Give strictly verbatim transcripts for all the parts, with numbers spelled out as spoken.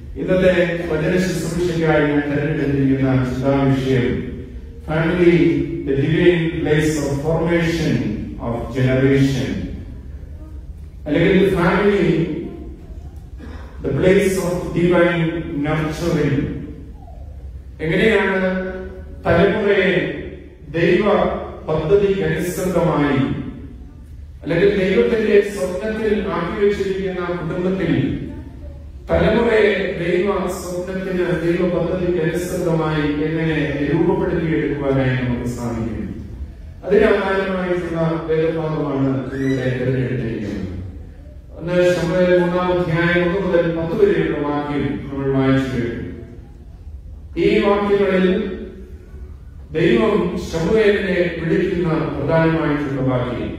ഇന്നത്തെ വചന ശുശ്രൂഷയ്ക്കായി ഞാൻ തെരഞ്ഞെടുത്തിരിക്കുന്ന ചിന്താവിഷയം family, the divine place of formation of generation, അല്ലെങ്കിൽ family, the place of divine nurturing. എങ്ങനെയാണ് തലമുറയെ ദൈവ പദ്ധതിക്ക് അനുസൃതമായി അല്ലെങ്കിൽ ദൈവത്തിന്റെ സ്വപ്നത്തിൽ ആക്കി വെച്ചിരിക്കുന്ന കുടുംബത്തിൽ തലമുറയെ ദൈവ സ്വപ്നത്തിന് ദൈവ പദ്ധതിക്ക് അനുസൃതമായി എങ്ങനെ രൂപപ്പെടുത്തിയെടുക്കുവാനായി നമുക്ക് സാധിക്കും. അതിന് ആധാരമായിട്ടുള്ള വേദഭാഗമാണ് ഇവിടെ തിരഞ്ഞെടുത്തിരിക്കുന്നത്. ഒന്ന് ശമൂവേൽ മൂന്നാം അധ്യായം ഒന്ന് മുതൽ പത്ത് വരെയുള്ള വാക്യം നമ്മൾ വായിച്ചു കേട്ടു. ഈ വാക്യങ്ങളിൽ ദൈവം ശമൂവേലിനെ വിളിക്കുന്ന പ്രധാനമായിട്ടുള്ള വാക്യം.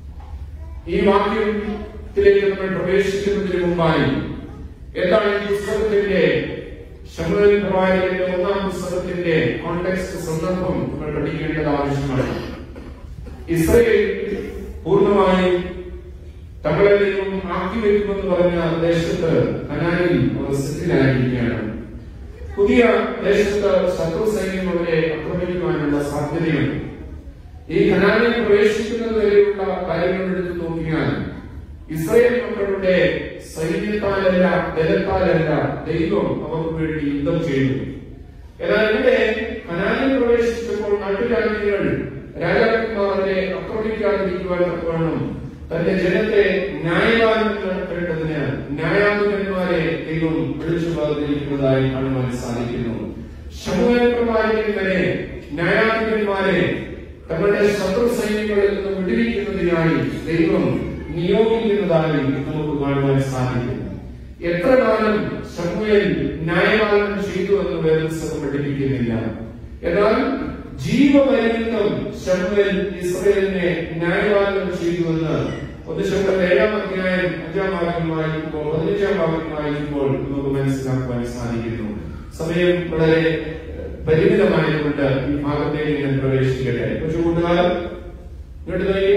ഈ വാക്യത്തിലേക്ക് നമ്മൾ പ്രവേശിക്കുന്നതിന് മുമ്പായി എന്താണ് ഈ പുസ്തകത്തിന്റെ, ശമൂവേൽ പ്രവാചകന്റെ ഒന്നാം പുസ്തകത്തിന്റെ കോണ്ടെക്സ്റ്റ്, സന്ദർഭം നമ്മൾ പഠിക്കേണ്ടത് ആവശ്യമാണ്. ഇസ്രായേൽ പൂർണ്ണമായും തങ്ങളെ ദൈവം ആക്കി വെക്കുമെന്ന് പറഞ്ഞ ദേശത്ത് കനാനിൽ അവർ സെറ്റിലായിരിക്കുകയാണ്. പുതിയ ദേശത്ത് ശത്രു സൈന്യം അവരെ ആക്രമിക്കുവാനുള്ള സാധ്യതയുണ്ട്. ഈ കനാനിൽ പ്രവേശിക്കുന്നത് വരെയുള്ള കാര്യങ്ങൾ എടുത്തു നോക്കിയാൽ ഇസ്രായേൽ മക്കളുടെ സൈന്യത്താലല്ല, ബലത്താലല്ല ദൈവം അവർക്ക് വേണ്ടി യുദ്ധം ചെയ്തു. എന്നാൽ ഇവിടെ കനാനിൽ പ്രവേശിച്ചപ്പോൾ നാട്ടുരാജ്യങ്ങൾ രാജാക്കന്മാരെ ആക്രമിക്കാതിരിക്കുവാൻ വേണം തന്റെ ജനത്തെ ന്യായവാദം നടത്തേണ്ടതിന് ന്യായാധിപന്മാരെ ദൈവം വിളിച്ചു പറഞ്ഞിരിക്കുന്നതായി കാണുവാൻ സാധിക്കുന്നു. ശമൂവേൽ പ്രവാചകൻ വരെ ന്യായാധിപന്മാരെ തങ്ങളുടെ ശത്രു സൈന്യങ്ങളിൽ നിന്ന് വിടുവിക്കുന്നതിനായി ദൈവം നിയോഗിക്കുന്നതായി നമുക്ക് കാണുവാൻ സാധിക്കുന്നു. എത്ര കാലം ശമൂവേൽ ന്യായപാലനം ചെയ്തു എന്ന് വേദപുസ്തകം പഠിപ്പിക്കുന്നില്ല. എന്നാൽ ജീവപര്യന്തം ശമൂവേൽ ഇസ്രായേലിനെ ന്യായപാലനം ചെയ്തുവെന്ന് ഒന്ന് ശമൂവേൽ ഏഴാം അധ്യായം അഞ്ചാം വാക്യം വായിക്കുമ്പോൾ പതിനഞ്ചാം വാക്യം വായിക്കുമ്പോൾ നമുക്ക് മനസ്സിലാക്കുവാൻ സാധിക്കുന്നു. സമയം വളരെ പരിമിതമായതുകൊണ്ട് ഈ ഭാഗത്തേക്ക് ഞാൻ പ്രവേശിക്കട്ടെ. പക്ഷെ കൂട്ടുകാർ ഇങ്ങോട്ട് നോക്കി,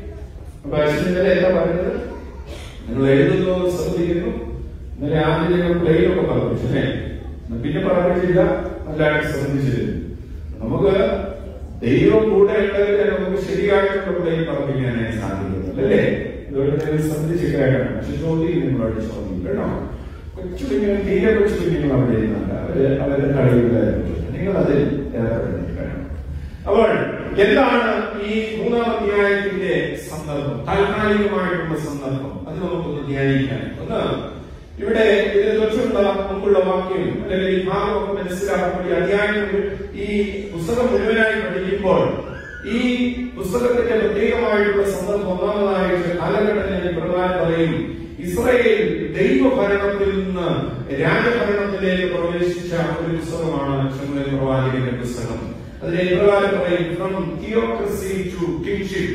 അപ്പൊ അച്ഛനെ എന്താ പറയുന്നത്? നിങ്ങൾ എഴുതുന്നു, ശ്രദ്ധിക്കുന്നു. ഇന്നലെ ആദ്യം നിങ്ങൾ പ്ലെയിനൊക്കെ പറഞ്ഞു, അല്ലേ? പിന്നെ പറഞ്ഞിട്ടില്ല, നല്ലതായിട്ട് ശ്രദ്ധിച്ചിരുന്നു. നമുക്ക് ദൈവം കൂടെ ഉണ്ടെങ്കിൽ നമുക്ക് ശരിയായിട്ടുള്ള പ്ലെയിൻ പറഞ്ഞിരിക്കാനായി സാധിക്കുന്നത്, അല്ലേ? ഇതുകൊണ്ട് നിങ്ങൾ ശ്രദ്ധിച്ച് കേൾക്കണം. പക്ഷെ ചോദ്യം നിങ്ങളോട് ചോദ്യം കേട്ടോ. കൊച്ചു കുഞ്ഞുങ്ങൾ, തീരെ കൊച്ചു കുഞ്ഞുങ്ങൾ അവിടെ ഇരുന്നല്ല, അവര് അവരുടെ കഴിവുകളായിരുന്നു. നിങ്ങൾ അതിൽ ഏർപ്പെടുന്നിരിക്കണം. അപ്പോൾ എന്താണ് ഈ മൂന്നാം അധ്യായത്തിന്റെ സന്ദർഭം, താൽക്കാലികമായിട്ടുള്ള സന്ദർഭം? അത് നമുക്കൊന്ന് ധ്യാനിക്കാൻ. ഒന്ന്, ഇവിടെ ഇതിനെ തൊട്ടുള്ള മുമ്പുള്ള വാക്യം അല്ലെങ്കിൽ ഈ ഭാഗമൊക്കെ മനസ്സിലാക്കുമ്പോൾ ഈ അധ്യായം, ഈ പുസ്തകം മുഴുവനായി പഠിക്കുമ്പോൾ ഈ പുസ്തകത്തിന്റെ പ്രത്യേകമായിട്ടുള്ള സന്ദർഭം ഒന്നാമതായിട്ട് കാലഘട്ടത്തിൽ പ്രധാനം പറയും. ഇസ്രായേൽ ദൈവഭരണത്തിൽ നിന്ന് രാജഭരണത്തിലേക്ക് പ്രവേശിച്ച ഒരു പുസ്തകമാണ് ശമൂവേൽ പ്രവാചകന്റെ പുസ്തകം. അതിനെ ഇപ്രകാരം പറയും, from theocracy to kingship.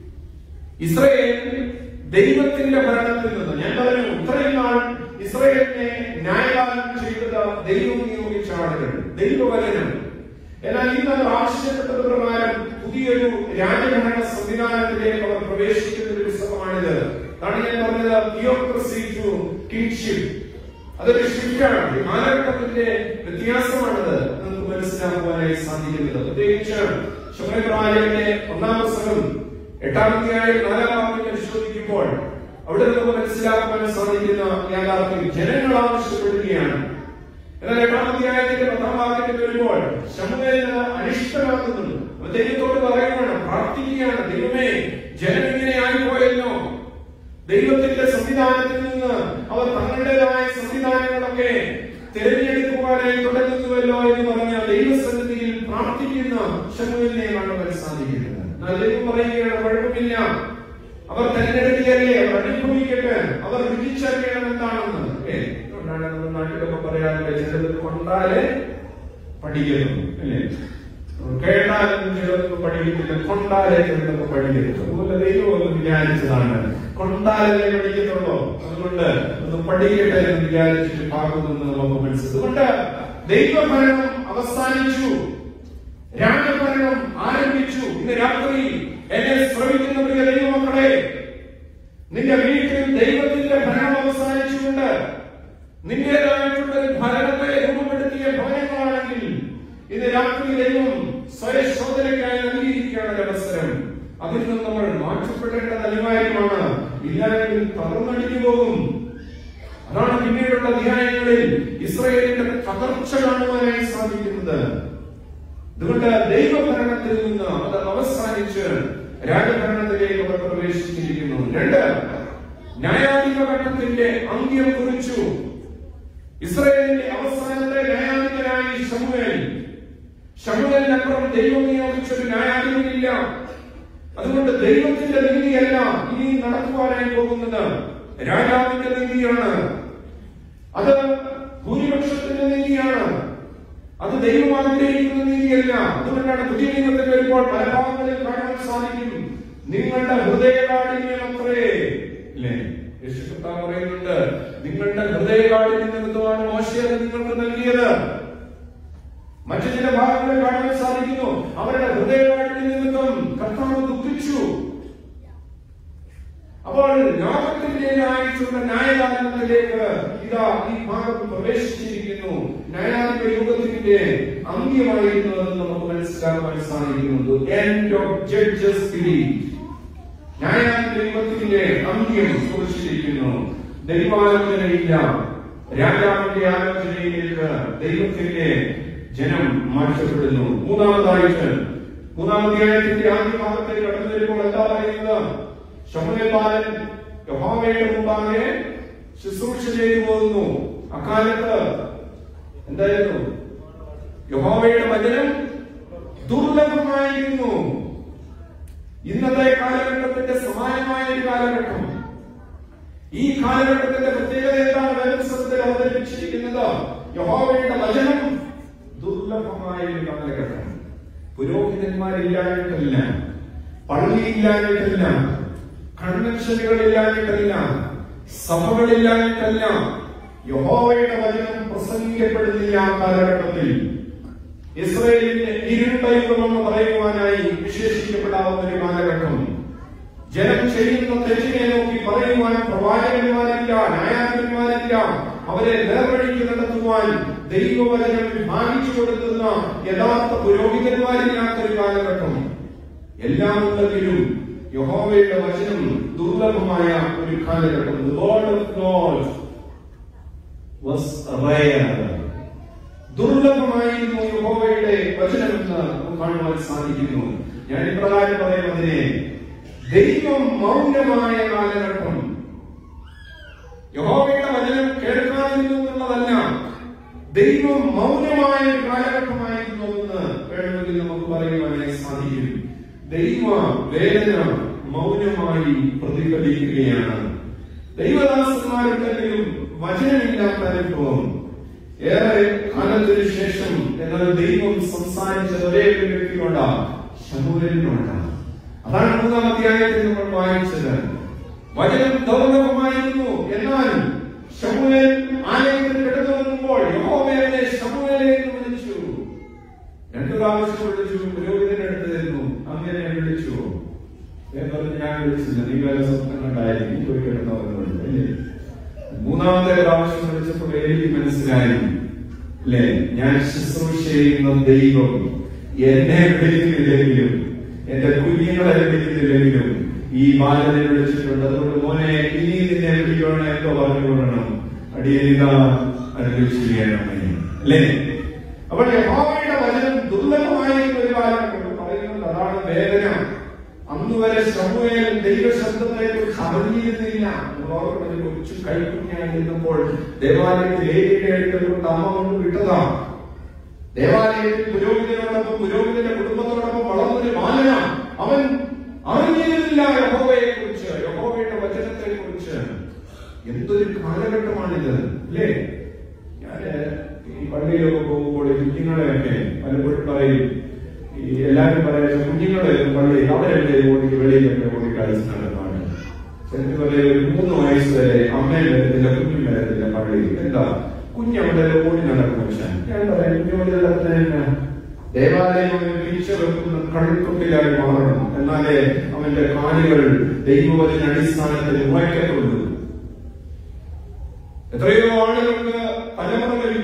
Israel ദൈവത്തിന്റെ ഭരണത്തിൽ നിന്ന്, ഞാൻ പറഞ്ഞു ഇത്രയും നാൾ ഇസ്രായേലിനെ ന്യായപാലനം ചെയ്തത് ദൈവം നിയോഗിച്ച ആളുകൾ, ദൈവവചനം. എന്നാൽ ഇന്ന് ആവശ്യപ്പെട്ടത് പ്രകാരം പുതിയൊരു രാജഭരണ സംവിധാനത്തിലേക്ക് അവർ പ്രവേശിക്കുന്ന ഒരു പുസ്തകമാണിത്. അതാണ് ഞാൻ പറഞ്ഞത്, തിയോക്രസി ടു കിങ്ഷിപ്പ്. അതൊരു ഷിഫ്റ്റാണ്, കാലഘട്ടത്തിന്റെ വ്യത്യാസമാണത് നമുക്ക് മനസ്സിലാക്കുവാനായി സാധിക്കുന്നത്. പ്രത്യേകിച്ച് ശമൂവേൽ പ്രവാചകന്റെ ഒന്നാം പുസ്തകം എട്ടാം അധ്യായം നാലാം വാക്യം പരിശോധിക്കുമ്പോൾ അവിടെ നമുക്ക് മനസ്സിലാക്കുവാൻ സാധിക്കുന്ന യാഥാർത്ഥ്യം ജനങ്ങൾ ആവശ്യപ്പെടുകയാണ്. എന്നാൽ എട്ടാം അധ്യായത്തിന്റെ പത്താം വാക്യത്തിൽ വരുമ്പോൾ ശമൂവേലിന് അനിഷ്ടമാകുന്നുണ്ട്. ദൈവത്തോട് പറയുകയാണ്, പ്രാർത്ഥിക്കുകയാണ്, ദൈവമേ, ജനം ഇങ്ങനെ ആയിപ്പോയല്ലോ, ദൈവത്തിന്റെ സംവിധാനത്തിൽ നിന്ന് അവർ തങ്ങളുടേതായ സംവിധാനങ്ങളൊക്കെ തിരഞ്ഞെടുക്കുവാനായി തുടങ്ങുന്നുവല്ലോ എന്ന് പറഞ്ഞ ദൈവസന്നിധിയിൽ പ്രാർത്ഥിക്കുന്ന ശമൂവേലിനെ കാണുവാൻ സാധിക്കുന്നത്. എന്നാൽ ദൈവം പറയുകയാണ്, കുഴപ്പമില്ല, അവർ തെരഞ്ഞെടുക്കുകയല്ലേ, അവർ അനുഭവിക്കട്ടെ, അവർ വിധിച്ചറിയണം എന്താണെന്ന്. ഏഹ് അതുകൊണ്ടാണ് നമ്മൾ നാട്ടിലൊക്കെ പറയാറില്ല, ചിലത് കൊണ്ടാലേ പഠിക്കുന്നു, അല്ലേ? കേട്ടാലും ചിലർക്ക് പഠിക്കത്തില്ല, കൊണ്ടാലേ ചിലർക്ക് പഠിക്കരുത്. അതുപോലെ ദൈവം ഒന്ന് വിചാരിച്ചതാണ്, കൊണ്ടാലേ പഠിക്കത്തുള്ളൂ, അതുകൊണ്ട് ഒന്ന് പഠിക്കട്ടെ എന്ന് വിചാരിച്ചിട്ട് പാകുമെന്ന് നമുക്ക് മനസ്സിലാക്കും. അതുകൊണ്ട് ദൈവഭരണം അവസാനിച്ചു, രാജഭരണം ആരംഭിച്ചു. ഇന്ന് രാത്രി എന്നെ ശ്രമിക്കുന്ന പ്രിയ ദൈവമക്കളെ, നിന്റെ വീട്ടിൽ ദൈവത്തിന്റെ ഭരണം അവസാനിച്ചുകൊണ്ട് നിന്റേതായിട്ടുള്ള കാലഘട്ടത്തിൽ ഭരണത്തെ രൂപപ്പെടുത്തിയ ഭവനങ്ങളാണെങ്കിൽ ഇന്ന് രാത്രി ദൈവം സ്വയശോധനയ്ക്കായി നൽകിയിരിക്കുകയാണ് അവസരം. അതിൽ നിന്ന് നമ്മൾ മാറ്റപ്പെടേണ്ടത് അനിവാര്യമാണ്. ഇല്ലായെങ്കിൽ തകർന്നടിഞ്ഞു പോകും. അതാണ് പിന്നീടുള്ള അധ്യായങ്ങളിൽ ഇസ്രായേലിന്റെ തകർച്ച കാണുവാനായി സാധിക്കുന്നത്. അതുകൊണ്ട് ദൈവഭരണത്തിൽ നിന്ന് അത് അവസാനിച്ച് രാജഭരണത്തിലേക്ക് അവർ പ്രവേശിച്ചിരിക്കുന്നു. രണ്ട്, ന്യായാധിപഘട്ടത്തിന്റെ അന്ത്യം കുറിച്ചു. ഇസ്രായേലിന്റെ അവസാനത്തെ ന്യായാധിപനായി ശമൂവേൽ. ശമൂവേലിനപ്പുറം ദൈവം നിയോഗിച്ചൊരു ന്യായാധിപനില്ല. അതുകൊണ്ട് ദൈവത്തിന്റെ നീതിയല്ല ഇനി നടക്കുവാനായി പോകുന്നത്, രാജാവിന്റെ നീതിയാണ്. അത് ഭൂരിപക്ഷത്തിന്റെ നീതിയാണ്. അത് ദൈവം ആഗ്രഹിക്കുന്ന നീതിയല്ല. അതുകൊണ്ടാണ് പുതിയ നിയമത്തിൽ വരുമ്പോൾ പല ഭാഗങ്ങളിൽ കാണാൻ സാധിക്കും, നിങ്ങളുടെ ഹൃദയകാഠിന്യമത്രേ അല്ലേ. യേശു കർത്താവ് പറയുന്നുണ്ട്, നിങ്ങളുടെ ഹൃദയകാഠിന്യം നിമിത്തമാണ് മോശെ അത് നിങ്ങൾക്ക് നൽകിയത്. മറ്റു ചില ഭാഗങ്ങളിൽ കാണാൻ സാധിക്കുന്നു, അവരുടെ ഹൃദയകാഠിന്യ നിമിത്തം കർത്താവ് ദുഃഖിച്ചു. അപ്പോൾ ലോകത്തിന്റേതായിട്ടുള്ള ന്യായദാനത്തിലേക്ക് ഇതാ ഈ ഭാഗം പ്രവേശിച്ചിരിക്കുന്നു. ന്യായാധിപ യുഗത്തിന്റെ അന്ത്യമായിരുന്നു എന്ന് നമുക്ക് മനസ്സിലാക്കാൻ സാധിക്കുന്നു. എൻഡ് ഓഫ് ജഡ്ജസ് പീരീഡ്, ന്യായാധിപ യുഗത്തിന്റെ അന്ത്യം കുറിച്ചിരിക്കുന്നു. ദൈവാലോചനയില്ല, രാജാവിന്റെ ആലോചനയിലേക്ക് ദൈവത്തിന്റെ ജനം മാറ്റപ്പെടുന്നു. മൂന്നാമതായിട്ട് മൂന്നാം അധ്യായത്തിന്റെ ആദ്യ ഭാഗത്തേക്ക് കടന്നു വരുമ്പോൾ എന്താ പറയുന്നത്? ശമൂവേൽ ബാലൻ യഹോവയുടെ മുമ്പാകെ ശുശ്രൂഷ ചെയ്തു പോകുന്നു. അക്കാലത്ത് എന്തായിരുന്നു? യഹോവയുടെ വചനം ദുർലഭമായിരുന്നു. ഇന്നത്തെ കാലഘട്ടത്തിന്റെ സമാനമായ ഒരു കാലഘട്ടം. ഈ കാലഘട്ടത്തിന്റെ പ്രത്യേകത എന്താണ്? വേദപുസ്തകത്തിൽ അവതരിപ്പിച്ചിരിക്കുന്നത് യഹോവയുടെ വചനം ദുർലഭമായ ഒരു കാലഘട്ടം. പുരോഹിതന്മാരില്ലാഞ്ഞിട്ടല്ല, പള്ളിയില്ലാഞ്ഞിട്ടല്ല, കൺവെൻഷനുകളില്ലാഞ്ഞിട്ടല്ല, സഭകളില്ലാഞ്ഞിട്ടല്ല, യഹോവയുടെ വചനം പ്രസംഗിക്കപ്പെടുന്നില്ല. ആ കാലഘട്ടത്തിൽ ഇസ്രായേലിന്റെ ഇരുണ്ട യുഗമെന്ന് പറയുവാനായി വിശേഷിക്കപ്പെടാവുന്ന ഒരു കാലഘട്ടം. ജനം ചെയ്യുന്ന തെറ്റിനെ നോക്കി പറയുവാൻ പ്രവാചകന്മാരില്ല, ന്യായാധിപന്മാരില്ല. അവരെ നേർവഴിക്ക് നടത്തുവാൻ ദൈവവചനം വിഭാഗിച്ചു കൊടുക്കുന്ന യഥാർത്ഥ പുരോഹിതന്മാരില്ലാത്തൊരു കാലഘട്ടം. എല്ലാം ഉണ്ടെങ്കിലും യഹോവയുടെ വചനം ദുർലഭമായ ഒരു കാലഘട്ടം. The word of God was rare. ദുർലഭമായിരുന്നു യഹോവയുടെ വചനമെന്ന് കാണുവാൻ സാധിക്കുന്നു. ഞാൻ ഇപ്രകാരം പറയുന്നതിനെ ദൈവം മൗനമായ കാലഘട്ടം. യഹോവയുടെ വചനം കേൾക്കാതിരുന്നു എന്നുള്ളതല്ല, ദൈവം മൗനമായ ഒരു കാലഘട്ടമായിരുന്നു എന്ന് വേണമെങ്കിൽ നമുക്ക് പറയുവാനായി സാധിക്കും. ദൈവ വേദന മൗനമായി പ്രതിഫലിക്കുകയാണ്. ദൈവദാസന്മാരുണ്ടെങ്കിലും വചനമില്ലാത്ത അനുഭവം. ഏറെ കാലത്തിന് ശേഷം എന്നാൽ ദൈവം സംസാരിച്ചത് ഒരേ ഒരു വ്യക്തിയോടാണ്, ശമൂവേലിനോടാണ്. അതാണ് മൂന്നാം അധ്യായത്തിൽ നമ്മൾ വായിച്ചത്. വചനം ദൗർലഭമായിരുന്നു. എന്നാൽ ശമൂവേൽ ആലയത്തിൽ കിടന്നു വന്നപ്പോൾ യഹോവയെ ശമൂവേലേ എന്ന് വിളിച്ചു. രണ്ടു പ്രാവശ്യം വിളിച്ചു. പുരോഹിതന്റെ അടുത്ത് തരുന്നു. അങ്ങനെ വിളിച്ചു. ഞാൻ വിളിച്ചില്ല, നീ വേറെ സ്വപ്നം കണ്ടായിരിക്കും, പോയി കിടന്നവരുന്നുണ്ട് അല്ലേ. മൂന്നാമത്തെ പ്രാവശ്യം വിളിച്ചപ്പോൾ എനിക്ക് മനസ്സിലായി അല്ലേ, ഞാൻ ശുശ്രൂഷ ചെയ്യുന്ന ദൈവം എന്നെ വിളിക്കുന്നില്ലെങ്കിലും, എന്റെ കുഞ്ഞുങ്ങളെ വിളിക്കുന്നില്ലെങ്കിലും ഈ ബാലനെ വിളിച്ചിട്ടുണ്ട്. അതുകൊണ്ട് മോനെ ഇനി നിന്നെ വിളിക്കണം എന്തോ പറഞ്ഞു കൊള്ളണം, അടിയനിതാ അനുഭവിച്ചിരിക്കണമേ അല്ലേ. അപ്പോൾ യഹോവയുടെ വചനം ദുർലഭമായിരുന്ന ഒരു കാലഘട്ടം പറയുന്നത് അതാണ് വേദന. അന്ന് വരെ ശമൂവേൽ ദൈവശബ്ദത്തെ കുറിച്ച് അറിഞ്ഞിരുന്നില്ല. കൊച്ചു കൈക്കുഞ്ഞായിരുന്നപ്പോൾ ദേവാലയത്തിൽ ഏരിയയുടെ കൊണ്ട് അമ്മ കൊണ്ട് വിട്ടതാ. ദേവാലയത്തിൽ പുരോഹിതനോടൊപ്പം പുരോഹിതന്റെ കുടുംബത്തോടൊപ്പം വളർന്നൊരു ബാലന. അവൻ അറിഞ്ഞിരുന്നില്ല യഹോവയെ കുറിച്ച്, യഹോവയുടെ വചനത്തെ കുറിച്ച്. എന്തൊരു കാലഘട്ടമാണിത് അല്ലേ. ഞാന് ഈ പള്ളിയിലൊക്കെ പോകുമ്പോൾ കുഞ്ഞുങ്ങളെയൊക്കെ പലപ്പോഴും പറയും, ഈ എല്ലാവരും പറയുന്ന കുഞ്ഞുങ്ങളെ പള്ളി അവരല്ലേ ഓടി വെളിയിലൊക്കെ ഓടി കളിച്ച് നടന്നാണ്. ശരിക്കും പറയാം, ഒരു മൂന്ന് വയസ്സ് വരെ അമ്മയും വരത്തില്ല, കുഞ്ഞും വരത്തില്ല പള്ളിയിൽ. എന്താ കുഞ്ഞവിടെ ഓടി നടക്കും. പക്ഷെ ഞാൻ പറയാം, കുഞ്ഞോടി നടത്തുന്ന ദേവാലയം പിടിച്ചു വെക്കുന്ന കളിക്കുട്ടിലായി മാറണം. എന്നാലേ അവന്റെ കാലുകൾ ദൈവവചന അടിസ്ഥാനത്തിൽ ഉറയ്ക്കത്തുള്ളൂ. എത്രയോ ആളുകൾക്ക് തലമുറകൾ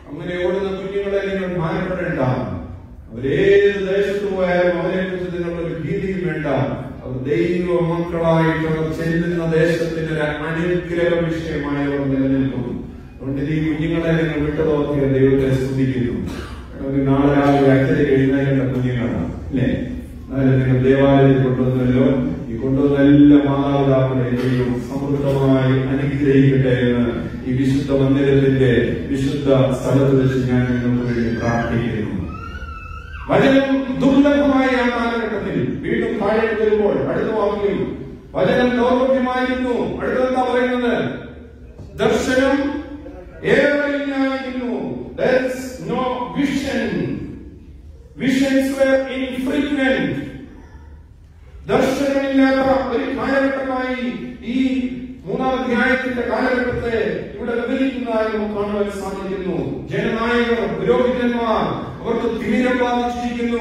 അങ്ങനെ ഓടുന്ന കുഞ്ഞുങ്ങളെ നിങ്ങൾ ഭാരപ്പെടേണ്ട. അവരേത് ദേശത്ത് പോയാലും അവരെ കുറിച്ച് നിങ്ങളൊരു ഭീതിയും വേണ്ട. അവർ ദൈവ മക്കളായിട്ട് അവർ ചെല്ലുന്ന ദേശത്തിന് ഒരു അനുഗ്രഹ വിഷയമായി അവർ നിലനിൽക്കും. അതുകൊണ്ട് ഈ കുഞ്ഞുങ്ങളെ നിങ്ങൾ വിട്ടുതോക്കിയ ദൈവത്തെ സ്തുതിക്കുന്നു. നാളെ രാവിലെ അച്ഛനെ എഴുന്നേൽക്കേണ്ട കുഞ്ഞുങ്ങളാണ് അല്ലേ? എന്നാലും നിങ്ങൾ ദേവാലയത്തിൽ കൊണ്ടുവന്നല്ലോ. ഈ കൊണ്ടുവന്ന എല്ലാ മാതാപിതാക്കളെയും സമൃദ്ധമായി അനുഗ്രഹിക്കട്ടെ എന്ന് ഈ വിശുദ്ധ മന്ദിരത്തിന്റെ വിശുദ്ധ സ്ഥലത്ത് വെച്ച് ഞാൻ നിങ്ങൾക്ക് വേണ്ടി പ്രാർത്ഥിക്കുന്നു. വചനം ദുർലഭമായ ആ കാലഘട്ടത്തിൽ വീണ്ടും താഴേക്ക് വരുമ്പോൾ അടുത്ത വാക്യം വചനം ദൗർലഭ്യമായിരുന്നു. അടുത്തെന്താ പറയുന്നത്? ദർശനം ഏറെയില്ലായിരുന്നു. There is no vision. Visions were infrequent. ദർശനമില്ലാത്ത ഒരു കാലഘട്ടമായി ഈ മൂന്നാം അധ്യായത്തിന്റെ കാലഘട്ടത്തെ ഇവിടെ വിവരിക്കുന്നതായി നമുക്ക് കാണുവാൻ സാധിക്കുന്നു. ജനനായകർ, പുരോഹിതന്മാർ അവർക്ക് തിമിരം ബാധിച്ചിരിക്കുന്നു.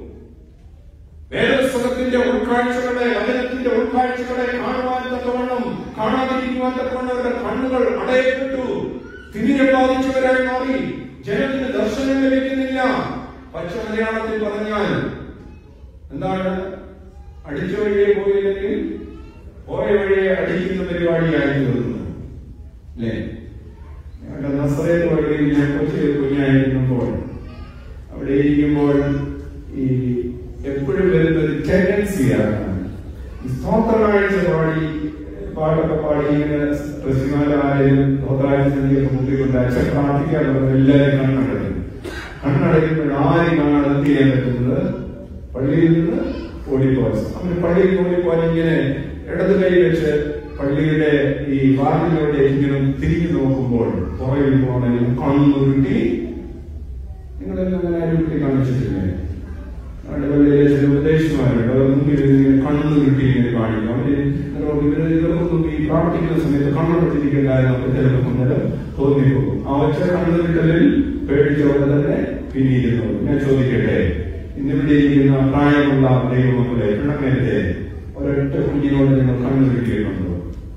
വേദപുസ്തകത്തിന്റെ ഉൾക്കാഴ്ചകളെ, വചനത്തിന്റെ ഉൾക്കാഴ്ചകളെ കാണുവാൻ തക്കവണ്ണം, കാണാതിരിക്കുവാൻ തക്കവണ്ണം അവരുടെ കണ്ണുകൾ അടയപ്പെട്ടു. തിമിരം ബാധിച്ചവരായി മാറി. ജനത്തിന് ദർശനം ലഭിക്കുന്നില്ല. പച്ച മലയാളത്തിൽ പറഞ്ഞാൽ എന്താണ്? അടിച്ച വഴിയെ പോയില്ലെങ്കിൽ പോയ വഴിയെ അടിക്കുന്ന പരിപാടിയായി തീർന്നു അല്ലേ? ഞങ്ങളുടെ നസ്രേൽ വഴിയിൽ ഞാൻ കൊച്ചു കുഞ്ഞായിരിക്കുമ്പോൾ അവിടെ ഇരിക്കുമ്പോൾ ഈ എപ്പോഴും വരുന്നൊരു ടെൻഡൻസിയാണ് ഈ സ്തോത്രകാഴ്ച പാടി പാട്ടൊക്കെ പാടി ഇങ്ങനെ പ്രസിമാരായാലും സ്തോത്രാഴ്ചയൊക്കെ മുട്ടിക്കൊണ്ട് അച്ഛൻ പ്രാർത്ഥിക്കാൻ പറഞ്ഞ എല്ലാവരും കണ്ണടയ്ക്കും. കണ്ണടയ്ക്കുമ്പോൾ ആരും കാണാൻ എന്ത് ചെയ്യാൻ പറ്റുന്നത്? പള്ളിയിൽ നിന്ന് ഓടിപ്പോകാൻ. അങ്ങനെ പള്ളിയിൽ ഓടിപ്പോകാൻ ഇങ്ങനെ ഇടത് കൈ വെച്ച് പള്ളിയുടെ ഈ വാതിലൂടെ ഇങ്ങനെ തിരിഞ്ഞു നോക്കുമ്പോൾ പുറകിൽ പോകണമെങ്കിൽ കണ്ണുരുട്ടി. നിങ്ങളെല്ലാം അങ്ങനെ അരുട്ടി കാണിച്ചിട്ടില്ലേ? അവരുടെ പള്ളിയിലെ ചില ഉപദേശമാരുണ്ട്. അവർ മുമ്പിൽ കണ്ണുരുട്ടി ഇങ്ങനെ കാണിക്കും. അവര് ഇവര് ഇവർക്കൊന്നും ഈ പ്രാർത്ഥിക്കുന്ന സമയത്ത് കണ്ണുരുട്ടിരിക്കേണ്ടായിരുന്നു അവർക്ക് ചിലപ്പോൾ നേരം തോന്നിപ്പോകും. ആ ഒറ്റ കണ്ണുരുട്ടലിൽ പേടിച്ചവരെ തന്നെ പിന്നിരുന്നു. ഞാൻ ചോദിക്കട്ടെ, ഇന്നിവിടെ ഇരിക്കുന്ന പ്രായമുള്ള ദൈവമക്കളെ, പിണങ്ങരുതേ, ഒരൊറ്റ കുഞ്ഞിനോട് നിങ്ങൾ കണ്ണുരുട്ടിയിട്ടുണ്ടോ?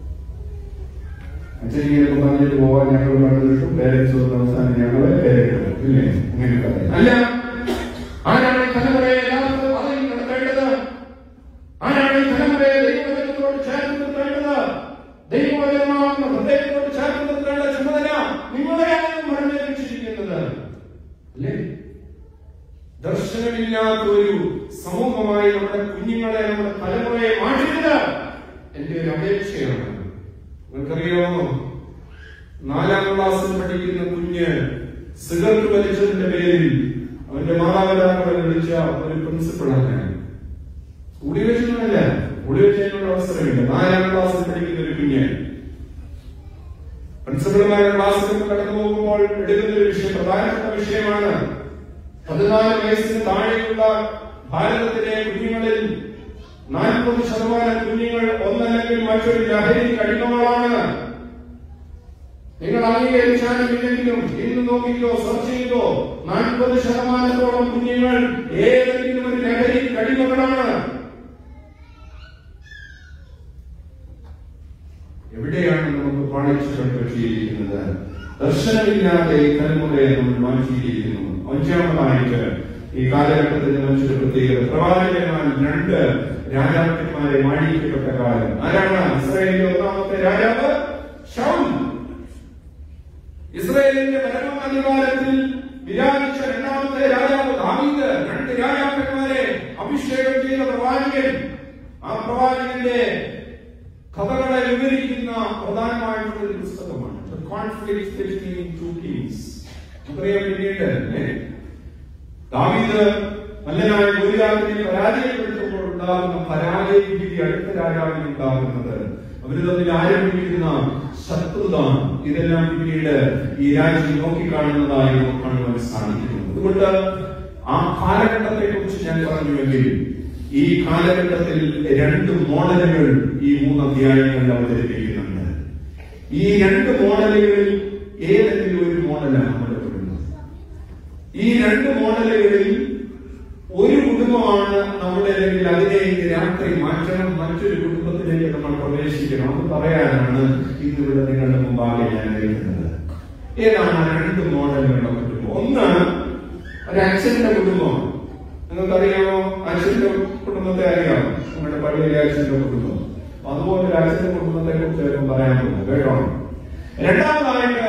അച്ഛനിങ്ങനെ പറഞ്ഞിട്ട് പോവാൻ ഞങ്ങൾ കണ്ടുകിട്ടും, പേരൻസ് അവസാനം ഞങ്ങളെ പേരിടും ഇല്ലേ? അങ്ങനെ പറയാം. അല്ല, ആരാണ് തലമുറയെ യഥാർത്ഥ അറിയിൽ നടത്തേണ്ടത്? ആരാണ് തലമുറയെ ദൈവവചനത്തോട് ചേർത്ത് നിർത്തേണ്ടത്? ദൈവവചനമാകുന്ന ഹൃദയത്തോട് ചേർത്ത് നിർത്തേണ്ട ചുമതല നിങ്ങളെയാണ് പറഞ്ഞു ലഭിച്ചിരിക്കുന്നത് അല്ലേ? ദർശനമില്ലാത്ത ഒരു സമൂഹമായി നമ്മുടെ കുഞ്ഞുങ്ങളെ, നമ്മുടെ തലമുറയെ മാറ്റരുത് എന്റെ ഒരു അപേക്ഷയാണ്. നിങ്ങൾക്കറിയാമോ, നാലാം ക്ലാസ്സിൽ പഠിക്കുന്ന കുഞ്ഞ് സിഗരറ്റ് വലിച്ചതിന്റെ പേരിൽ അവന്റെ മാതാപിതാക്കളെ വിളിച്ച ഒരു പ്രിൻസിപ്പളാണ്. സ്കൂളിൽ വെച്ചൊന്നുമല്ല, സ്കൂളിൽ വെച്ചതിനുള്ള അവസരമില്ല. നാലാം ക്ലാസ്സിൽ പഠിക്കുന്ന ഒരു കുഞ്ഞ് പ്രിൻസിപ്പൽമാരുടെ ക്ലാസ്സിലേക്ക് കടന്നു പോകുമ്പോൾ എടുക്കുന്ന ഒരു വിഷയം, പ്രധാനപ്പെട്ട വിഷയമാണ്. പതിനാല് വയസ്സിന് താഴെയുള്ള ഭാരതത്തിലെ കുഞ്ഞുങ്ങളിൽ നാൽപ്പത് ശതമാനം കുഞ്ഞുങ്ങൾ ഒന്നല്ലെങ്കിൽ മറ്റൊരു ലഹരി അടിമകളാണ്. നിങ്ങൾ അംഗീകരിച്ചാലും ഇല്ലെങ്കിലും ഇന്ന് നോക്കിക്കോ, സെർച്ച് ചെയ്തോ, നാൽപ്പത് ശതമാനത്തോളം കുഞ്ഞുങ്ങൾ ഏതെങ്കിലും ഒരു ലഹരി അടിമകളാണ്. എവിടെയാണ് നമുക്ക് പാളിച്ചകൾ പറ്റിയിരിക്കുന്നത്? ദർശനമില്ലാതെ ഈ തലമുറയെ നമ്മൾ മാറ്റിയിരിക്കുന്നു. അഞ്ചാമതായിട്ട് ഈ കാലഘട്ടത്തിൽ മറ്റൊരു പ്രത്യേകത, പ്രവാചകന്മാർ രണ്ട് രാജാക്കന്മാരെ മാനിക്കപ്പെട്ട കാലം. ആരാണ്? ഇസ്രായേലിന്റെ ഒന്നാമത്തെ രാജാവ് ശൗൽ. ഇസ്രായേലിന്റെ പരമാധികാരത്തിൽ വിരാജിച്ച രണ്ടാമത്തെ രാജാവ് ദാവീദ്. രണ്ട് രാജാക്കന്മാരെ അഭിഷേകം ചെയ്ത പ്രവാചകൻ. ആ പ്രവാചകന്റെ കഥകളെ വിവരിക്കുന്ന പ്രധാനമായിട്ടുള്ള ഒരു പുസ്തകമാണ് കോൺഫ്ലിക്റ്റ് ബിറ്റ്വീൻ ടു കിങ്സ്. നമുക്കറിയാം, പിന്നീട് ദാവീദ് മല്ലനായ ഗോലിയാത്തിനെ പരാജയപ്പെടുത്തുമ്പോൾ ഉണ്ടാകുന്ന പരാജയ വിധി അടുത്ത രാജാവിന് ഉണ്ടാകുന്നത്. അവര് തമ്മിൽ ആരംഭിക്കുന്ന ശത്രുത, ഇതെല്ലാം പിന്നീട് ഈ രാജ്യം നോക്കിക്കാണുന്നതായി നമുക്ക് കാണുവാൻ സാധിക്കുന്നു. അതുകൊണ്ട് ആ കാലഘട്ടത്തെ കുറിച്ച് ഞാൻ പറഞ്ഞുവെങ്കിൽ ഈ കാലഘട്ടത്തിൽ രണ്ട് മോഡലുകൾ ഈ മൂന്ന് അധ്യായങ്ങളിൽ അവതരിപ്പിക്കുന്നുണ്ട്. ഈ രണ്ട് മോഡലുകളിൽ ഏതെങ്കിലും ഒരു മോഡലാണ് നമ്മൾ പെടുന്നത്. ഈ രണ്ട് മോഡലുകളിൽ ഒരു കുടുംബമാണ് നമ്മുടെ, അല്ലെങ്കിൽ അതിനെ രാത്രി മാറ്റണം, മറ്റൊരു കുടുംബത്തിലേക്ക് നമ്മൾ പ്രവേശിക്കണം. അത് പറയാനാണ് ഇന്നിവിടെ നിങ്ങളുടെ മുമ്പാകെ ഞാൻ എഴുതുന്നത്. ഏതാണ് രണ്ട് മോഡലുകളുടെ കുടുംബം? ഒന്ന് ഒരച്ഛന്റെ കുടുംബമാണ്. നിങ്ങൾക്കറിയാമോ? അച്ഛന്റെ കുടുംബത്തെ അറിയാമോ? നിങ്ങളുടെ പള്ളിയിലെ അച്ഛന്റെ കുടുംബം. അതുപോലെ ഒരു അച്ഛന്റെ കുടുംബത്തെ കുറിച്ച് പറയാൻ പോകുന്നു കേട്ടോ. രണ്ടാമതായിട്ട്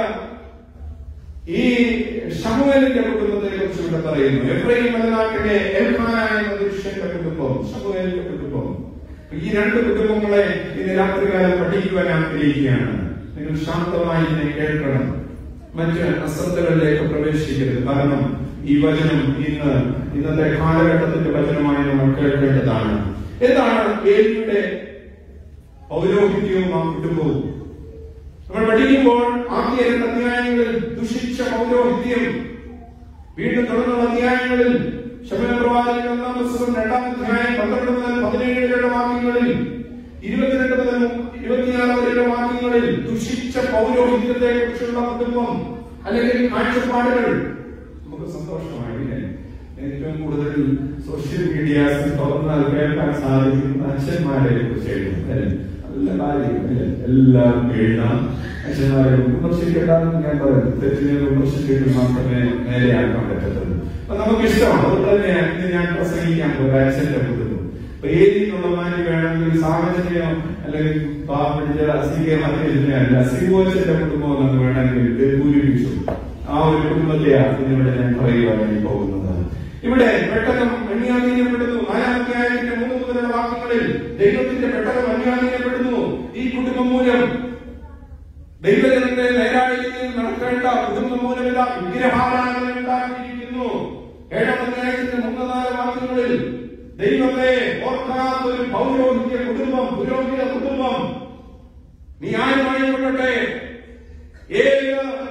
ഈ ശമൂവേലിന്റെ കുടുംബത്തെ കുറിച്ച് ഇവിടെ പറയുന്നു. എഫ്രൈം മലനാട്ടിലെ എൽഹാനായ എന്ന പുരുഷന്റെ കുടുംബം, ശമൂവേലിന്റെ കുടുംബം. ഈ രണ്ട് കുടുംബങ്ങളെ ഇന്ന് രാത്രികാലം പഠിക്കുവാൻ ആഗ്രഹിക്കുകയാണ്. നിങ്ങൾ ശാന്തമായി ഇതിനെ കേൾക്കണം. മറ്റ് അശ്രദ്ധകളിലേക്ക് പ്രവേശിക്കരുത്. കാരണം ഈ വചനം ഇന്ന് ഇന്നത്തെ കാലഘട്ടത്തിന്റെ വചനമായി നമ്മൾ കേൾക്കേണ്ടതാണ്. എന്താണ് ഏലിയുടെ പൗരോഹിത്യവും ആ കുടുംബവും? നമ്മൾ പഠിക്കുമ്പോൾ ആദ്യ രണ്ട് അധ്യായങ്ങളിൽ ദുഷിച്ച പൗരോഹിത്യം, വീണ്ടും തുടർന്നുള്ള അധ്യായങ്ങളിൽ ശമൂവേൽ പ്രവാചകന്റെ ഒന്നാം പുസ്തകം രണ്ടാം അധ്യായം പന്ത്രണ്ട് മുതൽ പതിനേഴ് വരെയുള്ള വാക്യങ്ങളിൽ, ഇരുപത്തിരണ്ട് മുതൽ ഇരുപത്തിയാറ് വരെയുള്ള വാക്യങ്ങളിൽ ദുഷിച്ച പൗരോഹിത്യത്തെ കുറിച്ചുള്ള കുടുംബം അല്ലെങ്കിൽ കാഴ്ചപ്പാടുകൾ നമുക്ക് സന്തോഷമായില്ലേ? ഏറ്റവും കൂടുതൽ സോഷ്യൽ മീഡിയാസിൽ തുറന്നാൽ കേൾക്കാൻ സാധിക്കുന്ന അച്ഛന്മാരെ കുറിച്ച് എഴുതും. നല്ല കാര്യം എല്ലാം എഴുതാം. അച്ഛന്മാരെ വിമർശിക്കണ്ടെന്ന് ഞാൻ പറയുന്നു. തെറ്റിനെ വിമർശിച്ചിട്ട് മാത്രമേ നേരെയാക്കാൻ പറ്റത്തുള്ളൂ. അപ്പൊ നമുക്ക് ഇഷ്ടമാണ്. അതുകൊണ്ട് തന്നെ ഇന്ന് ഞാൻ പ്രസംഗിക്കാൻ പോകും അച്ഛന്റെ കുടുംബം. അപ്പൊ ഏതിനുള്ള മാറ്റി വേണമെങ്കിൽ സാഹചര്യമോ അല്ലെങ്കിൽ പാവപ്പെട്ട അസികെ മറ്റല്ല സിബുവിന്റെ കുടുംബം എന്ന് വേണമെങ്കിൽ പൂരിപ്പിച്ചു. ആ ഒരു കുടുംബത്തെയാണ് ഇതിവിടെ ഞാൻ പറയുവാനായി പോകുന്നത്. ഇവിടെ പെട്ടെന്ന് അന്യാധീനപ്പെടുന്നു. നാലാം അധ്യായത്തിന്റെ മൂന്ന് മുതലുള്ള വാക്യങ്ങളിൽ ദൈവത്തിന്റെ പെട്ടെന്ന് അന്യാധീനപ്പെടുന്നു. ഈ കുടുംബം മൂലം ദൈവജനത്തെ നേരായ രീതിയിൽ നടക്കേണ്ട കുടുംബം മൂലം ഇതാ വിഗ്രഹാരാധന ഉണ്ടാക്കിയിരിക്കുന്നു. ഏഴാം അധ്യായത്തിന്റെ മൂന്ന് നാല് വാക്യങ്ങളിൽ ദൈവത്തെ ഓർക്കാത്ത ഒരു പൗരോഹിത്യ കുടുംബം, പുരോഹിത കുടുംബം, ന്യായമായി കൊള്ളട്ടെ, ഏത്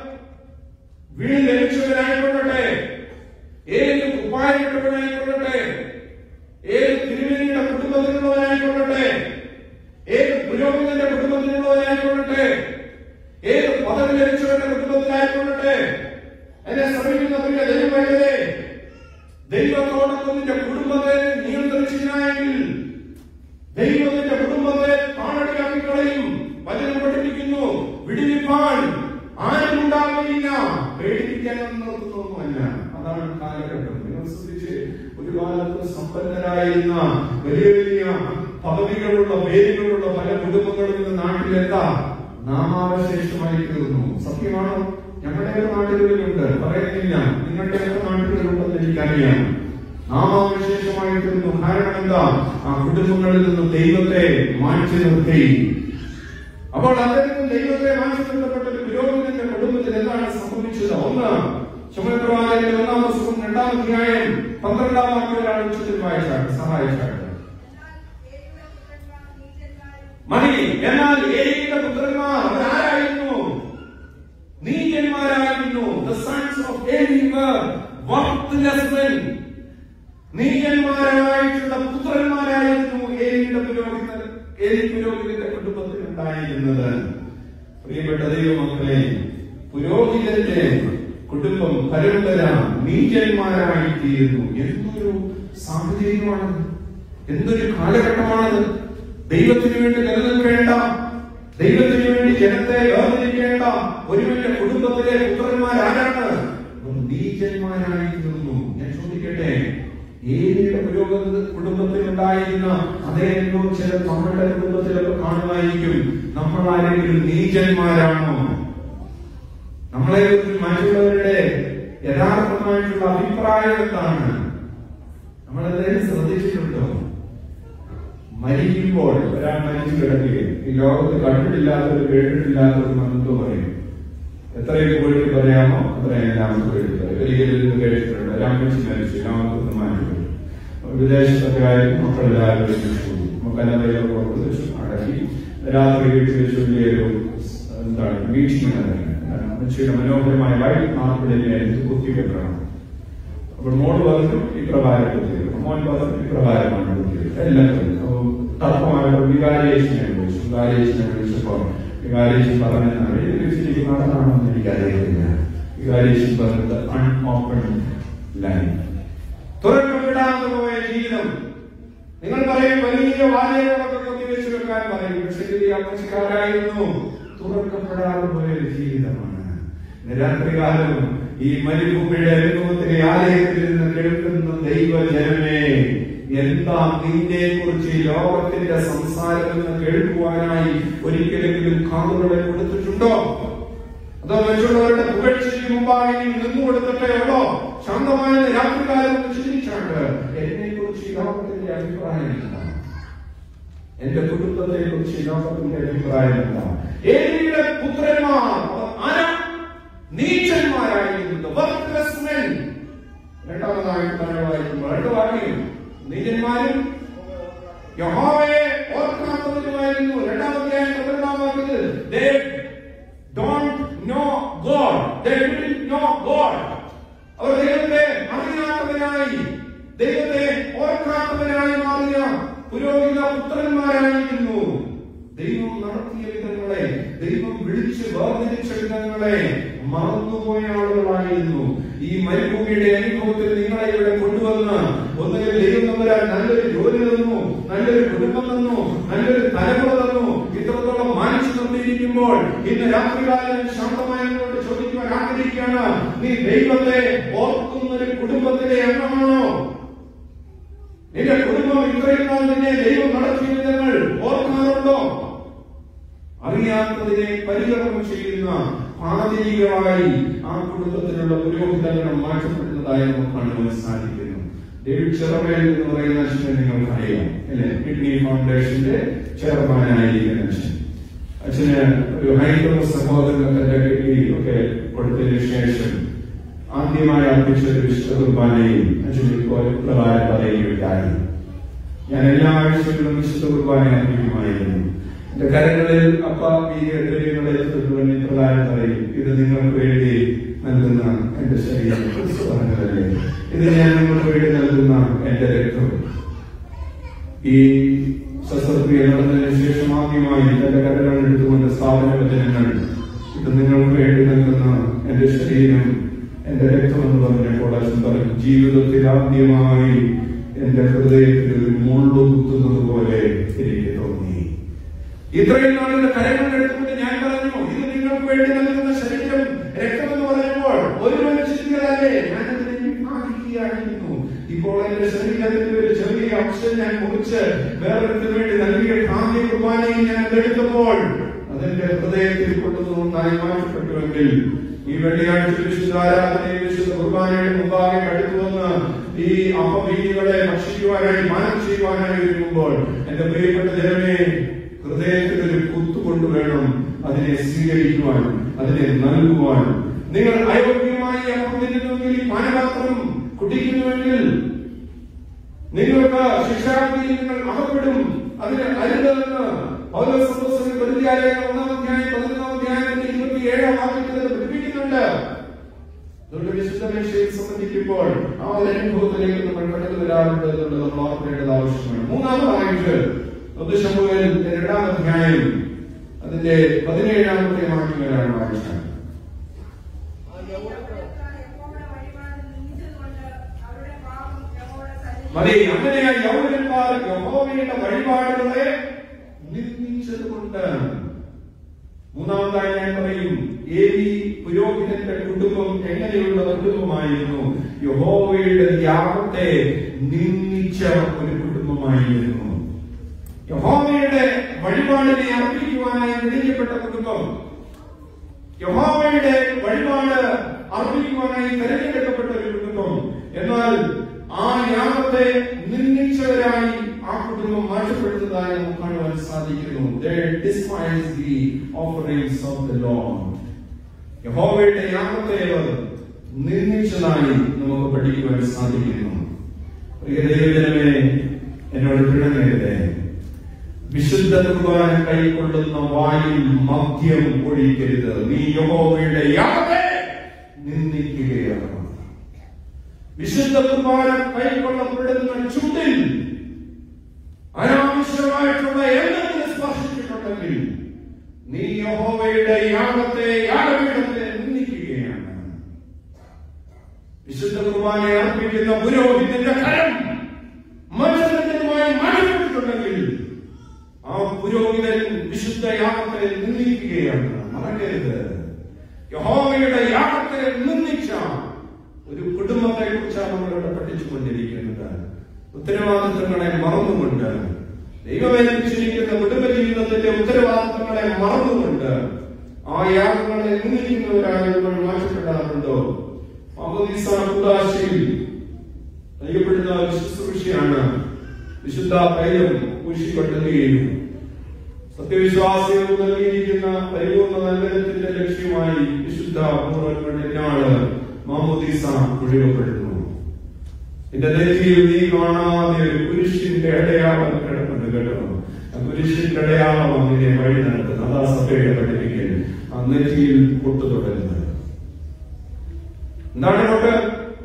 വീട് ലഭിച്ചവരായിക്കൊള്ളട്ടെ, ഏത് ഉപായപ്പെട്ടവരായിക്കൊള്ളട്ടെ, ഏത് തിരുമേനിയുടെ കുടുംബത്തിലുള്ളവരായിക്കൊള്ളട്ടെ, ഏത് പുരോഹിതന്റെ കുടുംബത്തിലുള്ളവരായിക്കൊള്ളട്ടെ, ഏത് പദവി ലഭിച്ചവരുടെ കുടുംബത്തിലായിക്കൊള്ളട്ടെ, എന്നെ ശ്രമിക്കുന്ന പ്രിയ ദൈവമേ, ദൈവത്തോടൊപ്പം നിന്റെ കുടുംബത്തെ നിയന്ത്രിച്ചില്ലെങ്കിൽ ദൈവത്തിന്റെ കുടുംബത്തെ കാണടിയാക്കി കളയും. വചനം പഠിപ്പിക്കുന്നു, വിടുവിപ്പാൻ ആരുമുണ്ടാകില്ല, പേടിപ്പിക്കാനും നിർത്തുന്നൊന്നുമല്ല. അതാണ് കാലഘട്ടം. നിങ്ങൾ ശ്രദ്ധിച്ച്, ഒരു കാലത്ത് സമ്പന്നരായിരുന്ന വലിയ വലിയ പദവികളുള്ള പേരുകളുള്ള പല കുടുംബങ്ങളിൽ നിന്ന് നാട്ടിലെത്താ നാമാവശേഷമായി തീർന്നു. സത്യമാണോ? ഞങ്ങളുടെയൊക്കെ നാട്ടുകളിലുണ്ട്, പറയുന്നില്ല. നിങ്ങളുടെയൊക്കെ നാട്ടുകളിലുണ്ടെന്ന് എനിക്കറിയാം. നാമാവശേഷമായി തീർന്നു. കാരണം എന്താ? ആ കുടുംബങ്ങളിൽ നിന്ന് ദൈവത്തെ മാറ്റി നിർത്തി. അപ്പോൾ അദ്ദേഹം ദൈവത്തെ മാറ്റി നിർത്തപ്പെട്ട ഒരു പുരോഹിതന്റെ കുടുംബത്തിൽ എന്താണ് സംഭവിച്ചത്? ഒന്ന്, ശമൂവേൽ പ്രവാചകന്റെ ഒന്നാം പുസ്തകം രണ്ടാം അധ്യായം പന്ത്രണ്ടാം വാക്യം ഒരാൾ ഉച്ചത്തിൽ വായിച്ചാണ് സഹായിച്ചാണ്. മണി എന്നാൽ ഏലിയുടെ പുത്രന്മാർ അവരാരായിരുന്നു? നീചന്മാരായിരുന്നു. The sons of Eli were worthless men. നീചന്മാരായിട്ടുള്ള പുത്രന്മാരായിരുന്നു ഏലിയുടെ പുരോഹിതൻ ഏലി പുരോഹിതന്റെ കുടുംബത്തിൽ ഉണ്ടായിരുന്നത്. പ്രിയപ്പെട്ട ദൈവമക്കളെ, പുരോഹിതന്റെ കുടുംബം പരമ്പര നീചന്മാരായിത്തീരുന്നു. എന്തൊരു സാഹചര്യമാണത്! എന്തൊരു കാലഘട്ടമാണത്! ദൈവത്തിന് വേണ്ടി നിലനിൽക്കേണ്ട, ദൈവത്തിന് വേണ്ടി ജനത്തെ വേർതിരിക്കേണ്ട ഒരു വലിയ കുടുംബത്തിലെ പുത്രന്മാരാരാണ്? നീചന്മാരായിരുന്നു. ഞാൻ ചോദിക്കട്ടെ, ഏലിയുടെ പുരോഗതി കുടുംബത്തിൽ ഉണ്ടായിരുന്ന അതേ അനുഭവം ചില നമ്മളുടെ കുടുംബത്തിലൊക്കെ കാണുമായിരിക്കും. നമ്മൾ ആരെങ്കിലും നീചന്മാരാണോ? നമ്മളെ മറ്റുള്ളവരുടെ യഥാർത്ഥമായിട്ടുള്ള അഭിപ്രായം എന്താണ്? നമ്മളെന്തായാലും ശ്രദ്ധിച്ചിട്ടുണ്ടോ? മരിക്കുമ്പോൾ ഒരാൾ മരിച്ചു കിടക്കുകയും ഈ ലോകത്ത് കണ്ടിട്ടില്ലാത്തവർ കേട്ടിട്ടില്ലാത്തവർ എന്തോ പറയും. എത്രയൊക്കെ പോയിട്ട് പറയാമോ അത്രയും എല്ലാവർക്കും കേട്ടിട്ട് പറയും. ഒരിക്കലും കേട്ടിട്ടുണ്ട്. ഒരാൾ മരിച്ചു മരിച്ചു ലോകത്ത് മാറ്റി വിദേശത്തൊക്കെ ആയിരുന്നു. മക്കളെല്ലാവരും മരിച്ചു. മക്കളെല്ലാം അടക്കി രാത്രി വീട്ടിൽ വെച്ച് വലിയൊരു എന്താണ് മീറ്റിംഗ് നടക്കുന്നത്. മനുഷ്യയുടെ മനോഹരമായ വൈറ്റ് മാർപ്പിളിനെ കുത്തിവെക്കണം. അപ്പോൾ മോള് പറഞ്ഞു ഇപ്രകാരം കുത്തിവെക്കും, മോൻ പറഞ്ഞു ഇപ്രകാരമാണ് കുത്തിവെക്കും. എല്ലാം തർക്കമായിട്ട് വികാരിയേഷനെ വിളിച്ചു. വികാരിയേഷനെ വിളിച്ചപ്പോ വികാരിയേഷൻ പറഞ്ഞാണ് ശരിക്കും നടന്നാണെന്ന് എനിക്കറിയില്ല. വികാരിയേഷൻ പറഞ്ഞത് അൺഓപ്പൺ ലൈൻ, തുറക്കപ്പെടാതെ പോയ ജീവിതം. നിങ്ങൾ പറയും വലിയ വാലകളൊക്കെ കൊത്തിവെച്ചു വെക്കാൻ പറയും. പക്ഷെ അമ്മച്ചിക്കാരായിരുന്നു. തുറക്കപ്പെടാതെ പോയ ജീവിതമാണ്. രാത്രികാലം ഈ മരുഭൂമിയുടെ അനുഭവത്തിലെ ആലയത്തിൽ നിന്ന് കേൾക്കുന്ന ദൈവജനമേ, എന്താ നിന്നെ കുറിച്ച് ലോകത്തിന്റെ സംസാരം എന്ന് കേൾക്കുവാനായി ഒരിക്കലെങ്കിലും കാതുകളെ കൊടുത്തിട്ടുണ്ടോ? അതോ മറ്റുള്ളവരുടെ പുകഴ്ചയ്ക്ക് മുമ്പായി നിന്നു കൊടുത്തിട്ടേ ഉള്ളോ? ശാന്തമായ രാത്രികാലം ചിന്തിച്ചാണ്ട് എന്നെ കുറിച്ച് ലോകത്തിന്റെ അഭിപ്രായം എന്താണ്? എന്റെ കുടുംബത്തെ കുറിച്ച് ലോകത്തിന്റെ അഭിപ്രായം എന്താണ്? ഏലിയുടെ പുത്രന്മാർ നീചന്മാരായിരുന്നു. രണ്ടാമതായിട്ട് തന്നെ വായിക്കുമ്പോൾ രണ്ട് വാക്യം, നീചന്മാരും യഹോവയെ ഓർക്കാത്തവരുമായിരുന്നു. രണ്ടാമത്തെ പന്ത്രണ്ടാം വാക്യത്തിൽ they don't know God, they didn't know God. അവർ ദൈവത്തെ അറിയാത്തവരായി, ദൈവത്തെ ഓർക്കാത്തവരായി മാറിയ പുരോഹിത പുത്രന്മാരായിരുന്നു. ദൈവം നടത്തിയ വിധങ്ങളെ, ദൈവം വിളിച്ച് വേർതിരിച്ച വിധങ്ങളെ മറന്നുപോയ ആളുകളായിരുന്നു. ഈ മരുഭൂമിയുടെ അനുഭവത്തിൽ നിങ്ങളെ ഇവിടെ കൊണ്ടുവന്ന് ഒന്നുകിൽ ദൈവം തമ്പുരാൻ നല്ലൊരു ജോലി തന്നു, നല്ലൊരു കുടുംബം തന്നു, നല്ലൊരു തലമുറ തന്നു, ഇത്രത്തോളം മാനിച്ചു നിർത്തിയിരിക്കുമ്പോൾ ഇന്ന് രാത്രികാലം ശാന്തമായതുകൊണ്ട് ചോദിക്കുവാൻ ആഗ്രഹിക്കുകയാണ്, നീ ദൈവത്തെ ഓർക്കുന്ന ഒരു കുടുംബത്തിലെ അംഗമാണോ? നിന്റെ കുടുംബം ഇത്രയും നാൾ നിന്നെ ദൈവം നടത്തിയ വിധങ്ങൾ ഓർക്കാറുണ്ടോ? അറിയാത്തതിനെ പരികരണം ചെയ്യുന്ന പാതിരികളായി ആ കുടുംബത്തിലുള്ള പുരോഹിതങ്ങൾ മാറ്റപ്പെടുന്നതായി നമുക്ക് കാണുവാൻ സാധിക്കുന്നു. ഡേവിഡ് ചെറമേൽ എന്ന് പറയുന്ന അച്ഛനെ നിങ്ങൾക്ക് അറിയാം അല്ലെ? കിഡ്നി ഫൗണ്ടേഷന്റെ ചെയർമാനായിരിക്കുന്ന അച്ഛൻ. അച്ഛന് ഒരു ഹൈന്ദവ സഹോദരൻ തന്റെ കിഡ്നി ഒക്കെ കൊടുത്തതിനു ശേഷം ആദ്യമായി അർപ്പിച്ച ഒരു വിശുദ്ധ കുർബാനയിൽ അച്ഛൻ ഇപ്പോൾ പ്രകാരം പറയുകയുണ്ടായി. ഞാൻ എല്ലാ ആഴ്ചകളിലും വിശുദ്ധ കുർബാന അർപ്പിക്കുമായിരുന്നു. എന്റെ കരങ്ങളിൽ അപ്പ ഈ ദ്രവ്യങ്ങളെ തൊട്ടുകൊണ്ട് പ്രകാരം പറയും, ഇത് നിങ്ങൾക്ക് വേണ്ടി നൽകുന്ന എന്റെ ശരീരം, ക്രിസ്തുവല്ലേ, ഇത് ഞാൻ നിങ്ങൾക്ക് വേണ്ടി നൽകുന്ന എന്റെ രക്തം. ഈ ശസ്ത്രക്രിയ നടന്നതിന് ശേഷം ആദ്യമായി എന്റെ കരകൾ എടുത്തുകൊണ്ട് സ്ഥാപന വചനങ്ങൾ, ഇത് നിങ്ങൾക്ക് വേണ്ടി നൽകുന്ന എന്റെ ശരീരം, എന്റെ രക്തം എന്ന് പറഞ്ഞപ്പോൾ അച്ഛൻ പറയും, ജീവിതത്തിൽ ആദ്യമായി എന്റെ ഹൃദയത്തിൽ ഒരു മുള്ളു കുത്തുന്നത് പോലെ എനിക്ക് തോന്നി. ഇത്രയും നാളിന്റെ കരങ്ങൾ എടുത്തുകൊണ്ട് ഞാൻ പറഞ്ഞു, ഇത് നിങ്ങൾക്ക് വേണ്ടി നൽകുന്ന ശരീരം, രക്തം എന്ന് പറഞ്ഞപ്പോൾ ഒരു മനുഷ്യരല്ലേ ഞാനതിനെ വിഭാഗിക്കുകയായിരുന്നു. ഇപ്പോൾ എന്റെ ശരീരത്തിന്റെ ഒരു ചെറിയ അംശം ഞാൻ കുറിച്ച് വേറൊരുത്തിന് വേണ്ടി നൽകിയ ഭാഗ്യ കുർബാനയിൽ ഞാൻ എടുത്തപ്പോൾ അതെന്റെ ഹൃദയത്തിൽ കൊണ്ടുവന്നായി മാറ്റപ്പെട്ടുവെങ്കിൽ ഈ വെള്ളിയാഴ്ച വിശുദ്ധ ആരാധനയിൽ വിശുദ്ധ കുർബാനയുടെ മുമ്പാകെ അടുത്തു വന്ന് ഈ അപഭീതികളെ ഭക്ഷിക്കുവാനായി മാനം ചെയ്യുവാനായി ഒരുങ്ങുമ്പോൾ എന്റെ പ്രിയപ്പെട്ട ജനമേ, ഹൃദയത്തിൽ ഒരു കുത്തുകൊണ്ടുവേണം അതിനെ സ്വീകരിക്കുവാൻ, അതിനെ നൽകുവാൻ. നിങ്ങൾ അയോഗ്യമായി അപ്പത്തിനുവെങ്കിൽ ഈ പാനപാത്രം കുടിക്കുന്നുവെങ്കിൽ നിങ്ങൾക്ക് ശിക്ഷാവിധിയിൽ നിങ്ങൾ അകപ്പെടും. അതിന് അരുതെന്ന് പൗലോസ് പ്രതികാരങ്ങൾ ഒന്നാം അധ്യായം പതിനൊന്നാം അധ്യായത്തിന്റെ ഇരുപത്തി ഏഴാം വാക്യത്തിൽ പഠിപ്പിക്കുന്നുണ്ട്. അതുകൊണ്ട് വിശുദ്ധ മേശയിൽ സംബന്ധിക്കുമ്പോൾ ആ ഒരു അനുഭവത്തിലേക്ക് നമ്മൾ കടന്നു വരാറുണ്ട് എന്നുള്ളത് നമ്മൾ ഓർക്കേണ്ടത് ആവശ്യമാണ്. മൂന്നാമതായിട്ട് ശമൂവേൽ രണ്ടാം അധ്യായം അതിന്റെ പതിനേഴാമത്തെ വാക്യങ്ങളാണ് വായിച്ചത്. മതി, അങ്ങനെ യൗവനന്മാർ യഹോവയുടെ വഴിപാടുകളെ നിന്ദിച്ചതുകൊണ്ട്. മൂന്നാമതായി ഞാൻ പറയും, ഏലി പുരോഹിതന്റെ കുടുംബം എങ്ങനെയുള്ള കുടുംബമായിരുന്നു? യഹോവയുടെ യാഗത്തെ നിന്ദിച്ച ഒരു കുടുംബമായിരുന്നു. യഹോവയുടെ വഴിപാടിനെ അർപ്പിക്കുവാനായി വിളിക്കപ്പെട്ട കുടുംബം, യഹോവയുടെ വഴിപാട് അർപ്പിക്കുവാനായി തിരഞ്ഞെടുക്കപ്പെട്ട ഒരു കുടുംബം. എന്നാൽ ആ യാഗത്തെ നിന്ദിച്ചവരായി ആ കുടുംബം മാറ്റപ്പെടുന്നതായി നമുക്ക് കാണുവാൻ സാധിക്കുന്നു. They despise the offerings of the Lord. യഹോവയുടെ യാഗത്തെ അവർ നിന്ദിച്ചതായി നമുക്ക് പഠിക്കുവാൻ സാധിക്കുന്നു. പ്രിയ ദൈവജനമേ, എന്നോട് പിണങ്ങരുതേ. വിശുദ്ധ കുർബാന കൈക്കൊള്ളുന്ന വായിൽ മദ്യം ഒഴിക്കരുത്. നീ യഹോവയുടെ യാഗത്തെ നിന്ദിക്കുകയാണ്. വിശുദ്ധ കുർബാന കൈക്കൊള്ളപ്പെടുന്ന ചുണ്ടിൽ അനാവശ്യമായിട്ടുള്ള എന്തെങ്കിലും സ്പർശിച്ചിട്ടുണ്ടെങ്കിൽ നീ യഹോവയുടെ യാഗത്തെ, യാഗപീഠത്തെ നിന്ദിക്കുകയാണ്. വിശുദ്ധ കുർബാന അർപ്പിക്കുന്ന പുരോഹിതന്റെ കരം മറ്റെന്തെങ്കിലുമായി മാറ്റപ്പെട്ടിട്ടുണ്ടെങ്കിൽ ആ പുരോഹിതൻ വിശുദ്ധ യാഗത്തെ നിന്ദിക്കുകയാണ്. മറക്കരുത്. യഹോവയുടെ അങ്ങയുടെ യാഗത്തെ നിന്ദിച്ച ഒരു കുടുംബത്തെ കുറിച്ചാണ് നമ്മളിവിടെ പഠിച്ചുകൊണ്ടിരിക്കുന്നത്. ഉത്തരവാദിത്തങ്ങളെ മറന്നുകൊണ്ട്, ദൈവമേൽപ്പിച്ചിരിക്കുന്ന കുടുംബ ജീവിതത്തിന്റെ ഉത്തരവാദിത്തങ്ങളെ മറന്നുകൊണ്ട് ആ യാഗങ്ങളെ നിന്ദിക്കുന്നവരായി നമ്മൾ മാറ്റപ്പെടാറുണ്ടോ? മാമോദീസ കൂദാശയിൽ നൽകപ്പെടുന്ന ശുശ്രൂഷയാണ് വിശുദ്ധ തൈലം പൂശിക്കൊള്ളുകയും സത്യവിശ്വാസികൾ നൽകിയിരിക്കുന്ന പരിപൂർണ്ണ നന്മനത്തിന്റെ ലക്ഷ്യമായി വിശുദ്ധ പൂർവ്വനാള് മാമോദീസ ഒഴുകപ്പെടുന്നു. എന്റെ നെറ്റിയിൽ നീ കാണാതെ ഒരു പുരുഷന്റെ അടയാളം കിടപ്പുണ്ട് കേട്ടോ. ആ പുരുഷന്റെ അടയാളം അതിനെ വഴി നടത്തുന്നത്. അതാ സഭയുടെ പഠിപ്പിക്കൽ. ആ നെറ്റിയിൽ പൊട്ടു തുടരുന്നത് എന്താണ്? പൊട്ട്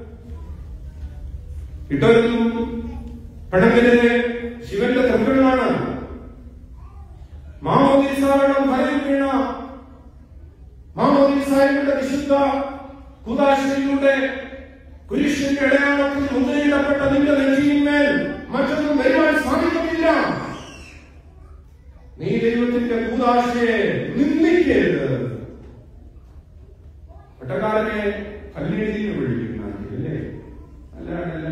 ഇട്ടൊരുന്നും പടങ്കലിലെ ശിവന്റെ തന്ത്രങ്ങളാണ്. മാമോദീസായുടെ ഭയം വീണ മാമോദീസായുടെ വിശുദ്ധ കൂദാശയിലൂടെ കുരിശിന്റെ അടയാളത്തിൽ മുദ്രയിടപ്പെട്ട നിന്റെ നെറ്റിയിന്മേൽ മറ്റൊന്നും വരുവാൻ സാധിക്കുന്നില്ല. നീ ദൈവത്തിന്റെ കൂദാശയെ നിന്ദിക്കരുത്. പട്ടക്കാരനെ കല്ലെഴുതിന് വിളിക്കുന്നല്ലേ? അല്ലാണ്ടല്ല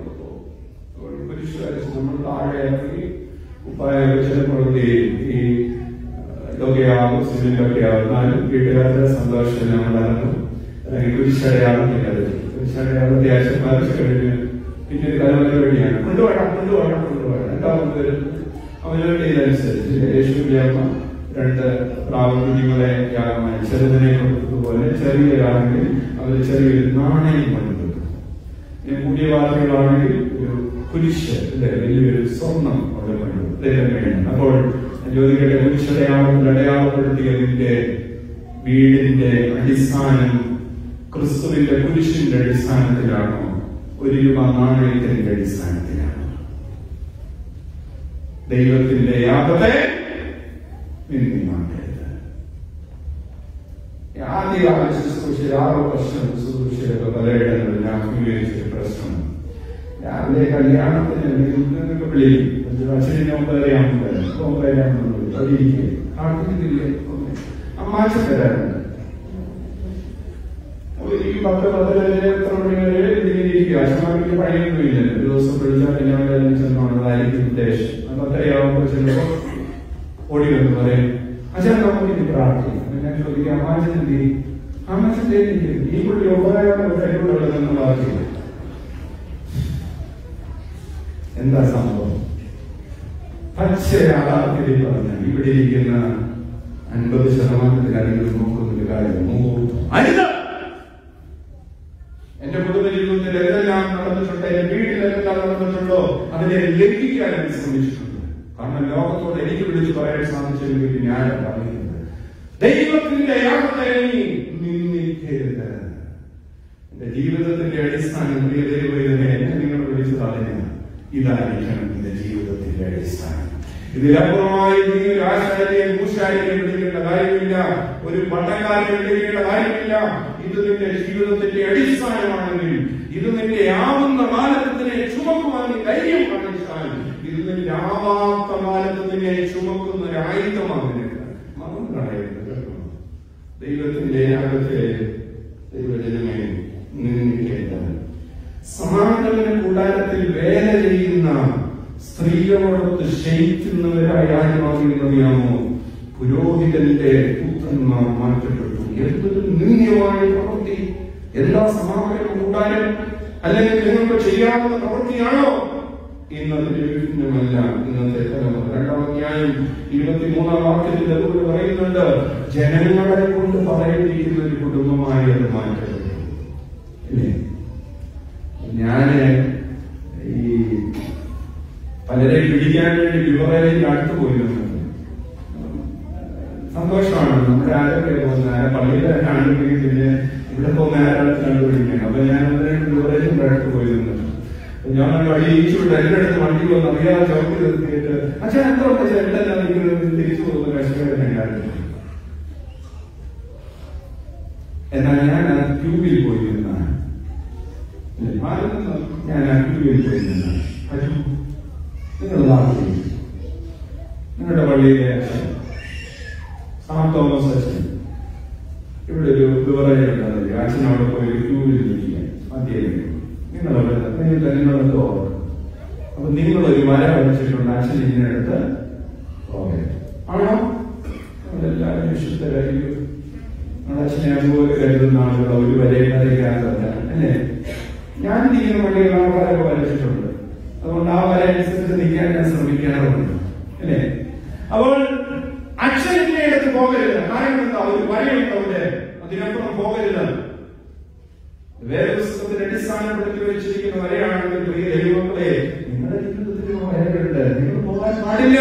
നമ്മൾ താഴെ ഇറങ്ങി ഉപ്പായ ചിലപ്പോഴത്തെ ഈ ലോകയാവുന്നൊക്കെ ആവുന്നാലും വീട്ടുകാരുടെ സന്തോഷം നമ്മളായിരുന്നു. കുരിശടയാളത്തില്ല, കുരിശടയാളത്തെ ആശന്മാർക്ക് കഴിഞ്ഞ് പിന്നീട് കലവര വഴിയാണ് കൊണ്ടുപോകണം കൊണ്ടുപോകണം കൊണ്ടുപോകണം രണ്ടാമത് വരുന്നത് അവരുടെ ഇതനുസരിച്ച് യേശുവിന്റെ അമ്മ രണ്ട് പ്രാവകുഞ്ഞുങ്ങളെ യാഗമായി ചെറുതിനെ കൊടുത്തതുപോലെ ചെറിയ യാഗങ്ങളിൽ അവർ ചെറിയൊരു നാണയം കൊണ്ടുവരും. കൂടിയ വാർത്തകളാണെങ്കിൽ ഒരു കുരിശ് അല്ലെ, വലിയൊരു സ്വർണം അവിടെ കൊണ്ടുവരും. അപ്പോൾ ജ്യോതികളുടെ കുരിശടയാളത്തിൽ അടയാളപ്പെടുത്തിയ നിന്റെ വീടിന്റെ അടിസ്ഥാനം ക്രിസ്തുവിന്റെ കുരിശിന്റെ അടിസ്ഥാനത്തിലാണോ, ഒരു രൂപ നാണയത്തിന്റെ അടിസ്ഥാനത്തിലാണോ? ദൈവത്തിന്റെ യാഗത്തെ നിന്ദിക്കരുത്. ആദ്യ ശുശ്രൂഷ ആറോ വർഷം ശുശ്രൂഷയൊക്കെ പലയിടങ്ങളിൽ ഞാൻ ഉപയോഗിച്ചൊരു പ്രശ്നം. രാവിലെ കല്യാണത്തിന് നിങ്ങൾക്ക് വിളിക്കും, അച്ഛനെ ഒമ്പതരയാകുമ്പോൾ ഒമ്പതരയാകുമ്പോൾ അവിടെ ഇരിക്കും, കാട്ടില്ലേ അമ്മാച്ച തരാറുണ്ട്. ഈ പത്ത് പത്തര എത്ര മണി വരെ ഇതിലിരിക്കുക. അച്ഛന്മാർക്ക് പണിയൊന്നുമില്ല. ഒരു ദിവസം വിളിച്ചാൽ എല്ലാവരും ചെന്നോണതായിരിക്കും ഉദ്ദേശം. പത്തരയാകുമ്പോൾ ചെല്ലുമ്പോൾ ഓടി വന്ന് പറയും, അച്ഛൻ നമുക്ക് ഇത് പ്രാർത്ഥിക്കും. ഞാൻ ചോദിക്കുക, അമ്മാച്ചൻ എന്തി? അമ്മാച്ചൻ ഈ പുള്ളി ഒമ്പതായിരം പ്രാർത്ഥിക്കും. എന്താ സംഭവം? പച്ച യാഥാർത്ഥ്യത്തിൽ പറഞ്ഞ ഇവിടെ ഇരിക്കുന്ന അൻപത് ശതമാനത്തിൽ കാര്യങ്ങൾ നോക്കുന്നൊരു കാര്യം അരുത്. എന്റെ കുടുംബ ജീവിതത്തിൽ എന്തെല്ലാം നടന്നിട്ടുണ്ട്, എന്റെ വീട്ടിൽ എന്തെല്ലാം നടന്നിട്ടുണ്ടോ അതിനെ ലംഘിക്കാൻ ഞാൻ ശ്രമിച്ചിട്ടുണ്ട്. കാരണം ലോകത്തോട് എനിക്ക് വിളിച്ചു പറയാൻ സാധിച്ചില്ലെങ്കിൽ ഞാൻ പറയുന്നത് ദൈവത്തിന്റെ യാഗത്തെ നിന്ദിക്കരുത്. എന്റെ ജീവിതത്തിന്റെ അടിസ്ഥാനം പ്രിയ ദൈവത്തിനെ എന്നെ നിങ്ങൾ വിളിച്ചത് അതിനാണ്. ഇതായിരിക്കണം എന്റെ ജീവിതത്തിന്റെ അടിസ്ഥാനം. ഇതിലപ്പുറമായി നീ ഒരു ആശാരിയെ മൂശാരിയെ വിളിക്കേണ്ട കാര്യമില്ല, ഒരു പട്ടക്കാരനെ വിളിക്കേണ്ട കാര്യമില്ല. ഇത് നിന്റെ ജീവിതത്തിന്റെ അടിസ്ഥാനമാണെങ്കിൽ, ഇത് നിന്റെ ആവുന്ന കാലത്തിനെ ചുമക്കുവാൻ ധൈര്യം കാണിച്ചാൽ, ഇത് നിന്റെ ആവാത്ത കാലത്തിനെ ചുമക്കുന്ന ഒരു ആയുധമാകുന്നില്ല. മറന്നു കളയരുത് കേട്ടോ. ദൈവത്തിന്റെ യാഗത്തെ ദൈവജനമേ നിന്ദിക്കേണ്ടത്. സമാഗമന കൂടാരത്തിൽ വേല ചെയ്യുന്ന സ്ത്രീകളോടൊത്ത് ശയിക്കുന്നവരായി ആരുമാകുന്നറിയാമോ? പുരോഹിതന്റെ പുത്രന്മാർ മാറ്റപ്പെട്ടു. എന്തൊരു നിന്ദ്യമായ പ്രവൃത്തി! എല്ലാ സമാഗമന കൂടാരം അല്ലെങ്കിൽ നിങ്ങൾക്ക് ചെയ്യാവുന്ന പ്രവൃത്തിയാണോ? ഇന്നത്തെ വിഭിന്നമല്ല ഇന്നത്തെ തലമുറ. രണ്ടാം അധ്യായം ഇരുപത്തിമൂന്നാം വാക്യത്തിൽ അതുകൊണ്ട് പറയുന്നുണ്ട്, ജനങ്ങളെ കൊണ്ട് പറയേണ്ടിയിരിക്കുന്ന ഒരു കുടുംബമായി അത് മാറ്റപ്പെട്ടു. ഇല്ലേ? ഞാന് ഈ പലരെ പിടിക്കാൻ വേണ്ടി വിവരയിൽ അടുത്ത് പോയിരുന്നു. സന്തോഷമാണ്. നമ്മുടെ ആരൊക്കെ പോകുന്ന ആരെ പള്ളിയിൽ തന്നെ ആണ്ടുപിടിക്കും, പിന്നെ ഇവിടെ പോകുന്ന ആരാളെ കണ്ടുപിടിക്കാൻ. അപ്പൊ ഞാൻ വിവരയിൽ അടുത്ത് പോയിരുന്നു. ഞാൻ വഴി ഈച്ചുവിട്ട് എന്റെ അടുത്ത് വണ്ടി വന്ന് അറിയാതെ ചവിട്ടി നിർത്തിയിട്ട് അച്ഛൻ എന്തോ അച്ഛൻ എന്തെല്ലാം നിൽക്കുന്നത് തിരിച്ചു പോകുന്ന കഷ്ടപ്പെടാനായിരുന്നു. എന്നാൽ ഞാൻ ആ ട്യൂബിൽ പോയി നിന്നാണ്. ഞാൻ ആ ട്യൂബിൽ പോയി നിന്നാണ്. നിങ്ങൾ നിങ്ങളുടെ പള്ളിയിലെ അച്ഛൻ സാം തോമസ് അച്ഛൻ ഇവിടെ ഒരു വിവരമുണ്ടാവില്ല. അച്ഛനവിടെ പോയി ഒരു ക്യൂവിൽ നിൽക്കുക. ആദ്യം നിങ്ങളവിടെ നിങ്ങളെന്തോ അപ്പൊ നിങ്ങളൊരു വര വരച്ചിട്ടുണ്ട്. അച്ഛൻ ഇതിനടുത്ത് പോകരുത്. ആണോ? നമ്മളെല്ലാവരും വിശുദ്ധരായിരിക്കും. നമ്മുടെ അച്ഛനെ അതുപോലെ കരുതുന്ന ആളുകളോ ഒരു വരയെ വരയ്ക്കാറില്ല അല്ലേ? ഞാൻ നീങ്ങുന്ന പള്ളികളാണ് വരയൊക്കെ വരച്ചിട്ടുണ്ട്. അതുകൊണ്ട് ആ വര അനുസരിച്ച് നിൽക്കാൻ ഞാൻ ശ്രമിക്കാറുണ്ട് അല്ലേ? അപ്പോൾ അച്ഛനെ അടുത്ത് പോകരുത്. കാരണം എന്താ? ഒരു വരയുണ്ട് അവിടെ, അതിനപ്പുറം പോകരുത്. വേറെ പുസ്തകത്തിന് അടിസ്ഥാനപ്പെടുത്തി വെച്ചിരിക്കുന്ന വരയാണെങ്കിൽ പ്രിയ ദൈവങ്ങളെ, നിങ്ങളുടെ ജീവിതത്തിൽ വരയുണ്ട്, നിങ്ങൾ പോകാൻ പാടില്ല.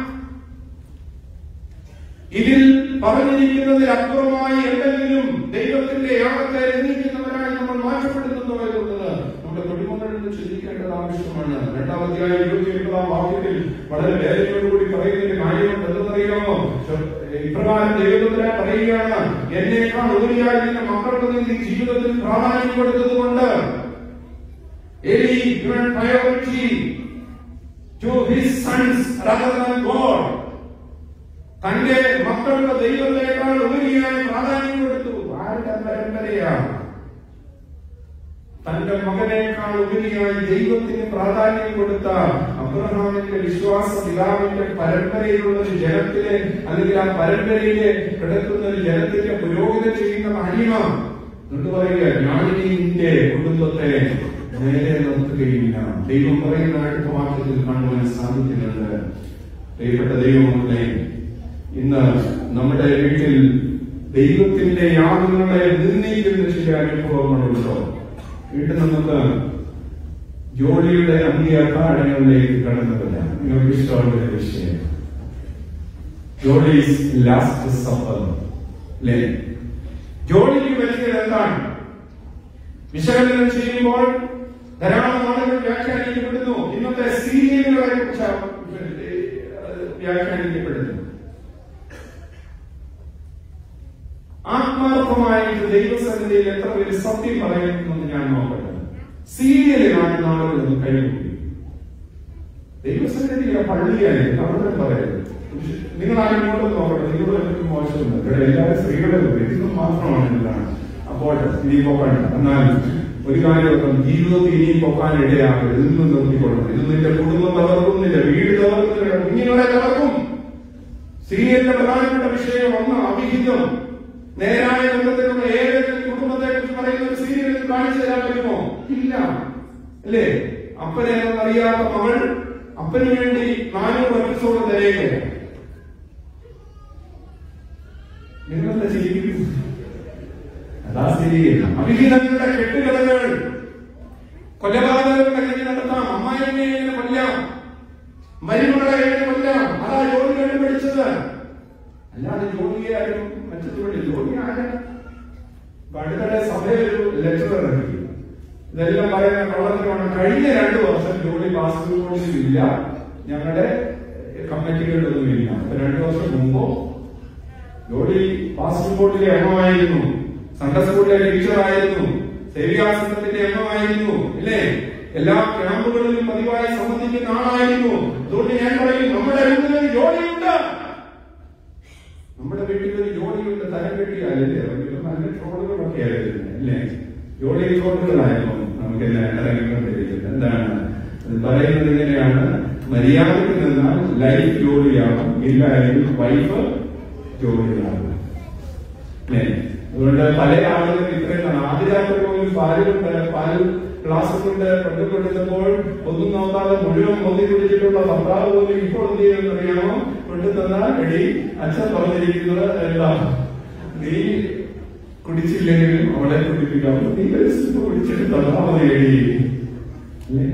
ഇതിൽ പറഞ്ഞിരിക്കുന്നതിൽ അപ്പുറമായി എന്തെങ്കിലും ദൈവത്തിന്റെ യാഗത്തെ നിന്ദിക്കുന്നവരായി നമ്മൾ മാറ്റപ്പെടുന്നുണ്ടോ എന്നുള്ളത് നമ്മുടെ കുടുംബങ്ങളിൽ നിന്ന് ചിന്തിക്കേണ്ടത് ആവശ്യമാണ്. രണ്ടാമത്തെ ഇരുപത്തി ഒൻപതാം വാക്യത്തിൽ വളരെ വേദനയോടുകൂടി പറയുന്നതിന്റെ കാര്യമുണ്ട്. എന്തെന്നറിയാമോ? ഇപ്രകാരം ദൈവത്തിന് പറയുകയാണ്, എന്നേക്കാൾ ഉപരിയായി നിന്റെ മക്കൾക്ക് നീ ജീവിതത്തിൽ പ്രാധാന്യം കൊടുത്തത് കൊണ്ട് തന്റെ മക്കളുടെ ദൈവത്തെക്കാൾ ഉപരിയായി പ്രാധാന്യം കൊടുത്തു. ആരുടെ പരമ്പരയാണ്? തന്റെ മകനേക്കാൾ ഉപരിയായി ദൈവത്തിന് പ്രാധാന്യം കൊടുത്ത അബ്രഹാമിന്റെ വിശ്വാസ പിതാവിന്റെ പരമ്പരയിലുള്ള ഒരു ജനത്തിലെ, അല്ലെങ്കിൽ ആ പരമ്പരയിലെ കിടക്കുന്ന ഒരു ജനത്തിന്റെ പുരോഗതി ചെയ്യുന്ന അടിമ എന്ന് പറയുക, ഞാനിനി നിന്റെ കുടുംബത്തെ നേരെ നിർത്തുകയില്ല. ദൈവം പറയുന്ന അടുത്ത വാക്യത്തിൽ കാണുവാൻ സാധിക്കുന്നുണ്ട്. പ്രിയപ്പെട്ട ദൈവമക്കളെ, ഇന്ന് നമ്മുടെ വീട്ടിൽ ദൈവത്തിന്റെ യാഗങ്ങളെ നിന്ദിക്കുന്ന ചില അനുഭവങ്ങളുണ്ടോ? വീട്ടിൽ നമുക്ക് ജോലിയുടെ അന്ത്യാകാലങ്ങളിലേക്ക് കടന്നതല്ല. നിങ്ങൾക്ക് ഇഷ്ടമുള്ള വിഷയം ജോലി ലാസ്റ്റ് സഫർ അല്ലേ? ജോലിക്ക് വലിയത് എന്താണ്? വിശകലനം ചെയ്യുമ്പോൾ ധാരാളം ആളുകൾ വ്യാഖ്യാനിക്കപ്പെടുന്നു. ഇന്നത്തെ സീരിയലുകളെ കുറിച്ച് വ്യാഖ്യാനിക്കപ്പെടുന്നു. ആത്മാർത്ഥമായിട്ട് ദൈവസന്നിധിയിൽ എത്ര പേര് സത്യം പറയുന്നു ഞാൻ നോക്കട്ടെ. സീരിയല് കാണുന്ന ആളുകളൊന്നും കഴിയും. ദൈവസന്നിധിയിലെ പള്ളിയായി അവിടെ പറയരുത്. നിങ്ങൾ ആരെങ്കിലും നോക്കട്ടെ. നിങ്ങളുടെ പറ്റി മോശമുണ്ട്. ഇവിടെ എല്ലാവരും സ്ത്രീകളുടെ ഇതൊന്നും മാത്രമാണ് എന്താണ് അപ്പോൾ ഇനി പോകണ്ട. എന്നാൽ ഒരു കാര്യമൊക്കെ ജീവിതത്തിൽ ഇനിയും പോക്കാൻ ഇടയാകരുത്. ഇതൊന്നും നിർത്തിക്കൊള്ളണം. ഇത് നിന്റെ കുടുംബം തകർക്കുന്നില്ല, വീട് തകർക്കുന്നില്ല, കുഞ്ഞുങ്ങളെ തകർക്കും. സീരിയലിന്റെ പ്രധാനപ്പെട്ട വിഷയം ഒന്ന് അവിഹിതം. നേരായ ബന്ധത്തിലുള്ള ഏതെങ്കിലും കുടുംബത്തെ കുറിച്ച് പറയുന്ന ഒരു സീരിയലിൽ കാണിച്ചു തരാൻ പറ്റുമോ? ഇല്ല അല്ലേ? അപ്പനെ അറിയാത്ത മകൾ അപ്പന് വേണ്ടി നാനൂറ് എപ്പിസോഡ് തരേണ്ടത്. നിങ്ങളെന്താ ചെയ്യും? അതാ സീരിയൽ. അവിഹിതങ്ങളുടെ കെട്ടുകഥകൾ, കൊലപാതകങ്ങളുടെ എങ്ങനെ നടത്താം, അമ്മായിനെ എങ്ങനെ കൊല്ലാം, മരുമകളെ എങ്ങനെ കൊല്ലാം, അതാ ജോലി കണ്ടുപിടിച്ചത്. അല്ലാതെ ജോലിയെ ആരും മെച്ചത്തോടെ ജോലി ആരും അടുത്തിടെ സഭയൊരു ലെക്ചർ ഇറക്കി. ഇതെല്ലാം പറയുന്ന കള്ളത്തിലാണ്. കഴിഞ്ഞ രണ്ടു വർഷം ജോലി പാസ്പോർട്ടിലും ഇല്ല, ഞങ്ങളുടെ കമ്മിറ്റികളിലൊന്നും ഇല്ല. അപ്പൊ രണ്ടു വർഷം മുമ്പോ ജോലി പാസ്പോർട്ടിലെ അംഗമായിരുന്നു, സൺഡേ സ്കൂളിലെ ടീച്ചറായിരുന്നു, സേവികാസനത്തിന്റെ അംഗമായിരുന്നു ഇല്ലേ? എല്ലാ ക്യാമ്പുകളിലും പതിവായി സംബന്ധിക്കുന്ന ആളായിരുന്നു. അതുകൊണ്ട് ഞാൻ പറയും, നമ്മുടെ വീട്ടിലൊരു ജോലിയുണ്ട്, നമ്മുടെ വീട്ടിൽ ഒരു ജോലിയുണ്ട്. തരം കെട്ടിയാലല്ലേ നല്ല ട്രോളുകളൊക്കെ ആയിരുന്നു അല്ലേ? ജോലി ട്രോളുകളായിരുന്നു നമുക്കെല്ലാം ഇറങ്ങിക്കൊണ്ടിരിക്കുന്നത്. എന്താണ് അത് പറയുന്നത്? ഇങ്ങനെയാണ്, മര്യാദയ്ക്ക് നിന്നാൽ ലൈഫ് ജോലിയാകും, ഇല്ലായെങ്കിൽ വൈഫ് ജോലിയാകും അല്ലേ? അതുകൊണ്ട് പല ആളുകളും ഇത്രയും ആദ്യരാത്രി പോലും പാലുകൊണ്ട് പാല് ക്ലാസ് കൊണ്ട് കൊണ്ടുകൊണ്ടിരുന്നപ്പോൾ ഒന്നും നോക്കാതെ മുഴുവൻ പൊതി പിടിച്ചിട്ടുള്ള ഭർത്താവ് പോലും ഇപ്പോൾ എന്ത് ചെയ്യുമെന്ന് അറിയാമോ? കൊണ്ടുതന്നാൽ എടി അച്ഛൻ പറഞ്ഞിരിക്കുന്നത് എല്ലാം നീ കുടിച്ചില്ലെങ്കിലും അവളെ കുടിപ്പിക്കാം, നീ കുടിച്ചിട്ട് തന്നാ മതി എടി അല്ലേ?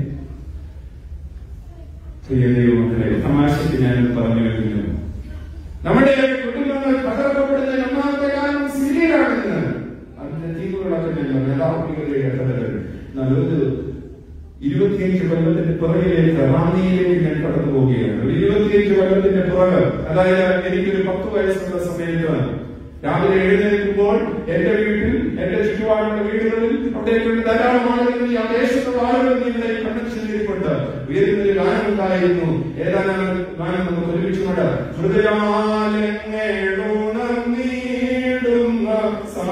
പ്രിയ ദൈവമക്കളെ, തമാശയ്ക്ക് ഞാൻ പറഞ്ഞു വരുന്നു, നമ്മുടെ കുടുംബങ്ങൾ തകർക്കപ്പെടുന്ന ഒന്നാമത്തെ കാരണം സീരിയലാണെന്ന്. അതിന്റെ തീവുകളൊക്കെ യഥാർത്ഥികളുടെ നല്ലൊരു ഇരുപത്തിയഞ്ച് കൊല്ലത്തിന്റെ പുറകിലേക്ക് റാന്നിയിലേക്ക് ഞാൻ കടന്നു പോവുകയാണ്. ഒരു ഇരുപത്തിയഞ്ച് കൊല്ലത്തിന്റെ പുറകെ, അതായത് എനിക്കൊരു പത്ത് വയസ്സുള്ള സമയത്ത് രാവിലെ എഴുന്നേൽക്കുമ്പോൾ എന്റെ വീട്ടിൽ, എന്റെ ചുറ്റുപാടുള്ള വീടുകളിൽ അവിടേക്കുള്ള ധാരാളം ആളുകൾ, ഈ ദേശത്തുള്ള ആളുകൾ ഇവിടെ കണക്ഷനിൽപ്പെട്ട് ഉയരുന്നൊരു ഗാനമുണ്ടായിരുന്നു. ഏതാണ് ഗാനം? നമുക്ക് ഒരുമിച്ചുകൊണ്ട് ഹൃദയാലങ്ങളുണർന്നിടുന്ന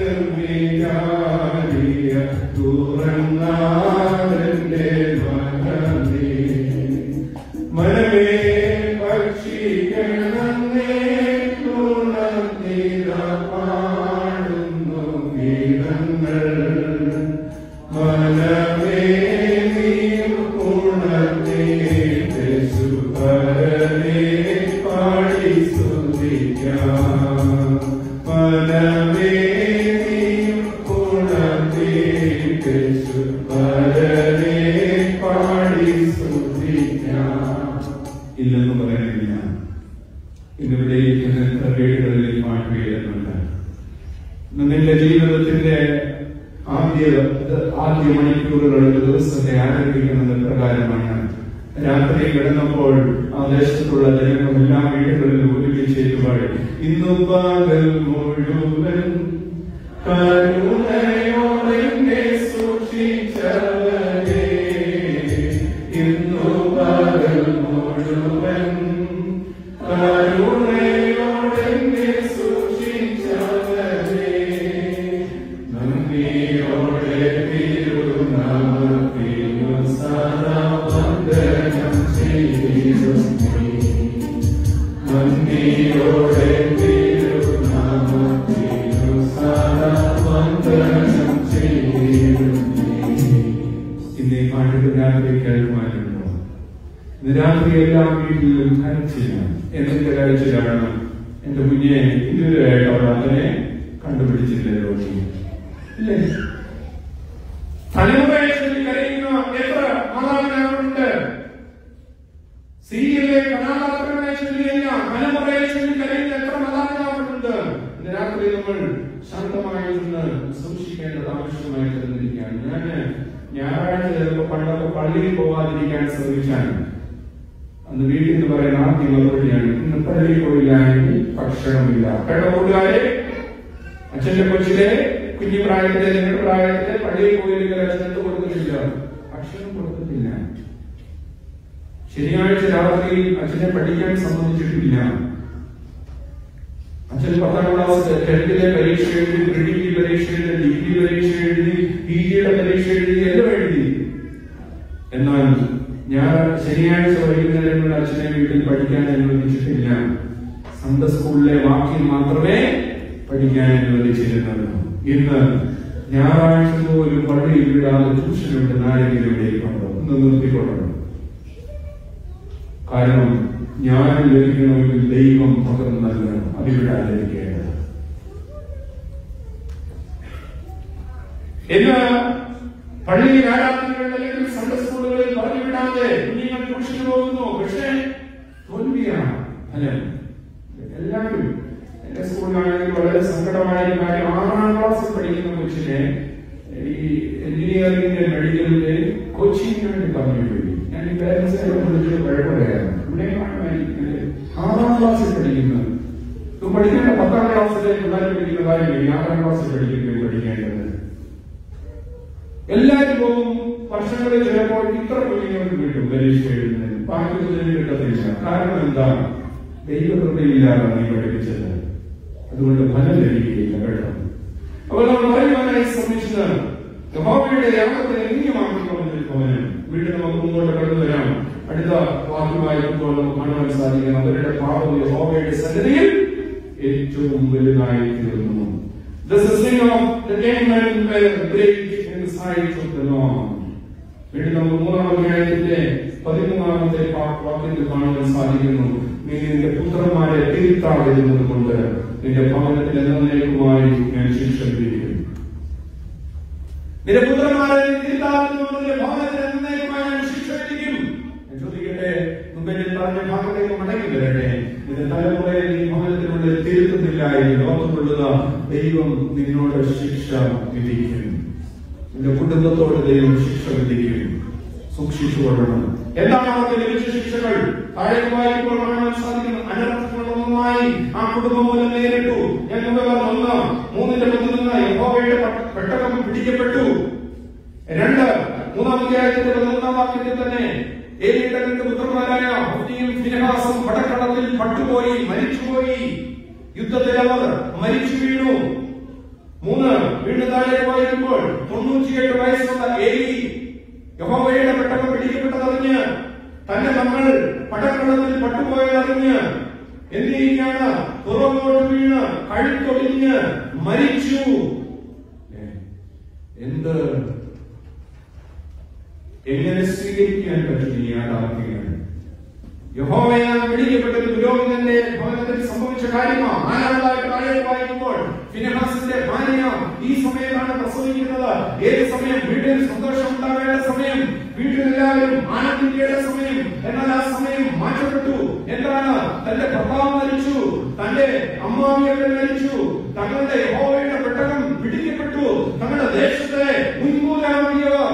ഇല്ലെന്ന് പറയാനില്ല. ഇതിവിടെ വീടുകളിൽ പാട്ട് എഴുതുന്നുണ്ട്. നിന്റെ ജീവിതത്തിന്റെ ആദ്യ ആദ്യ മണിക്കൂറുകൾ ദിവസത്തെ ആരംഭിക്കുന്നത് പ്രകാരമാണ്. രാത്രി കിടന്നപ്പോൾ ആ ദേശത്തുള്ള ജനങ്ങൾ എല്ലാ വീടുകളിലും ഒരുമിച്ച് പാടി, ഇന്നു പകൽ മുഴുവൻ കരുണയോടെ സൂക്ഷിച്ചവരെ, ഇന്നു പകൽ മുഴുവൻ കരുണയോടെ സൂക്ഷിച്ചവരെ, നന്ദിയോടെ തിരുനാമത്തിനു സദാ വന്ദനം ചെയ്യുന്നു, നന്ദിയോടെ തിരുനാമത്തിനു സദാ വന്ദനം ചെയ്യുന്നു. ഇന്നീ പാട്ട് രാത്രി കേൾക്കുവാനുണ്ടോ? ഇന്ന് രാത്രി എല്ലാ വീട്ടിലും കരച്ചിലാണ്. എന്തിന്റെ കരച്ചിലാണ്? എന്റെ കുഞ്ഞെ ഇതുവരെയായിട്ട് അവൾ അതിനെ കണ്ടുപിടിച്ചില്ലല്ലോ. ഇല്ലേ? തലമുറയിൽ കരയുന്ന എത്ര മാതാപിതാക്കളുണ്ട്? സീരിയലിലെ കഥാപാത്രങ്ങളെ ചൊല്ലിയല്ല, തലമുറയെ ചൊല്ലി കരയുന്ന എത്ര മാതാപിതാക്കളുണ്ട്? ഇന്ന് രാത്രി നമ്മൾ ശാന്തമായി നിന്ന് സൂക്ഷിക്കേണ്ടത് ആവശ്യമായി തന്നിരിക്കുകയാണ്. ഞാന് ഞായറാഴ്ച ചിലപ്പോൾ പണ്ടൊക്കെ പള്ളിയിൽ പോകാതിരിക്കാൻ ശ്രമിച്ചാണ്. അന്ന് വീട്ടിൽ നിന്ന് പറയുന്ന ആദ്യ മറുപടിയാണ്, ഇന്ന് പള്ളിയിൽ പോയില്ലെങ്കിൽ ഭക്ഷണമില്ല. കേട്ടോ കൂട്ടുകാരെ, അച്ഛന്റെ കൊച്ചിലെ കുഞ്ഞു പ്രായത്തിലെ നിങ്ങളുടെ പ്രായത്തിലെ പള്ളിയിൽ പോയില്ലെങ്കിൽ അച്ഛൻ എന്ത് കൊടുക്കുന്നില്ല? ഭക്ഷണം കൊടുക്കുന്നില്ല. ശനിയാഴ്ച രാത്രി അച്ഛനെ പഠിക്കാൻ സമ്മതിച്ചിട്ടില്ല. അച്ഛൻ പത്താം ക്ലാസ് ടെൻത്തിലെ പരീക്ഷ എഴുതി, പ്രിഡിഗ്രി പരീക്ഷ എഴുതി, ഡിഗ്രി പരീക്ഷ എഴുതി, പി ജിയുടെ പരീക്ഷ എഴുതി, എല്ലാം എഴുതി. എന്നാൽ ഞാൻ ശനിയാഴ്ച വൈകുന്നേരങ്ങളിൽ അച്ഛനെ വീട്ടിൽ പഠിക്കാൻ അനുവദിച്ചിട്ടില്ല. സൺഡേ സ്കൂളിലെ വാക്കിൽ മാത്രമേ പഠിക്കാൻ അനുവദിച്ചിരുന്നത്. ഇന്ന് ഞായറാഴ്ച പോലും പള്ളിയിൽ വിടാതെ ട്യൂഷനുണ്ട്. നാഴികയിലൂടെയുണ്ടോ ഇന്ന് നിർത്തിക്കൊള്ളണം. കാരണം ഞാൻ ലഭിക്കണമെങ്കിൽ ദൈവം പകർന്നു നൽകണം. അതിവിടാതിരിക്കേണ്ടത്. ഇന്ന് പള്ളിയിൽ ആരാധനകൾ അല്ലെങ്കിൽ സൺഡേ സ്കൂളുകളിൽ പറഞ്ഞു വിടാതെ കുഞ്ഞുങ്ങൾ ട്യൂഷന് പോകുന്നു. പക്ഷേ തോൽവിയാണ് ഫലം. എല്ലാവരും എന്റെ സ്കൂളിലാണെങ്കിൽ വളരെ സങ്കടമായ കാര്യം, ആറാം ക്ലാസ്സിൽ പഠിക്കുന്ന കൊച്ചിനെ ഈ എഞ്ചിനീയറിംഗിന്റെ മെഡിക്കലിന്റെ കോച്ചിങ്ങിന് വേണ്ടി പറഞ്ഞു പോയി. ഞാൻ ഈ പേരൻസിനെ വിളിച്ച് വഴപ്പറയായിരുന്നു. ഇവിടെ ആറാം ക്ലാസ്സിൽ പഠിക്കുന്നത് പഠിക്കേണ്ട പത്താം ക്ലാസ്സിലെ പിള്ളേർ പഠിക്കുന്ന കാര്യമില്ല. ആറാം ക്ലാസ്സിൽ പഠിക്കുന്നത് പഠിക്കേണ്ടത്. എല്ലാവരും പോകും. വർഷങ്ങളിൽ ചിലപ്പോൾ ഇത്ര കുഞ്ഞുങ്ങൾക്ക് കിട്ടും പരീക്ഷ എഴുതുന്നതിന്, പാഠ്യത്തിന് കിട്ടത്തില്ല. കാരണം എന്താണ്? ദൈവകൃപയില്ലാതെ നീ പഠിപ്പിച്ചത്. അതുകൊണ്ട് ഫലം ലഭിക്കുകയില്ല. കേട്ടോ? അപ്പോൾ നമ്മൾ പറയുവാനായി ശ്രമിച്ചത് യഹോവയുടെ യാഗത്തിന് എങ്ങനെയാണെന്ന് ഭവനം വീട്ടിൽ നമുക്ക് മുമ്പോട്ട് കടന്നു വരാം. അടുത്ത വാക്യമായി ഇപ്പോൾ നമുക്ക് കാണുവാൻ സാധിക്കും. അവരുടെ പാപം യഹോവയുടെ സന്നിധിയിൽ ഏറ്റവും വലുതായി തീർന്നു. This is thing of the ten men were great in the sight of the Lord. വീട്ടിൽ നമുക്ക് മൂന്നാം അധ്യായത്തിന്റെ പതിമൂന്നാമത്തെ വാക്യത്തിൽ കാണുവാൻ സാധിക്കുന്നു. നീ നിന്റെ പുത്രന്മാരെ തിരുത്താതിരുന്നത് കൊണ്ട് നിന്റെ ഭവനത്തിൽ എന്നേക്കുമായി ഞാൻ ശിക്ഷ വിധിക്കും. നിന്റെ പുത്രന്മാരെ തിരുത്താതിരുന്നത് നിന്റെ ഭവനത്തിൽ എന്നേക്കുമായി ഞാൻ ശിക്ഷ വിധിക്കും. ഞാൻ ചോദിക്കട്ടെ, മുമ്പേ പറഞ്ഞ ഭാഗത്തേക്ക് മടങ്ങി വരട്ടെ. നിന്റെ തലമുറയെ നീ ഭവനത്തിനുള്ളിൽ തിരുത്തുന്നില്ല എന്ന് ലോകത്തുള്ള ദൈവം നിന്നോട് ശിക്ഷ വിധിക്കും. നിന്റെ കുടുംബത്തോട് ദൈവം ശിക്ഷ വിധിക്കും. സൂക്ഷിച്ചുകൊള്ളണം. എന്താണ് അവർക്ക് ലഭിച്ച ശിക്ഷകൾ? താഴേക്ക് വായിക്കുമ്പോൾ കാണാൻ സാധിക്കും. അനർത്ഥങ്ങളൊന്നുമായി ആ കുടുംബം മൂലം നേരിട്ടു. ഞാൻ മുമ്പേ ഒന്ന് മൂന്നിന്റെ മുന്നിൽ നിന്ന് യഹോവയുടെ പെട്ടകം പിടിക്കപ്പെട്ടു. രണ്ട് മൂന്നാം അധ്യായത്തിന്റെ പതിനൊന്നാം വാക്യത്തിൽ തന്നെ ഏലിയുടെ രണ്ട് പുത്രന്മാരായ ഹോഫ്നിയും ഫിനെഹാസും പടക്കളത്തിൽ പട്ടുപോയി, മരിച്ചുപോയി. യുദ്ധത്തിൽ അവർ മരിച്ചു വീണു. മൂന്ന്, വീണ്ടും താഴേക്ക് വായിക്കുമ്പോൾ തൊണ്ണൂറ്റിയേഴ് വയസ്സുള്ള ഏലി യഹോവയുടെ പെട്ടകം പിടിക്കപ്പെട്ടതറിഞ്ഞ് തന്റെ മക്കൾ പടക്കളത്തിൽ പട്ടുപോയതറിഞ്ഞ് എന്തിരിക്കാണ് പുറകോട്ട് വീണ് കഴുത്തൊടിഞ്ഞ് മരിച്ചു. എന്ത് എങ്ങനെ സ്വീകരിക്കാൻ പറ്റും ഈ യാഥാർത്ഥ്യങ്ങൾ? യഹോവയാൽ പിടിക്കപ്പെട്ടത് പുരോഹിതന്റെ ഭവനത്തിൽ സംഭവിച്ച കാര്യമാണ്. ആരാളായിട്ട് താഴെ വായിക്കുമ്പോൾ ഫിനെഹാസിന്റെ ഭാര്യ ഈ സമയത്താണ് പ്രസവിക്കുന്നത്. ഏത് സമയം? വീട്ടിൽ സന്തോഷം ഉണ്ടാവേണ്ട സമയം, വീട്ടിലെല്ലാവരും ആനന്ദിക്കേണ്ട സമയം. എന്നാൽ ആ സമയം മാറ്റപ്പെട്ടു. എന്താണ്? തന്റെ ഭർത്താവ് മരിച്ചു, തന്റെ അമ്മാവിയൊക്കെ മരിച്ചു, തങ്ങളുടെ യഹോവയുടെ പെട്ടകം പിടിക്കപ്പെട്ടു, തങ്ങളുടെ ദേശത്തെ ഉന്മൂലമാക്കിയവർ.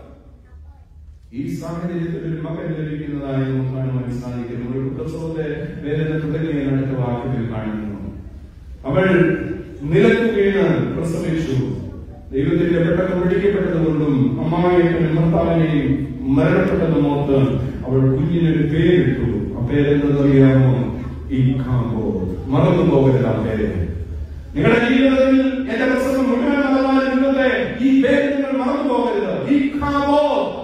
ഈ സാഹചര്യത്തിൽ ഒരു മകൻ ലഭിക്കുന്നതായി നമുക്ക് കാണുവാൻ സാധിക്കുന്നു. ഒരു പ്രസവത്തെ വേദന തുടങ്ങിയ അടുത്ത വാക്കുകൾ കാണുന്നു. അവൾ നിലത്തു വീണ് പ്രസവിച്ചു. ദൈവത്തിന്റെ പെട്ടകം പിടിക്കപ്പെട്ടതുകൊണ്ടും അമ്മാവിയെയും ഭർത്താവിനെയും മരണപ്പെട്ടതുമോത്ത് അവൾ കുഞ്ഞിനൊരു പേരിട്ടു. ആ പേരെന്തറിയാമോ? ഈ കാമ്പോ. മറന്നു പോകരുത് ആ പേര്. നിങ്ങളുടെ ജീവിതത്തിൽ എന്റെ പ്രസംഗം മുഴുവൻ നടന്നാൽ നിങ്ങളുടെ ഈ പേര് നിങ്ങൾ മറന്നു പോകരുത്. ഈ കാമ്പോ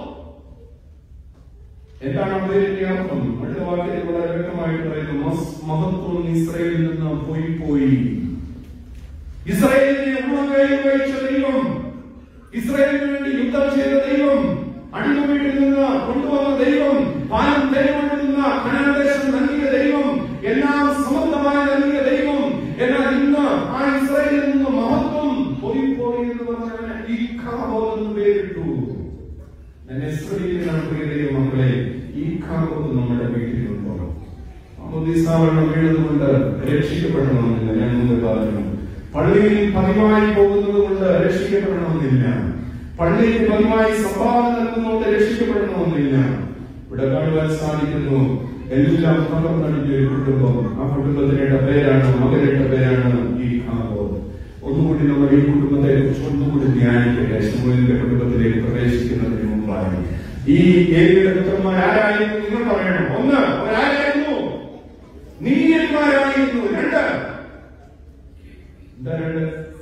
എന്താണ് ആ പേരിന്റെ അർത്ഥം? അടുത്ത വാക്യത്തിൽ വളരെ വ്യക്തമായിട്ട് പറയുന്നു, മഹത്വം ഇസ്രായേലിൽ നിന്ന് പോയി പോയി. ഇസ്രായേലിനെ ഉള്ളകയിൽ വഹിച്ച ദൈവം, ഇസ്രായേലിന് വേണ്ടി യുദ്ധം ചെയ്ത ദൈവം, അടിമ വീട്ടിൽ നിന്ന് കൊണ്ടുവന്ന ദൈവം, പാലം തെരുവിൽ നിന്ന് കനാൻദേശം നൽകിയ ദൈവം, എല്ലാം സമൃദ്ധമായി നൽകിയ ദൈവം. എന്നാൽ ഇന്ന് ആ ഇസ്രായേലിൽ നിന്ന് മഹത്വം പോയി പോയി എന്ന് പറഞ്ഞവന് ഈ കാബോന്ന് പേരിട്ടു. എന്നെ ശ്രദ്ധിക്കുന്ന പ്രിയ ദൈവമക്കളെ, ഈ കാബോത്ത് നമ്മുടെ വീട്ടിലുണ്ടോ? അമുദീസാവരണം വീഴുന്നതുകൊണ്ട് രക്ഷിക്കപ്പെടണമെന്നില്ല. ഞാൻ മുമ്പ് പറഞ്ഞു, പള്ളിയിൽ പതിവായി പോകുന്നത് കൊണ്ട് രക്ഷിക്കപ്പെടണമെന്നില്ല. പള്ളിയിൽ പതിവായി സംഭാവന നൽകുന്നതുകൊണ്ട് രക്ഷിക്കപ്പെടണമെന്നില്ല. ഇവിടെ കാണുവാൻ സാധിക്കുന്നു, എല്ലാം തകർന്നടിഞ്ഞ ഒരു കുടുംബം. ആ കുടുംബത്തിനിടെ പേരാണ്, മകനിട്ട പേരാണ് ഈ കാബോത്ത്. ഒന്നുകൂടി നമ്മൾ ഈ കുടുംബത്തെ കുറിച്ച് ഒന്നുകൂടി ധ്യാനിക്കട്ടെ. ശമൂവേലിന്റെ കുടുംബത്തിലേക്ക് പ്രവേശിക്കുന്നതിന് മുമ്പായി ഈ ഏലിയുടെ പുത്രന്മാർ ആരായിരുന്നു നിങ്ങൾ പറയണം. ഒന്ന്, അവരാരായിരുന്നു? നീതിമാരായിരുന്നു. രണ്ട്, എന്താ രണ്ട്?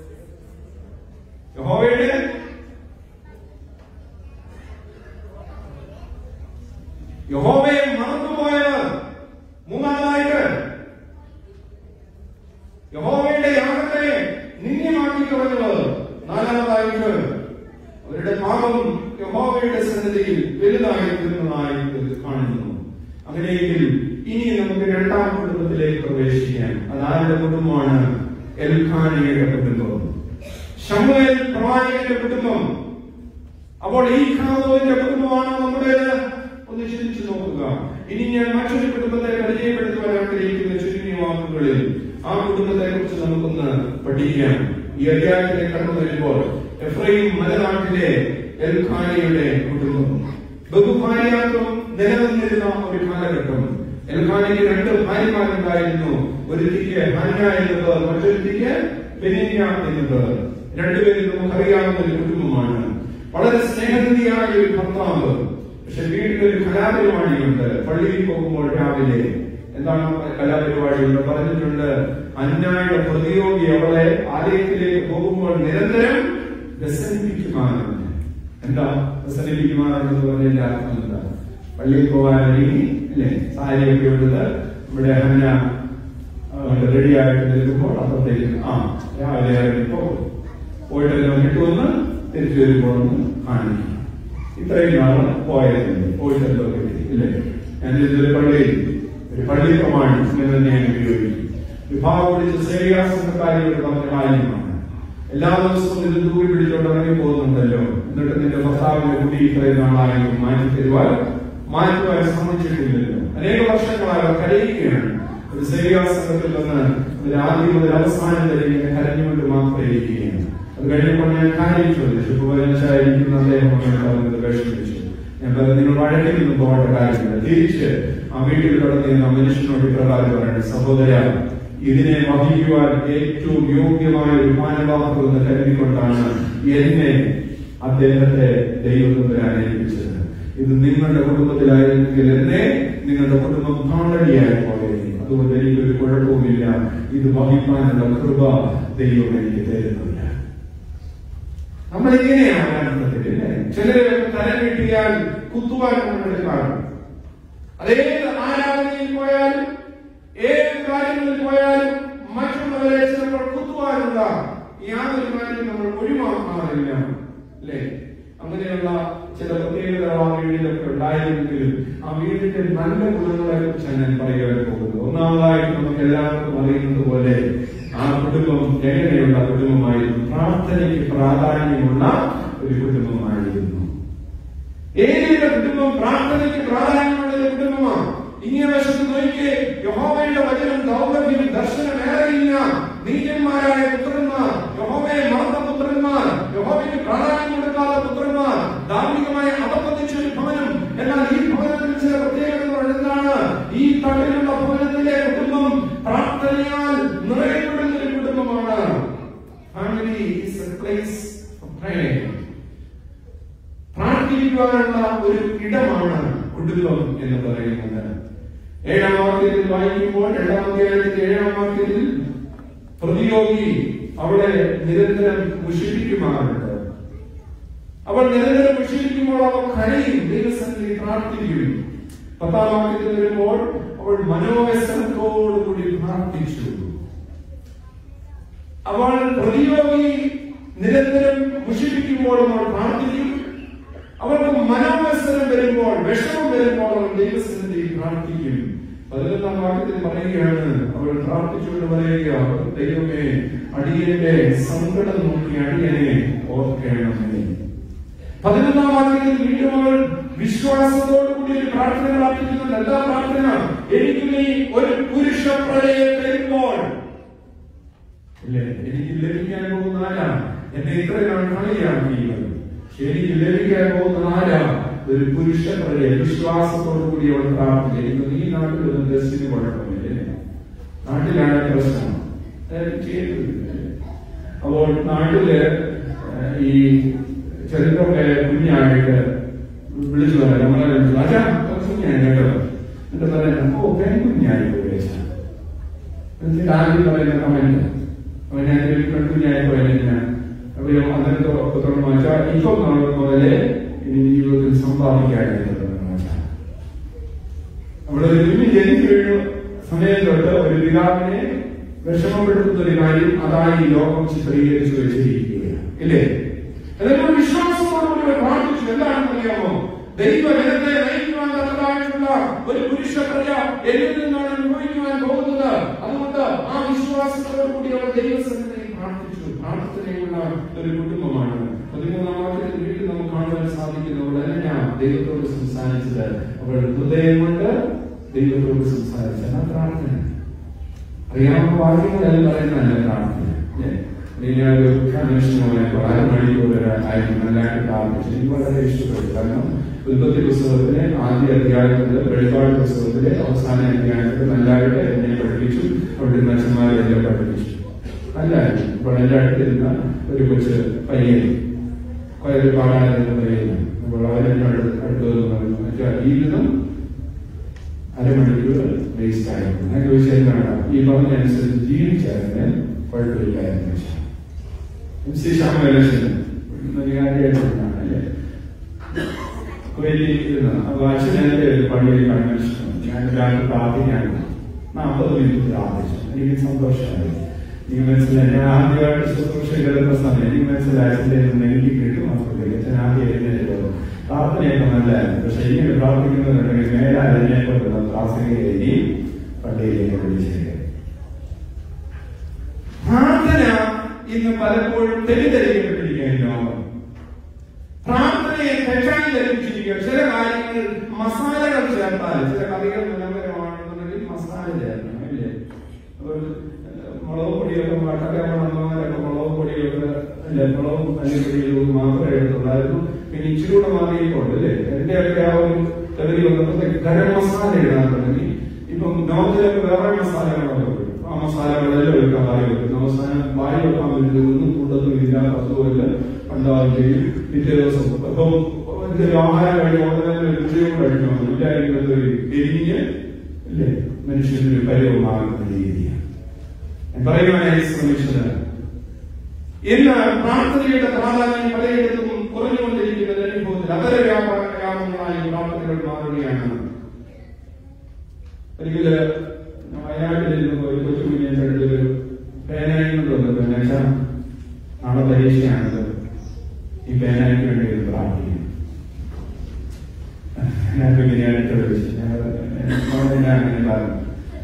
യഹോവയുടെ യഹോവയെ മറന്നുപോയവർ. മൂന്നാമതായിട്ട് യഹോവയുടെ യാഗത്തെ നിന്ദ്യമാക്കി കളഞ്ഞവർ. നാലാമതായിട്ട് അവരുടെ പാപം യഹോവയുടെ സന്നിധിയിൽ വലുതായിരിക്കുന്നതായിട്ട് കാണുന്നു. അങ്ങനെയെങ്കിൽ ഇനി നമുക്ക് രണ്ടാം കുടുംബത്തിലേക്ക് പ്രവേശിക്കാം. അതാരുടെ കുടുംബമാണ്? എൽഖാനയുടെ കുടുംബം, ശമൂവേൽ പ്രവാചകന്റെ കുടുംബം. അപ്പോൾ ഈ കാബോത്തിന്റെ കുടുംബമാണ് നമ്മുടേത്. ഒന്ന് ചിന്തിച്ചു നോക്കുക. ഇനി ഞാൻ മറ്റൊരു കുടുംബത്തെ പരിചയപ്പെടുത്തുവാൻ ആഗ്രഹിക്കുന്ന ചുരുങ്ങിയ വാക്കുകളിൽ ആ കുടുംബത്തെ കുറിച്ച് നമുക്കൊന്ന് പഠിക്കാം. ഈ അധ്യായത്തിലേക്ക് കടന്നു വരുമ്പോൾ എഫ്രൈം മലനാട്ടിലെ എൽഖാനയുടെ കുടുംബം. ബഹുഭാര്യാത്വം നിലനിന്നിരുന്ന ഒരു കാലഘട്ടം. എൽഖാനയ്ക്ക് രണ്ട് ഭാര്യമാരുണ്ടായിരുന്നു. ഒരുത്തിക്ക് ഹന്ന എന്ന പേർ, മറ്റൊരുത്തിക്ക് പെനിന്യ എന്ന പേർ. രണ്ടുപേരും നമുക്കറിയാവുന്ന ഒരു കുടുംബമാണ്. വളരെ സ്നേഹനിധിയായ ഒരു ഭർത്താവ്. പക്ഷെ വീട്ടിലൊരു കലാപരിപാടിയുണ്ട്. പള്ളിയിൽ പോകുമ്പോൾ രാവിലെ എന്താണ് കലാപരിപാടിയുണ്ട് പറഞ്ഞിട്ടുണ്ട്. അന്യായുടെ പ്രതിയോഗി അവളെ ആലയത്തിലേക്ക് പോകുമ്പോൾ നിരന്തരം വ്യസനിപ്പിക്കുമാറാണ്. എന്താ വ്യസനിപ്പിക്കുമാറാണെന്ന് പറഞ്ഞതിന്റെ അർത്ഥം എന്താ? പള്ളിയിൽ പോകാൻ ഒരുങ്ങി അല്ലെ, സാരിയൊക്കെ എടുത്ത് ഇവിടെ ഹന്ന റെഡിയായിട്ട് നിൽക്കുമ്പോൾ അപ്പത്തേക്ക് ആ രാവിലെ ഇറങ്ങി പോകും. പോയിട്ടെല്ലാം കിട്ടുമെന്ന് തിരിച്ചു വരുമ്പോൾ ഒന്ന് കാണിക്കും. ഇത്രയും നാള് പോയതല്ലേ, പോയിട്ടെന്തോ കിട്ടി ഇല്ലേ. ഞാൻ ഇതൊരു പള്ളിയിൽ ഒരു പള്ളി പ്രമാണം എന്ന് തന്നെ ഞാൻ ഉപയോഗിക്കും. വിഭാഗം പിടിച്ച സേവികാസംഘക്കാരിയോട് പറഞ്ഞ കാര്യമാണ്. എല്ലാ ദിവസവും ഇത് തൂക്കി പിടിച്ചോണ്ട് ഇറങ്ങി പോകുന്നുണ്ടല്ലോ, എന്നിട്ട് നിന്റെ ഭർത്താവിന്റെ കുടി ഇത്രയും നാളായെങ്കിലും മാറ്റി തരുവാൻ മാറ്റുവാൻ സമ്മതിച്ചിട്ടില്ലല്ലോ. അനേക വർഷങ്ങളായി അവർ കരയുകയാണ്. ഒരു സേവികാസംഘത്തിൽ നിന്ന് ഒരു ആദ്യം മുതൽ അവസാനം വരെ ഇങ്ങനെ കരഞ്ഞുകൊണ്ട് മാത്രം ഇരിക്കുകയാണ്. അത് കഴിഞ്ഞപ്പോൾ ഞാൻ കാര്യം ചോദിച്ചു. ഉപവനിച്ചായിരിക്കുന്ന അദ്ദേഹം പറഞ്ഞത് വിഷമിച്ചു. ഞാൻ പറഞ്ഞു, നിങ്ങൾ വഴക്കിൽ നിന്നും പോകേണ്ട കാര്യമില്ല. തിരിച്ച് ആ വീട്ടിൽ കടന്നിരുന്ന മനുഷ്യനോട് പ്രകാരം പറയണം, സഹോദര, ഇതിനെ വഹിക്കുവാൻ ഏറ്റവും യോഗ്യമായ ഒരു മാനവാഹം എന്ന് കരുതിക്കൊണ്ടാണ് എന്നെ അദ്ദേഹത്തെ ദൈവത്തിനെ ഏൽപ്പിച്ചത്. ഇത് നിങ്ങളുടെ കുടുംബത്തിലായിരുന്നെങ്കിൽ എന്നെ നിങ്ങളുടെ കുടുംബം പാളടിയായി പോയിരുന്നു. അതുകൊണ്ട് എനിക്കൊരു കുഴപ്പവുമില്ല. ഇത് വഹിക്കാനുള്ള കൃപ ദൈവം എനിക്ക് തരുന്നില്ല. ഇങ്ങനെയാണ് അർത്ഥത്തിൽ അല്ലേ? ചിലര് തരം കിട്ടിയാൽ കുത്തുവാൻ നമ്മളെടുക്കാറുണ്ട്. അതേത് ആരാധനയിൽ പോയാലും ഏത് കാര്യങ്ങളിൽ പോയാലും മറ്റുള്ളവരെ ചിലപ്പോൾ കുത്തുവാനുള്ള യാതൊരു കാര്യം നമ്മൾ ഒഴിവാക്കാറില്ല അല്ലേ? അങ്ങനെയുള്ള ചില പ്രത്യേകതകൾ വീടിലൊക്കെ ഉണ്ടായിരുന്നെങ്കിലും ആ വീടിന്റെ നല്ല ഗുണങ്ങളെ കുറിച്ചാണ് ഞാൻ പറയാൻ പോകുന്നത്. ഒന്നാമതായിട്ട് നമുക്ക് എല്ലാവർക്കും അറിയുന്നത് പോലെ ആ കുടുംബം എങ്ങനെയുള്ള കുടുംബമായിരുന്നു? പ്രാർത്ഥനയ്ക്ക് പ്രാധാന്യമുള്ള ഒരു കുടുംബമായിരുന്നു. ഏതൊരു കുടുംബം പ്രാർത്ഥനയ്ക്ക് പ്രാധാന്യമുള്ള ഒരു കുടുംബമാണ്. ഇങ്ങനെ വശത്ത് നോക്കിയേ, യഹോവയുടെ വചനം ദൗർലഭ്യം ദർശനമേറെയില്ല. നീതിന്മാരായ പുത്രന്മാർ, യഹോവയെ മറന്ന പുത്രന്മാർ, യഹോവയ്ക്ക് പ്രാധാന്യം കൊടുക്കാത്ത പുത്രന്മാർ, ധാർമ്മികമായി അപപ്പതിച്ച ഒരു ഭവനം. എന്നാൽ ഈ ഭവനത്തിൽ ചില പ്രത്യേകതകൾ എന്താണ്? ഈ തടലുള്ള ഭവനത്തിലെ കുടുംബം പ്രാർത്ഥനയാൽ നിറയപ്പെടുന്ന ഒരു കുടുംബമാണ്. Family is a place of prayer. പ്രാർത്ഥിക്കുവാനുള്ള ഒരു ഇടമാണ് കുടുംബം എന്ന് പറയുന്നത്. ഏഴാം വാക്യത്തിൽ വായിക്കുമ്പോൾ രണ്ടാം അധ്യായത്തിന്റെ ഏഴാം വാക്യത്തിൽ പ്രതിയോഗി അവളെ നിരന്തരം മുഷിപ്പിക്കുമാറുണ്ട്. അവൾ നിരന്തരം മുഷിപ്പിക്കുമ്പോൾ അവൾ കരയും, ദൈവസന്നിധിയിൽ പ്രാർത്ഥിക്കും. പത്താം വാക്യത്തിൽ വരുമ്പോൾ അവൾ മനോവ്യസനത്തോടുകൂടി പ്രാർത്ഥിച്ചു. അവൾ പ്രതിയോഗി നിരന്തരം മുഷിപ്പിക്കുമ്പോൾ അവൾ പ്രാർത്ഥിക്കും. അവർക്ക് മനോവ്യസനം വരുമ്പോൾ, വിഷമം വരുമ്പോൾ അവൾ ദൈവസന്നിധിയിൽ പ്രാർത്ഥിക്കും. പതിനൊന്നാം വാക്യത്തിൽ പറയുകയാണ്, അവൾ പ്രാർത്ഥിച്ചുകൊണ്ട് പറയുക, ദൈവമേ അടിയന്റെ സങ്കടം നോക്കി അടിയനെ ഓർക്കണമേ. പതിനൊന്നാം വാക്യത്തിൽ വീണ്ടും അവൾ വിശ്വാസത്തോടുകൂടി ഒരു പ്രാർത്ഥന പ്രാർത്ഥിക്കുന്നുണ്ട്. എന്താ പ്രാർത്ഥന? എനിക്ക് നീ ഒരു പുരുഷ പ്രളയം തരുമ്പോൾ, ഇല്ലേ, എനിക്ക് ലഭിക്കാൻ പോകുന്ന ആരാ? എന്നെ ഇത്രയാണ് കളിയാക്കിയത്. എനിക്ക് ലഭിക്കാൻ പോകുന്ന ആരാ? ഒരു പുരുഷ പ്രളയം. വിശ്വാസത്തോടു കൂടി അവൾ പ്രാർത്ഥിക്കുന്നു. ഈ നാട്ടിൽ ഒരു ദർശനം കുഴപ്പമില്ലേ? നാട്ടിലാണ് പ്രശ്നം. അപ്പോൾ നാട്ടില് ഈ ചെറുതൊക്കെ കുഞ്ഞായിട്ട് വിളിച്ചു പറയാം, നമ്മളെ വിളിച്ചു അച്ഛാ കുഞ്ഞായി കേട്ടോ എന്നിട്ട് പറയാം, ഓ പെൺകുഞ്ഞായി പോയി. ആദ്യം പറയുന്ന കമന്റ് അപ്പൊ ഞാൻ പെൺകുഞ്ഞായി പോയതിനാ അപ്പൊ അന്നത്തെ പുത്രന്മാർ വെച്ചാൽ ഇപ്പൊ മുതലേ ഇനി ജീവിതത്തിൽ സമ്പാദിക്കാനായിട്ട് നമ്മുടെ ഒരു കുഞ്ഞ് ജനിച്ചു വീണു സമയം തൊട്ട് ഒരു പിതാവിനെ വിഷമപ്പെടുത്തുന്ന ഒരു കാര്യം അതായി ലോകം ചിത്രീകരിച്ചു വെച്ചിരിക്കുകയാണ്, ഇല്ലേ? അതിനുള്ള വിശ്വാസത്തോടുകൂടി പ്രാർത്ഥിച്ചു. എന്താണെന്ന് അറിയാമോ? ദൈവജനത്തെ നയിക്കുവാൻ തക്കതായിട്ടുള്ള ഒരു പുരുഷ പ്രജ എന്നിൽ നിന്നാണ് അനുഭവിക്കുവാൻ പോകുന്നത്. അതുകൊണ്ട് ആ വിശ്വാസത്തോടുകൂടി അവർ ദൈവസന്നിധിയിൽ പ്രാർത്ഥിച്ചു. പ്രാർത്ഥനയുള്ള ഒരു കുടുംബമാണ്. പതിമൂന്നാം വാക്യത്തിൽ വീണ്ടും നമുക്ക് കാണുവാൻ സാധിക്കുന്നു, അവളല്ല ദൈവത്തോട് സംസാരിച്ചത്. അവൾ ഹൃദയം കൊണ്ട് ദൈവത്തോട് സംസാരിച്ച പ്രാർത്ഥന. അറിയാവുന്ന വാക്യങ്ങളെല്ലാം പറയുന്നതല്ല പ്രാർത്ഥന. ഞാനൊരു കൺവെൻഷനുമായി അര മണിക്കൂർ ആയിരുന്നു നല്ലതായിട്ട് പ്രാർത്ഥിച്ചു. എനിക്ക് വളരെ ഇഷ്ടപ്പെട്ടു. കാരണം ഉൽപ്പത്തി പുസ്തകത്തിലെ ആദ്യ അധ്യായത്തില് വെളിപ്പാട് പുസ്തകത്തിലെ അവസാന അധ്യായത്തിൽ നല്ലതായിട്ട് എന്നെ പഠിപ്പിച്ചു. അവിടെ മനുഷ്യന്മാരെ എല്ലാം പഠിപ്പിച്ചു. നല്ലായിരുന്നു. ഇപ്പോൾ എന്റെ അടുത്തിരുന്ന ഒരു കൊച്ചു പയ്യൻ ഒരു പാടാനെന്ന് പയ്യന് അപ്പോൾ അവരെന്നോട് അടുത്തതെന്ന് പറഞ്ഞു, മറ്റേ ജീവിതം അരമണിക്കൂർ വേസ്റ്റ് ആയിരുന്നു. ഞാൻ ചോദിച്ചാൽ എന്താണ് ഈ പറഞ്ഞനുസരിച്ച് ജീവിച്ചായിരുന്നു കുഴപ്പമില്ലായിരുന്നു. അപ്പൊ അച്ഛൻ എന്റെ പള്ളിയിൽ കൺവെൻഷൻ ഞാൻ രാത്രി പ്രാർത്ഥിക്കാണ്. നാൽപ്പത് മിനിറ്റ് പ്രാർത്ഥിച്ചു. എനിക്ക് സന്തോഷമായി. എനിക്ക് മനസ്സിലായി. ഞാൻ ആദ്യമായിട്ട് ശുശ്രൂഷ കേൾക്കുന്ന സമയം എനിക്ക് മനസ്സിലായി അച്ഛൻ്റെ എനിക്ക് കിട്ടും. മാത്രമല്ല അച്ഛൻ ആദ്യം എഴുന്നേറ്റ് പ്രാർത്ഥനയൊക്കെ നല്ലതായിരുന്നു. പക്ഷെ ഇങ്ങനെ പ്രാർത്ഥിക്കുന്നുണ്ടെങ്കിൽ മേലാൽ എഴുന്നേറ്റ് പ്രാർത്ഥനയിലേക്ക് പള്ളിയിലേക്ക് വിളിച്ചേക്കാം. പ്രാർത്ഥന ഇന്ന് പലപ്പോഴും തെറ്റിദ്ധരിക്കപ്പെട്ടിരിക്കുകയാണ്. പ്രാർത്ഥനയെ തെറ്റായി ധരിപ്പിച്ചിരിക്കുക. ചില കാര്യങ്ങൾ മസാലകൾ ചേർത്താൽ, ചില കറികൾ മനോഹരമാണെന്നുണ്ടെങ്കിൽ മസാല ചേർക്കണം, അല്ലേ? മുളക് പൊടിയൊക്കെ മട്ടക്കരമാണെന്നൊക്കെ മുളക് പൊടിയൊക്കെ അല്ലെ, മുളകും മല്ലിപ്പൊടിയും മാത്രമേ എടുത്തുള്ളായിരുന്നു. പിന്നെ ഇച്ചിരി കൂടെ മാറിയിട്ടുണ്ട്, അല്ലേ? എന്റെ ഒക്കെ ആ ഒരു കറി വന്നപ്പോൾ ഗരം മസാല ഇടാന്നുണ്ടെങ്കിൽ ഇപ്പം നോർത്തിലൊക്കെ വേറെ മസാലകളൊക്കെ വരും. ആ മസാലകളെല്ലാം എടുക്കാൻ വാരി വെക്കും. അവസാനം വാരി വെക്കാൻ പറ്റുന്നതൊന്നും കൂട്ടത്തും ഇല്ല, പത്തുമില്ല, ഉണ്ടാവുകയും ചെയ്യും. പിറ്റേ ദിവസം അപ്പം എന്തൊരു ആഹാരം കഴിയുമ്പോൾ രുചിയും കഴിക്കണം. ഇല്ലായിരിക്കുന്നത് ഒരു എരിഞ്ഞ് അല്ലേ മനുഷ്യനൊരു പരിവമാകുന്ന രീതിയാണ് പറയുവാനായി ശ്രമിച്ചത്. ഇന്ന് പ്രാർത്ഥനയുടെ പ്രാധാന്യം പലയിടത്തും കുറഞ്ഞുകൊണ്ടിരിക്കുന്ന അനുഭവത്തിൽ അതര വ്യാപാര വ്യാപങ്ങളായി പ്രാർത്ഥനകൾ മാറുകയാണ്. ഒരിക്കല് വയനാട്ടിൽ ഒരു കൊച്ചുകുഞ്ഞിന്റെ അടുത്തൊരു പേനായിക്കൊണ്ട് വന്നത് എന്നുവെച്ചാൽ നാളെ പരീക്ഷയാണത്, ഈ പേനായ്ക്ക് വേണ്ടി ഒരു പ്രാർത്ഥിക്കും. ഞാൻ പിന്നെ അടുത്ത് വിളിച്ചു അങ്ങനെ പറഞ്ഞു,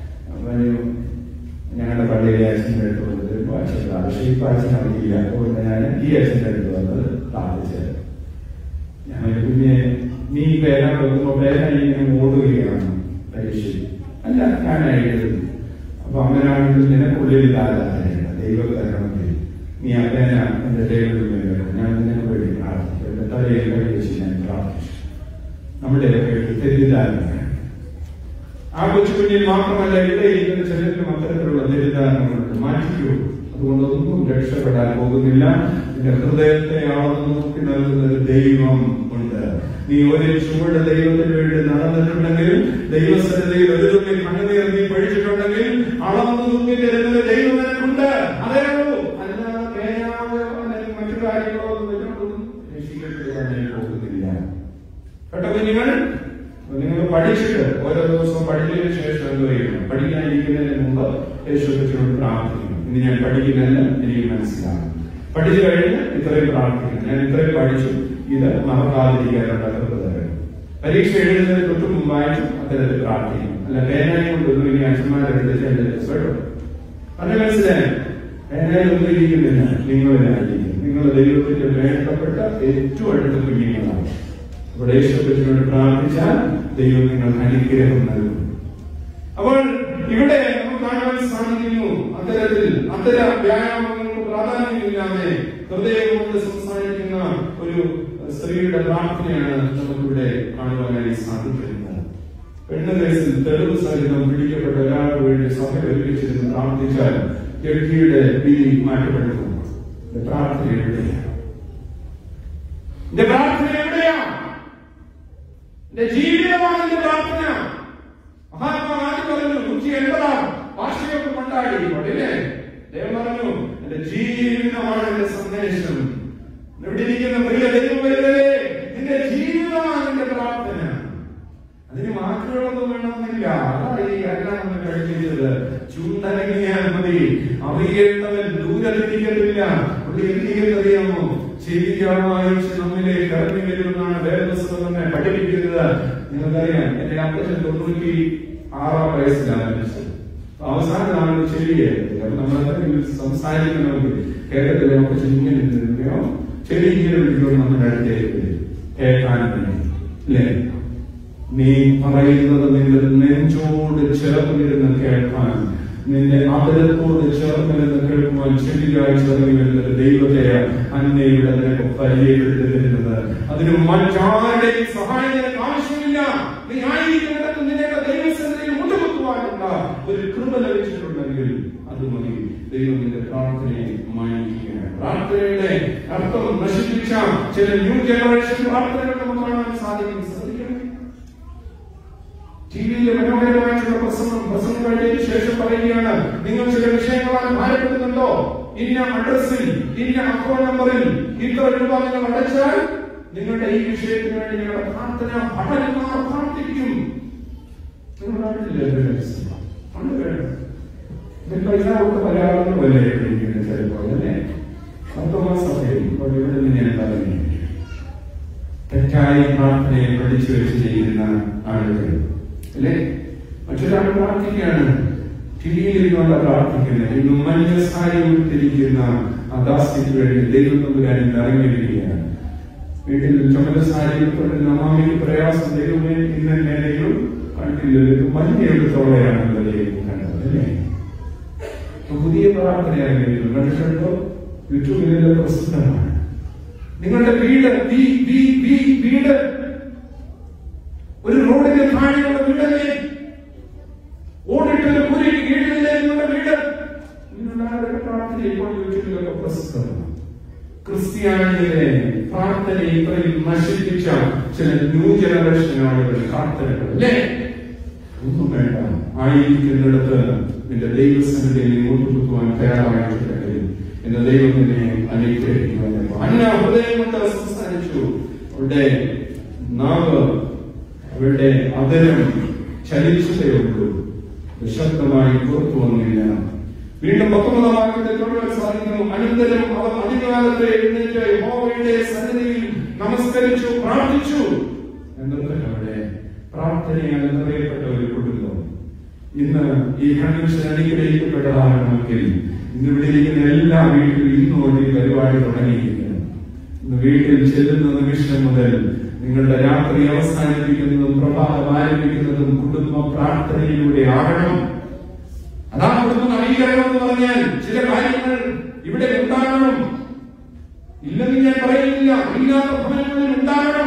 ഞങ്ങളുടെ പള്ളിയിലെ അച്ഛൻ്റെ അടുത്ത് വന്നത് അച്ഛൻ പക്ഷേ ഇപ്പൊ അച്ഛൻ അറിയില്ല, അതുകൊണ്ട് ഞാൻ ഈ അച്ഛൻ്റെ അടുത്ത് വന്നത് പ്രാർത്ഥിച്ചത്. ഞാൻ പിന്നെ നീ പേന വെക്കുമ്പോ പേന ഇങ്ങനെ ഓടുകയാണ് പരീക്ഷയിൽ. അല്ല, ഞാനായിട്ട് അപ്പൊ അങ്ങനെയാണെങ്കിൽ നിനക്കുള്ളിൽ താരാധനയാണ് ദൈവകരണത്തിൽ. നീ ആ പേന എന്റെ ദൈവത്തിൽ ഞാൻ നിനക്ക് വേണ്ടി പ്രാർത്ഥിച്ചു, എന്റെ തലയിൽ കഴിച്ച് ഞാൻ പ്രാർത്ഥിച്ചു. നമ്മുടെ തെറ്റിദ്ധാരണ ആ കൊച്ചുകുഞ്ഞിൽ മാത്രമല്ല, ഇവിടെ ഇരിക്കുന്ന ചിലരിലും അത്തരത്തിലുള്ള തെറ്റിദ്ധാരണകളുണ്ട്. മാറ്റിക്കൂ, അതുകൊണ്ടൊന്നും രക്ഷപ്പെടാൻ പോകുന്നില്ല. നിന്റെ ഹൃദയത്തെ ആണെന്ന് നോക്കി നൽകുന്ന ഒരു ദൈവം ഉണ്ട്. നീ ഒരു ചുവട് ദൈവത്തിന് വേണ്ടി നടന്നിട്ടുണ്ടെങ്കിൽ, ദൈവസന്നിധിയിൽ ഒരു തുള്ളി കണ്ണുനീർ നീ പഴിച്ചിട്ടുണ്ടെങ്കിൽ അളന്നു തൂക്കി തരുന്നത് ദൈവം നിനക്കുണ്ട്. അതേ ഉള്ളൂ. അല്ലാതെ പേനാവോ അല്ലെങ്കിൽ മറ്റു കാര്യങ്ങളോ ഒന്നും രക്ഷിക്കപ്പെടുവാനായി പോകുന്നില്ല. കേട്ടോ കുഞ്ഞുങ്ങൾ? നിങ്ങൾ പഠിച്ചിട്ട് ഓരോ ദിവസവും പഠിച്ചതിന് ശേഷം എന്ത് ചെയ്യണം? പഠിക്കാനിരിക്കുന്നതിന് മുമ്പ് യേശുവിനോട് പ്രാർത്ഥിക്കണം. ഇനി ഞാൻ പഠിക്കുന്നില്ല, എനിക്ക് മനസ്സിലാകും. പഠിച്ചു കഴിഞ്ഞ് ഇത്രയും പ്രാർത്ഥിക്കണം, ഞാൻ ഇത്രയും പഠിച്ചു, ഇത് മറക്കാതിരിക്കാനുള്ള കൃപതരം. പരീക്ഷ എഴുതുന്നതിന് തൊട്ട് മുമ്പായിട്ടും അത്തരത്തിൽ പ്രാർത്ഥിക്കണം. അല്ല പേനായി കൊണ്ടൊന്നും ഇനി അച്ഛന്മാരെടുത്ത് കേട്ടോ. അത് മനസ്സിലായി. പേനായി ഒന്നും ഇരിക്കുന്നില്ല, നിങ്ങളിലായിരിക്കും. നിങ്ങൾ ദൈവത്തിന്റെ വേണ്ടപ്പെട്ട ഏറ്റവും അടുത്ത കുഞ്ഞുങ്ങളാണ്. ഇവിടെ യേശുവിനോട് പ്രാർത്ഥിച്ചാൽ ദൈവം നിങ്ങൾക്ക് അനുഗ്രഹം നൽകും. അപ്പോൾ ഇവിടെ നമുക്ക് കാണാൻ സാധിക്കുന്നു, അത്തരത്തിൽ അത്തരം വ്യായാമങ്ങൾക്ക് പ്രാധാന്യമില്ലാതെ ഹൃദയം കൊണ്ട് സംസാരിക്കുന്ന ഒരു സ്ത്രീയുടെ പ്രാർത്ഥനയാണ് നമുക്കിവിടെ കാണുവാനായി സാധിക്കുന്നത്. പെണ്ണ് കേസിൽ തെളിവ് സഹിതം പിടിക്കപ്പെട്ട ഒരാൾക്ക് വേണ്ടി സഭ ഒരുമിച്ചിരുന്ന് പ്രാർത്ഥിച്ചാൽ വ്യക്തിയുടെ വിധി മാറ്റപ്പെടുന്നു. പ്രാർത്ഥന എവിടെയാണ്? എന്റെ പ്രാർത്ഥന എവിടെയാണ്? എന്റെ ജീവിതമാണ് എന്റെ പ്രാർത്ഥന. മഹാത്മാഗാന്ധി പറഞ്ഞു, നൂറ്റി എൺപതാം വാർഷികമൊക്കെ കൊണ്ടാടിയില്ലേ? ദൈവം പറഞ്ഞു, എന്റെ ജീവിതമാണ് എന്റെ സന്ദേശം. ഇവിടെ ഇരിക്കുന്ന പ്രിയ ദൈവമേ, നിന്റെ ജീവിതമാണ് എന്റെ പ്രാർത്ഥന. അതിന് വാക്കുകളൊന്നും വേണമെന്നില്ല. അതാണ് ഈ എല്ലാം നമ്മൾ കഴിക്കുന്നത്. ചൂണ്ടനങ്ങിയാൽ മതി, അറിയേണ്ടവൻ ദൂരത്തിരിക്കത്തില്ല. ഇവിടെ എന്തിരിക്കുന്നറിയാമോ? ശരിയായി നമ്മിലേക്ക് ഇറങ്ങി വരുമെന്നാണ് വേദപുസ്തകം തന്നെ പഠിപ്പിക്കുന്നത്. നിങ്ങൾക്കറിയാം, എന്റെ അപ്പച്ചൻ തൊണ്ണൂറ്റി ആറാം വയസ്സിലാണ് മരിച്ചത്. അവസാനമാണ് ശരിയായത്. അപ്പൊ നമ്മളെന്തെങ്കിലും സംസാരിക്കണമെങ്കിൽ കേരളത്തിലെ അപ്പച്ചൻ ഇങ്ങനെ നിൽക്കുകയോ ചെറിയ ഇങ്ങനെ വിളിക്കുകയോ നമ്മുടെ അടുത്തേക്ക് കേൾക്കാൻ വേണ്ടി അല്ലേ? നീ പറയുന്നത് നിന്റെ നെഞ്ചോട് ചേർന്നിരുന്ന് കേൾക്കാൻ, നിന്റെ ആദരത്തോട് ചേർന്നിരുന്ന് കേൾക്കുവാൻ ശരിയായി ചേർന്ന് വരുന്നത് ദൈവത്തെ അന്നയുടെ നിനക്ക് പരിചയപ്പെടുത്തി തരുന്നത്. അതിന് മറ്റാരുടെയും സഹായം നിനക്ക് ആവശ്യമില്ല. നീ ആയിരിക്കുന്നിടത്ത് നിനക്ക് ദൈവസന്നിധിയിൽ മുട്ടുകുത്തുവാനുള്ള ഒരു കൃപ ലഭിച്ചിട്ടുണ്ടെങ്കിൽ അത് മതി. ദൈവം നിന്റെ പ്രാർത്ഥനയെ മാനിക്കുകയാണ്. പ്രാർത്ഥനയുടെ അർത്ഥം നശിപ്പിച്ച ചില ന്യൂ ജനറേഷൻ പ്രാർത്ഥനകൾ നമുക്ക് കാണാൻ സാധിക്കും. ടിവിയിലെ മനോഹരമായിട്ടുള്ള പ്രസംഗം പ്രസംഗം കഴിഞ്ഞതിന് ശേഷം പറയുകയാണ്, നിങ്ങൾ ചില വിഷയങ്ങളാൽ ഭാരപ്പെടുന്നുണ്ടോ? ഇന്ന അഡ്രസ്സിൽ, ഇന്ന അക്കൗണ്ട് നമ്പറിൽ ഇത്ര രൂപ നിങ്ങൾ അടച്ചാൽ നിങ്ങളുടെ ഈ വിഷയത്തിന് വേണ്ടി നിങ്ങളുടെ പ്രാർത്ഥന ഭടന്മാർ പ്രാർത്ഥിക്കും. പൈസ കൊടുത്ത് പരാതി പോലെ ചിലപ്പോൾ അല്ലേ? പത്തോമാ സഭയിൽ ഇവിടെ ഞാൻ പറഞ്ഞു, തെറ്റായി പ്രാർത്ഥനയെ പഠിച്ചു വെച്ച് ചെയ്യുന്ന ആളുകൾ അല്ലേ? മറ്റൊരാൾ പ്രാർത്ഥിക്കുകയാണ്, ടിവിയിലിരുന്നുള്ള പ്രാർത്ഥിക്കുന്നത്. ഇന്ന് മഞ്ഞസാരി ഉൾത്തിരിക്കുന്ന ആ ദാസ്യത്തിന് വേണ്ടി ദൈവം തമ്പുരാൻ ഇറങ്ങി വരികയാണ്. വീട്ടിൽ ചുമലസാരി ഉൾപ്പെടുന്ന അമ്മാമിക്ക് പ്രയാസം ദൈവമേ ഇന്നെ ദൈവം കണ്ടില്ലല്ലോ, മഞ്ഞെടുത്തോടെയാണ് ദൈവം കണ്ടത് അല്ലേ? പുതിയ പ്രാർത്ഥനയായിരുന്നു. കണ്ടിട്ടുണ്ടോ? യൂട്യൂബിലെ പ്രസിദ്ധമാണ്. നിങ്ങളുടെ വീട് വീട് ഒരു റോഡിന്റെ താഴെയുള്ള വീടല്ലേ? ഓടിട്ടൊരു പുരയ്ക്ക് കീഴിലല്ലേ നിങ്ങളുടെ വീട്? നിങ്ങളുടെ പ്രാർത്ഥന ഇപ്പോൾ യൂട്യൂബിലൊക്കെ പ്രസിദ്ധമാണ്. ക്രിസ്ത്യാനികളെ പ്രാർത്ഥന ഇത്രയും നശിപ്പിച്ച ചില ന്യൂ ജനറേഷൻ ആളുകൾ പ്രാർത്ഥനകൾ അല്ലേ? ഒന്നും വേണ്ട. ആയിരിക്കുന്നിടത്ത് നിന്റെ ദൈവസന്നിധിയിൽ മുട്ടുകുത്തുവാൻ തയ്യാറായിട്ടുണ്ടെങ്കിൽ എന്ന ദൈവത്തിനെ അനുഗ്രഹിക്കുന്നു. അന്ന ഹൃദയം കൊണ്ട് സംസാരിച്ചു. അവരുടെ നാവ്, അവരുടെ അതരം ചലിച്ചതേ ഉള്ളൂ, ശക്തമായി പുറത്തു വന്നില്ല. വീണ്ടും പത്തൊമ്പതാം വാക്യത്തിൽ തുടരാൻ സാധിക്കുന്നു. അനന്തരം അവർ അധികാരത്തെ എഴുന്നേറ്റ് യഹോവയുടെ സന്നിധിയിൽ നമസ്കരിച്ചു, പ്രാർത്ഥിച്ചു. എന്നൊക്കെ അവിടെ പ്രാർത്ഥനയാൽ നിറയപ്പെട്ട ഒരു കുടുംബം. ഇന്ന് ഈ കൺവെൻഷൻ അനുഗ്രഹിക്കപ്പെട്ടതാകണമെങ്കിൽ ഇന്ന് ഇവിടെ ഇരിക്കുന്ന എല്ലാ വീട്ടിലും ഇന്നോട് ഈ പരിപാടി തുടങ്ങിയിരിക്കുന്നു. ഇന്ന് വീട്ടിൽ ചെല്ലുന്ന നിമിഷം മുതൽ നിങ്ങളുടെ രാത്രി അവസാനിപ്പിക്കുന്നതും പ്രഭാതം ആരംഭിക്കുന്നതും കുടുംബ പ്രാർത്ഥനയിലൂടെ ആകണം. അതാണ് കുടുംബ നവീകരണം എന്ന് പറഞ്ഞാൽ. ചില കാര്യങ്ങൾ ഇവിടെ ഉണ്ടാകണം. ഇല്ലെന്ന് ഞാൻ പറയുന്നില്ല, ഇല്ലാത്ത ഭവനങ്ങളിൽ ഉണ്ടാകണം.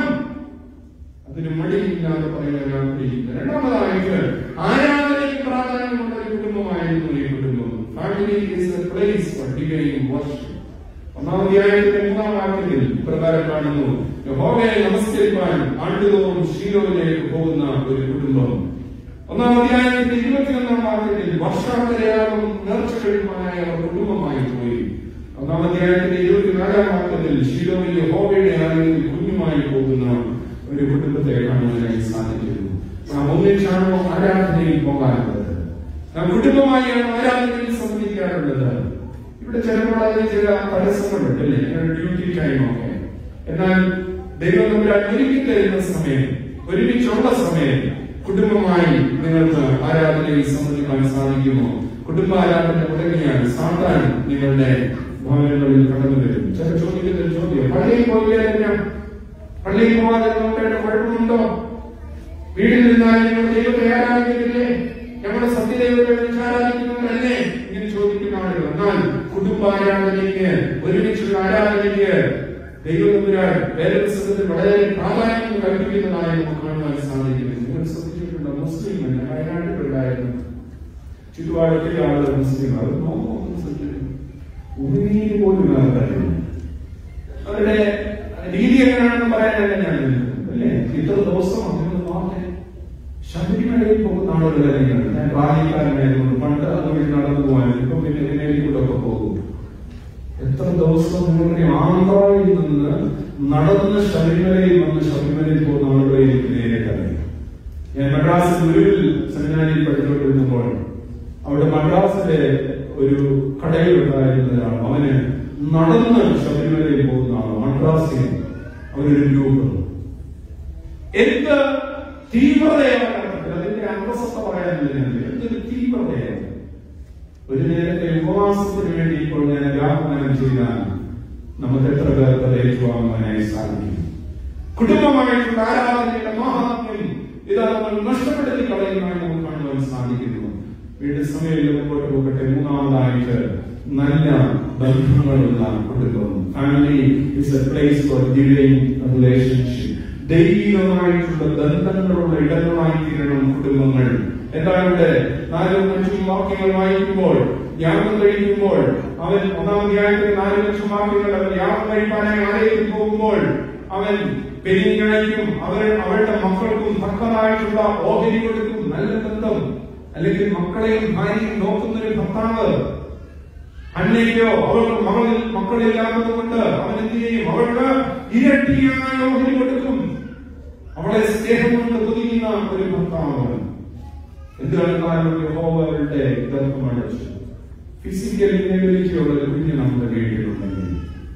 അതിന് മടിയില്ലാതെ പറയാൻ ആഗ്രഹിക്കുന്നു. രണ്ടാമതായിട്ട് ആരാധനയ്ക്ക് പ്രാധാന്യമുള്ള ഒരു കുടുംബമായിരുന്നു ഈ കുടുംബം. Family is a place for divine worship. ഒന്നാം അധ്യായത്തിന്റെ മൂന്നാം വാക്യത്തിൽ പ്രകാരം കാണുന്നു, യഹോവയെ നമസ്കരിക്കാൻ ആണ്ടുതോറും ശീലോവിലേക്ക് പോകുന്ന ഒരു കുടുംബം. ഒന്നാം അധ്യായത്തിന്റെ ഇരുപത്തിയൊന്നാം വാക്യത്തിൽ വർഷാന്തരയാകും നേർച്ചകളുമായ കുടുംബമായി പോയി. ഒന്നാം അധ്യായത്തിന്റെ ഇരുപത്തിനാലാം വാക്യത്തിൽ ശീലോവിൽ യഹോവയുടെ ആലയത്തിൽ കുഞ്ഞുമായി പോകുന്ന ഒരു കുടുംബത്തെ കാണുവാനായി സാധിക്കുന്നു. നാം ഒന്നിച്ചാണോ ആരാധനയിൽ പോകാറുള്ളത്? നാം കുടുംബമായാണ് ആരാധനയിൽ സംബന്ധിക്കാറുള്ളത്? ഇവിടെ ചിലപ്പോൾ അതിന് ചില തടസ്സങ്ങളുണ്ട്, അല്ലേ? ഡ്യൂട്ടി ടൈമൊക്കെ. എന്നാൽ ദൈവം നമ്മൾ ഒരുക്കി തരുന്ന സമയം, ഒരുമിച്ചുള്ള സമയം കുടുംബമായി നിങ്ങൾക്ക് ആരാധനയിൽ സംബന്ധിക്കാൻ സാധിക്കുമോ? കുടുംബ ആരാധന തുടങ്ങിയാൽ സാധാരണ നിങ്ങളുടെ ഭവനങ്ങളിൽ കടന്നു വരും. ചില ചോദ്യത്തിന്റെ ചോദ്യം, പള്ളിയിൽ പോയില്ല, പള്ളിയിൽ പോകാതെ നോക്കേണ്ട കുഴപ്പമുണ്ടോ? വീട്ടിൽ നിന്നാൽ നിങ്ങൾ ദൈവത്തെ ആരാധിക്കുന്നില്ലേ? നമ്മുടെ സത്യദൈവത്തെ വിളിച്ച് ആരാധിക്കുന്നവരല്ലേ? ഇങ്ങനെ ചോദിക്കുന്ന ആളുകൾ. എന്നാൽ കുടുംബ ആരാധനയ്ക്ക്, ഒരുമിച്ചുള്ള ആരാധനയ്ക്ക് ദൈവത്തിനാൽ വേദപുസ്തകത്തിൽ വളരെ പ്രാധാന്യം കൽപ്പിക്കുന്നതായി നമുക്ക് കാണുവാൻ സാധിക്കുന്നു. നിങ്ങൾ ശ്രദ്ധിച്ചിട്ടുണ്ടോ? മുസ്ലിം അല്ല, വയനാട്ടിലുണ്ടായിരുന്നു ചുറ്റുപാട് ഒത്തിരി ആളുകൾ മുസ്ലിം. അത് നോക്കൊന്നും ശ്രദ്ധിക്കുന്നു, ഉമിനീര് പോലും അറിയില്ല. അവരുടെ രീതി എങ്ങനെയാണെന്ന് പറയാനല്ല ഞാൻ നിൽക്കുന്നത്, അല്ലേ? ഇത്ര ദിവസം അങ്ങനെ നോക്കെ ശബരിമലയിൽ പോകുന്ന ആളുകളെ നിങ്ങൾ, ഞാൻ പ്രാധികാരനായതുകൊണ്ട് പണ്ട് അതുവഴി നടന്നു പോകാനും ഇപ്പൊ പിന്നെ ഇതിനേക്കൂട്ടൊക്കെ പോകും. എത്ര ദിവസം മുന്നേ ആന്ധ്രയിൽ നിന്ന് നടന്ന് ശബരിമലയിൽ വന്ന് ശബരിമലയിൽ പോകുന്ന ആളുകളെ എനിക്ക് നേരിട്ടറിയാം. ഞാൻ മദ്രാസ് ഗുരുവിൽ സെമിനാരിയിൽ പഠിച്ചുകൊണ്ടിരുന്നപ്പോൾ അവിടെ മദ്രാസിലെ ഒരു കടയിലുണ്ടായിരുന്നതാണ്. അവന് നടന്ന് ശബരിമലയിൽ പോകുന്ന ആള് മദ്രാസിൽ അവരൊരു ഗ്രൂപ്പ്. എന്ത് തീവ്രതയാണ്! അതിന്റെ അന്തസ്സത്ത പറയാനില്ല. എന്തൊരു തീവ്രതയാണ്! ഒരു നേരത്തെ ഉപവാസത്തിന് വേണ്ടി ഇപ്പോൾ ഞാൻ വ്യാപനം ചെയ്താൽ നമുക്ക് എത്ര പേർക്ക് അത് ഏറ്റുവാങ്ങാനായി സാധിക്കും? കുടുംബമായിട്ടുള്ള ആരാധനയുടെ മഹാത്മ്യം ഇതാ നമ്മൾ നഷ്ടപ്പെടുത്തി കളയുന്നതായി നമുക്ക് കാണുവാൻ സാധിക്കുന്നു. വീട് സമയം മുമ്പോട്ട് പോകട്ടെ. മൂന്നാമതായിട്ട് നല്ല ബന്ധങ്ങളുള്ള കുടുംബം. Family is a place for divine relationship. ദൈവികമായിട്ടുള്ള ബന്ധങ്ങളുള്ള ഇടങ്ങളായി തീരണം കുടുംബങ്ങൾ. എന്താണ് ഇവിടെ നാലും അഞ്ചും വാക്യങ്ങൾ വായിക്കുമ്പോൾ, യാഗം കഴിക്കുമ്പോൾ, അവൻ ഒന്നാം അധ്യായത്തിൽ നാല് ലക്ഷം വാക്യങ്ങൾ, അവൻ യാഗം കഴിക്കാനായി ആലയത്തിൽ പോകുമ്പോൾ അവൻ പെരിഞ്ഞായിക്കും അവർ അവരുടെ മക്കൾക്കും തക്കതായിട്ടുള്ള ഓഹരി കൊടുക്കും. നല്ല ബന്ധം. അല്ലെങ്കിൽ മക്കളെയും ഭാര്യയും നോക്കുന്ന ഒരു ഭർത്താവ്, അന്നയ്ക്കോ അവൾക്ക് മകളിൽ മക്കളില്ലാത്തത് കൊണ്ട് അവൻ എന്ത് ചെയ്യും? അവൾക്ക് ഇരട്ടിയായ ഓഹരി കൊടുക്കും. അവളെ സ്നേഹം കൊണ്ട് ഒതുങ്ങുന്ന ഒരു ഭർത്താവ്. എന്താണ് കാരണം? യഹോവയുടെ ഗർഭമടച്ചു. ഫിസിക്കൽ ഇന്നബിലിറ്റിയുള്ള ഒരു കുഞ്ഞ് നമ്മുടെ വീട്ടിലുണ്ടെങ്കിൽ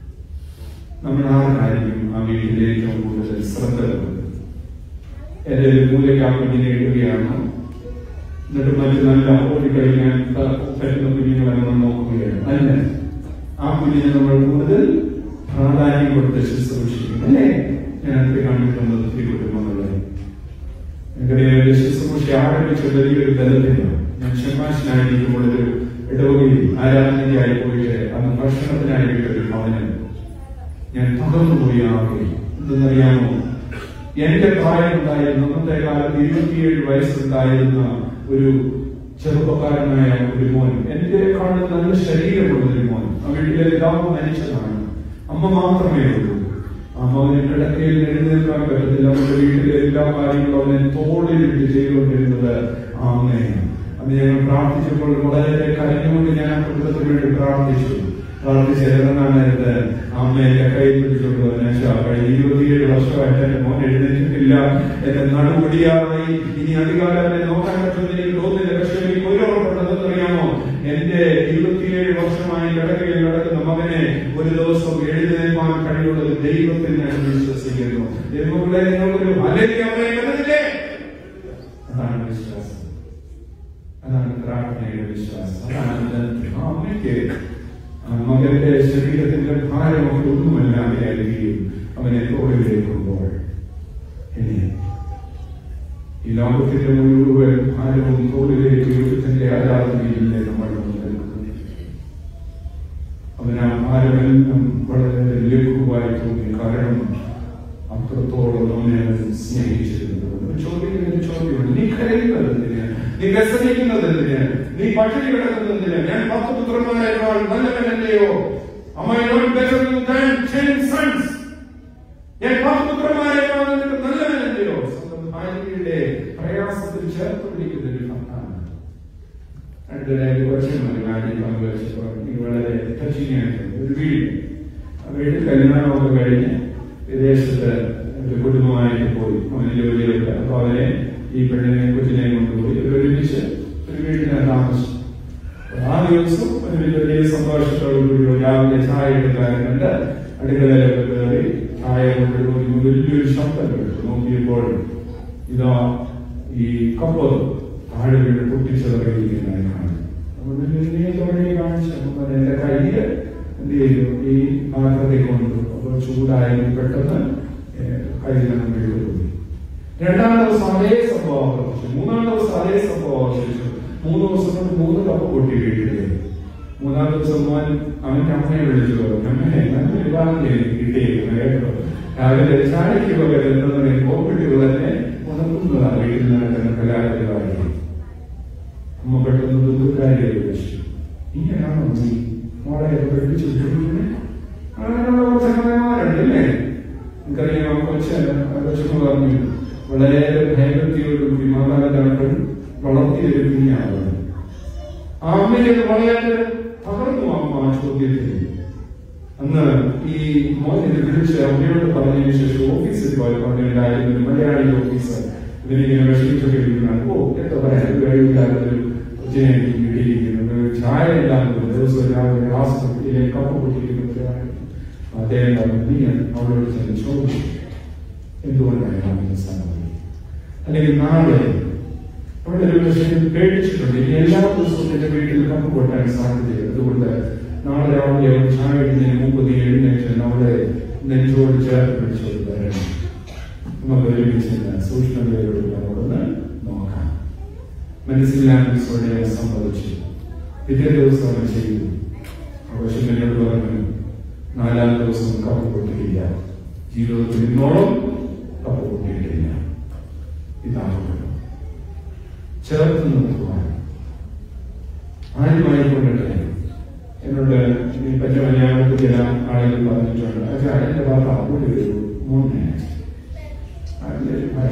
നമ്മൾ ആർക്കായിരിക്കും ആ വീട്ടിൽ ഏറ്റവും കൂടുതൽ ശ്രദ്ധ കൊടുക്കുന്നത്? ഏതൊരു മൂലയ്ക്ക് ആ കുഞ്ഞിനെ ഇടുകയാണ്, എന്നിട്ട് മറ്റു നല്ല ഓടിക്കഴിഞ്ഞാൽ പറ്റുന്ന കുഞ്ഞുങ്ങളെ നമ്മൾ നോക്കുകയാണ്. അല്ല, ആ കുഞ്ഞിനെ നമ്മൾ കൂടുതൽ പ്രാധാന്യം കൊടുത്ത് ശുശ്രൂഷിക്കും, അല്ലേ? ഞാൻ അടുത്ത് കണ്ടിട്ടുള്ളത് ഒത്തിരി കുടുംബങ്ങളെ. എനിക്കറിയാം, ശുശ്രൂഷ ആരംഭിച്ച വലിയൊരു ബലത്തിലാണ്. ഞാൻ ഷമാശനായിരിക്കുമ്പോൾ ഒരു ഇടവകയിൽ ആരാധനയ്ക്കായി പോയിട്ട് അന്ന് ഭക്ഷണത്തിനായിട്ട് ഒരു ഭവനം ഞാൻ തകർന്നു പോയി. ആഗ്രഹം എന്തെന്നറിയാമോ? എന്റെ പ്രായമുണ്ടായിരുന്ന, അന്നത്തെ കാലത്ത് ഇരുപത്തിയേഴ് വയസ്സുണ്ടായിരുന്ന ഒരു ചെറുപ്പക്കാരനായ ഒരു മോൻ, എന്റെ കാണുന്ന നല്ല ശരീരമുള്ള ഒരു മോൻ. ആ വീട്ടിലെ പിതാവ് മരിച്ചതാണ്, അമ്മ മാത്രമേ ഉള്ളൂ. ആ മോനെ കിടക്കയിൽ എഴുന്നേൽക്കാൻ പറ്റത്തില്ല. നമ്മുടെ വീട്ടിലെ എല്ലാ കാര്യങ്ങളും അവനെ തോളിലിട്ട് ചെയ്തുകൊണ്ടിരുന്നത് ആ അമ്മയാണ്. അത് ഞങ്ങൾ പ്രാർത്ഥിച്ചപ്പോൾ വളരെ കരഞ്ഞുകൊണ്ട് ഞാൻ ആ കുടുംബത്തിന് വേണ്ടി പ്രാർത്ഥിച്ചു. പ്രാർത്ഥിച്ചിറങ്ങാൻ നേരത്ത് അമ്മയെ കൈ പിടിച്ചുകൊണ്ട് കഴിഞ്ഞ ഇരുപത്തിയേഴ് വർഷമായിട്ട് എന്റെ മോൻ എഴുന്നേറ്റിട്ടില്ല, എന്റെ നടുപടിയായി ഇനി അധികാരം എന്നെ നോക്കാൻ പറ്റുമെന്ന് എനിക്ക് തോന്നുന്നില്ല. പക്ഷെ എനിക്ക് ഒരു ഉറപ്പുണ്ടെന്ന് അറിയാമോ? എന്റെ ഇരുപത്തിയേഴ് വർഷമായി കിടക്കയിൽ കിടക്കുന്ന മകനെ ഒരു ദിവസം എഴുന്നേൽപ്പാൻ കഴിവുള്ളത് ദൈവത്തിൽ ഞാൻ വിശ്വസിക്കുന്നു. ദൈവങ്ങളെ നിങ്ങൾക്കൊരു അലരിയല്ലേ? അതാണ് വിശ്വാസം, അതാണ് പ്രാർത്ഥനയുടെ വിശ്വാസം. അതാണ് അമ്മയ്ക്ക് മകന്റെ ശരീരത്തിന്റെ ഭാരമൊക്കെ ഒന്നുമല്ലാതെ ആയിരിക്കും അവനെ തോളിലേക്കുമ്പോൾ. ഇനി ഈ ലോകത്തിന്റെ മുഴുവൻ ഭാരവും തോളിലേക്ക് ഒരുത്തന്റെ ആരാധനയില്ലേ നമ്മൾ നിൽക്കുന്നത്. അവന് ആ ഭാരമെല്ലാം വളരെ ലഘുവായി തോന്നി. കാരണം അത്രത്തോളം അവനെ സ്നേഹിച്ചിരുന്നത്. ചോദ്യത്തിന് ചോദ്യമുണ്ട്, നീ കരയുന്നതെന്തിന്? നീ വ്യസനിക്കുന്നതെന്തിന്? നീ പട്ടിണി കിടക്കുന്നതിന്? ഞാൻ പത്ത് പുത്രന്മാരേക്കാൾ നല്ലവനല്ലയോ? Am I not better than ten sons? ഞാൻ പത്ത് പുത്രന്മാരേക്കാൾ നല്ലവനല്ലയോ? സ്വന്തം ഭാര്യയുടെ പ്രയാസത്തിൽ ചേർത്ത് പിടിക്കുന്ന ഒരു ഭർത്താവ്. അടുത്തതായി വർഷമായി നാട്ടിൽ പങ്കുവച്ചപ്പോൾ എനിക്ക് വളരെ ടച്ചിങ്ങായിട്ടുണ്ട്. ഒരു വീട്, ആ വീട്ടിൽ കല്യാണമൊക്കെ കഴിഞ്ഞ് വിദേശത്ത് ഒരു കുടുംബമായിട്ട് പോയി. അവന് ജോലിയൊക്കെ. അപ്പൊ അവനെ ഈ പെണ്ണിനെ കൊച്ചിനെ കൊണ്ടുപോയി ഒരുമിച്ച് ഒരു വീട്ടിലാണ് താമസിച്ചു. ആ ദിവസം ഒരു വലിയ സന്തോഷത്തോടുകൂടി രാവിലെ ചായ എടുക്കാനും കണ്ട് അടുക്കളയിലൊക്കെ കയറി ചായ കൊണ്ടുപോയി വലിയൊരു ശബ്ദം കേട്ടു. നോക്കിയപ്പോൾ ഇതാ ഈ കപ്പ് താഴെ വീട് പൊട്ടിച്ചതറിയിരിക്കുന്നതായി കാണും. തുടങ്ങി കാണിച്ചു. എന്റെ കയ്യില് എന്ത് ചെയ്തു? ഈ പാത്രത്തെ കൊണ്ടു. അപ്പോൾ ചൂടായി പെട്ടെന്ന് കയ്യിലൊന്നും വീഴുപോയി. രണ്ടാം ദിവസം അതേ സംഭവം ആവർത്തിച്ചു. മൂന്നാം ദിവസം അതേ സംഭവം ആവർത്തിച്ചു. മൂന്ന് ദിവസം കൊണ്ട് മൂന്ന് കപ്പ് പൊട്ടി വീട്ടില്. മൂന്നാം ദിവസം മോൻ അവന്റെ അമ്മയെ വിളിച്ചു പറഞ്ഞു, അമ്മയെ നല്ല വിവാഹം കിട്ടിയിരിക്കുന്നു കേട്ടോ. രാവിലെ ചായക്ക് പകരം എന്തെന്ന് കോപ്പിട്ടികൾ തന്നെ ഉണക്കുന്നതാണ് വീട്ടിൽ നടക്കുന്ന കലാപരിപാടി. അമ്മ പെട്ടെന്ന് ദുഃഖക്കാരിയെ വിളിച്ചു, ഇങ്ങനെയാണോ നീ മോളെ പഠിപ്പിച്ചു വിട്ടിരിക്കുന്നത്? അങ്ങനെയുള്ള കുറച്ച് സമയമാരുണ്ടല്ലേ? എനിക്കറിയാം. കൊച്ചു കൊച്ചു പറഞ്ഞു, വളരെ ഭയഭക്തിയോടുകൂടി മാതാപിതാക്കൾ വളർത്തിയൊരു കുഞ്ഞാണ്. ആ അമ്മയെ വളരെ തകർന്നു അമ്മ ആ ചോദ്യത്തിൽ. അന്ന് ഈ മോനെ വിളിച്ച് അമ്മയോട് പറഞ്ഞതിന് ശേഷം ഓഫീസിൽ പോയി പറഞ്ഞിട്ടുണ്ടായിരുന്നു. മലയാളി ഓഫീസർ ഇതിനിങ്ങനെ വിഷമിച്ചൊക്കെ ഇരിക്കുന്നതാണ്. ഓ എന്താ പറയാൻ കഴിവില്ലാത്തൊരു കൊച്ചിനെ കിട്ടിയിരിക്കുന്നത്, ചായ ഇല്ലാത്ത ദിവസം രാവിലെ ക്ലാസ്സിലെ കപ്പ് പൊട്ടിയിരിക്കുന്നത്. അദ്ദേഹം പറഞ്ഞു, അവളോട് ചെന്ന് ചോദിച്ചു, എന്തുകൊണ്ടാണ് അവന്റെ സംഭവം? അല്ലെങ്കിൽ നാളെ അവിടെ ഒരു വിഷയം പേടിച്ചിട്ടുണ്ട്. ഇനി എല്ലാ ദിവസവും എന്റെ വീട്ടിൽ കപ്പ് പൊട്ടാൻ സാധ്യതയുണ്ട്. അതുകൊണ്ട് നാളെ രാവിലെ ചായ ഇടുന്നതിന് മുമ്പ് നീ എഴുന്നേറ്റ് നമ്മളെ നെഞ്ചോട് ചേർത്ത് പിടിച്ചോട് വരണം. നമുക്ക് ഒരുമിച്ച് സൂക്ഷ്മതയോട് നമ്മളൊന്ന് നോക്കാം. മനസ്സിലാക്കി സംഭവിച്ചു. പിറ്റേ ദിവസം അവൻ ചെയ്തു. പക്ഷെ എന്നോട് പറഞ്ഞു, നാലാം ദിവസം കപ്പ് പൊട്ടിയില്ല, ജീവിതത്തിൽ ഇന്നോളം കപ്പ് പൊട്ടിയിട്ടില്ല. ഇതാണ് ചേർത്ത് നിർത്തുവാൻ ആരുമായിക്കൊണ്ടിട്ട് എന്നോട് ഈ പറ്റ മലയാളത്തിൽ ചില ആളുകൾ പറഞ്ഞിട്ടുണ്ട്, പക്ഷെ അതിന്റെ ഭാഗത്ത് അവിടെ ഒരു മൂന്ന് അതിന്റെ ഭാഷ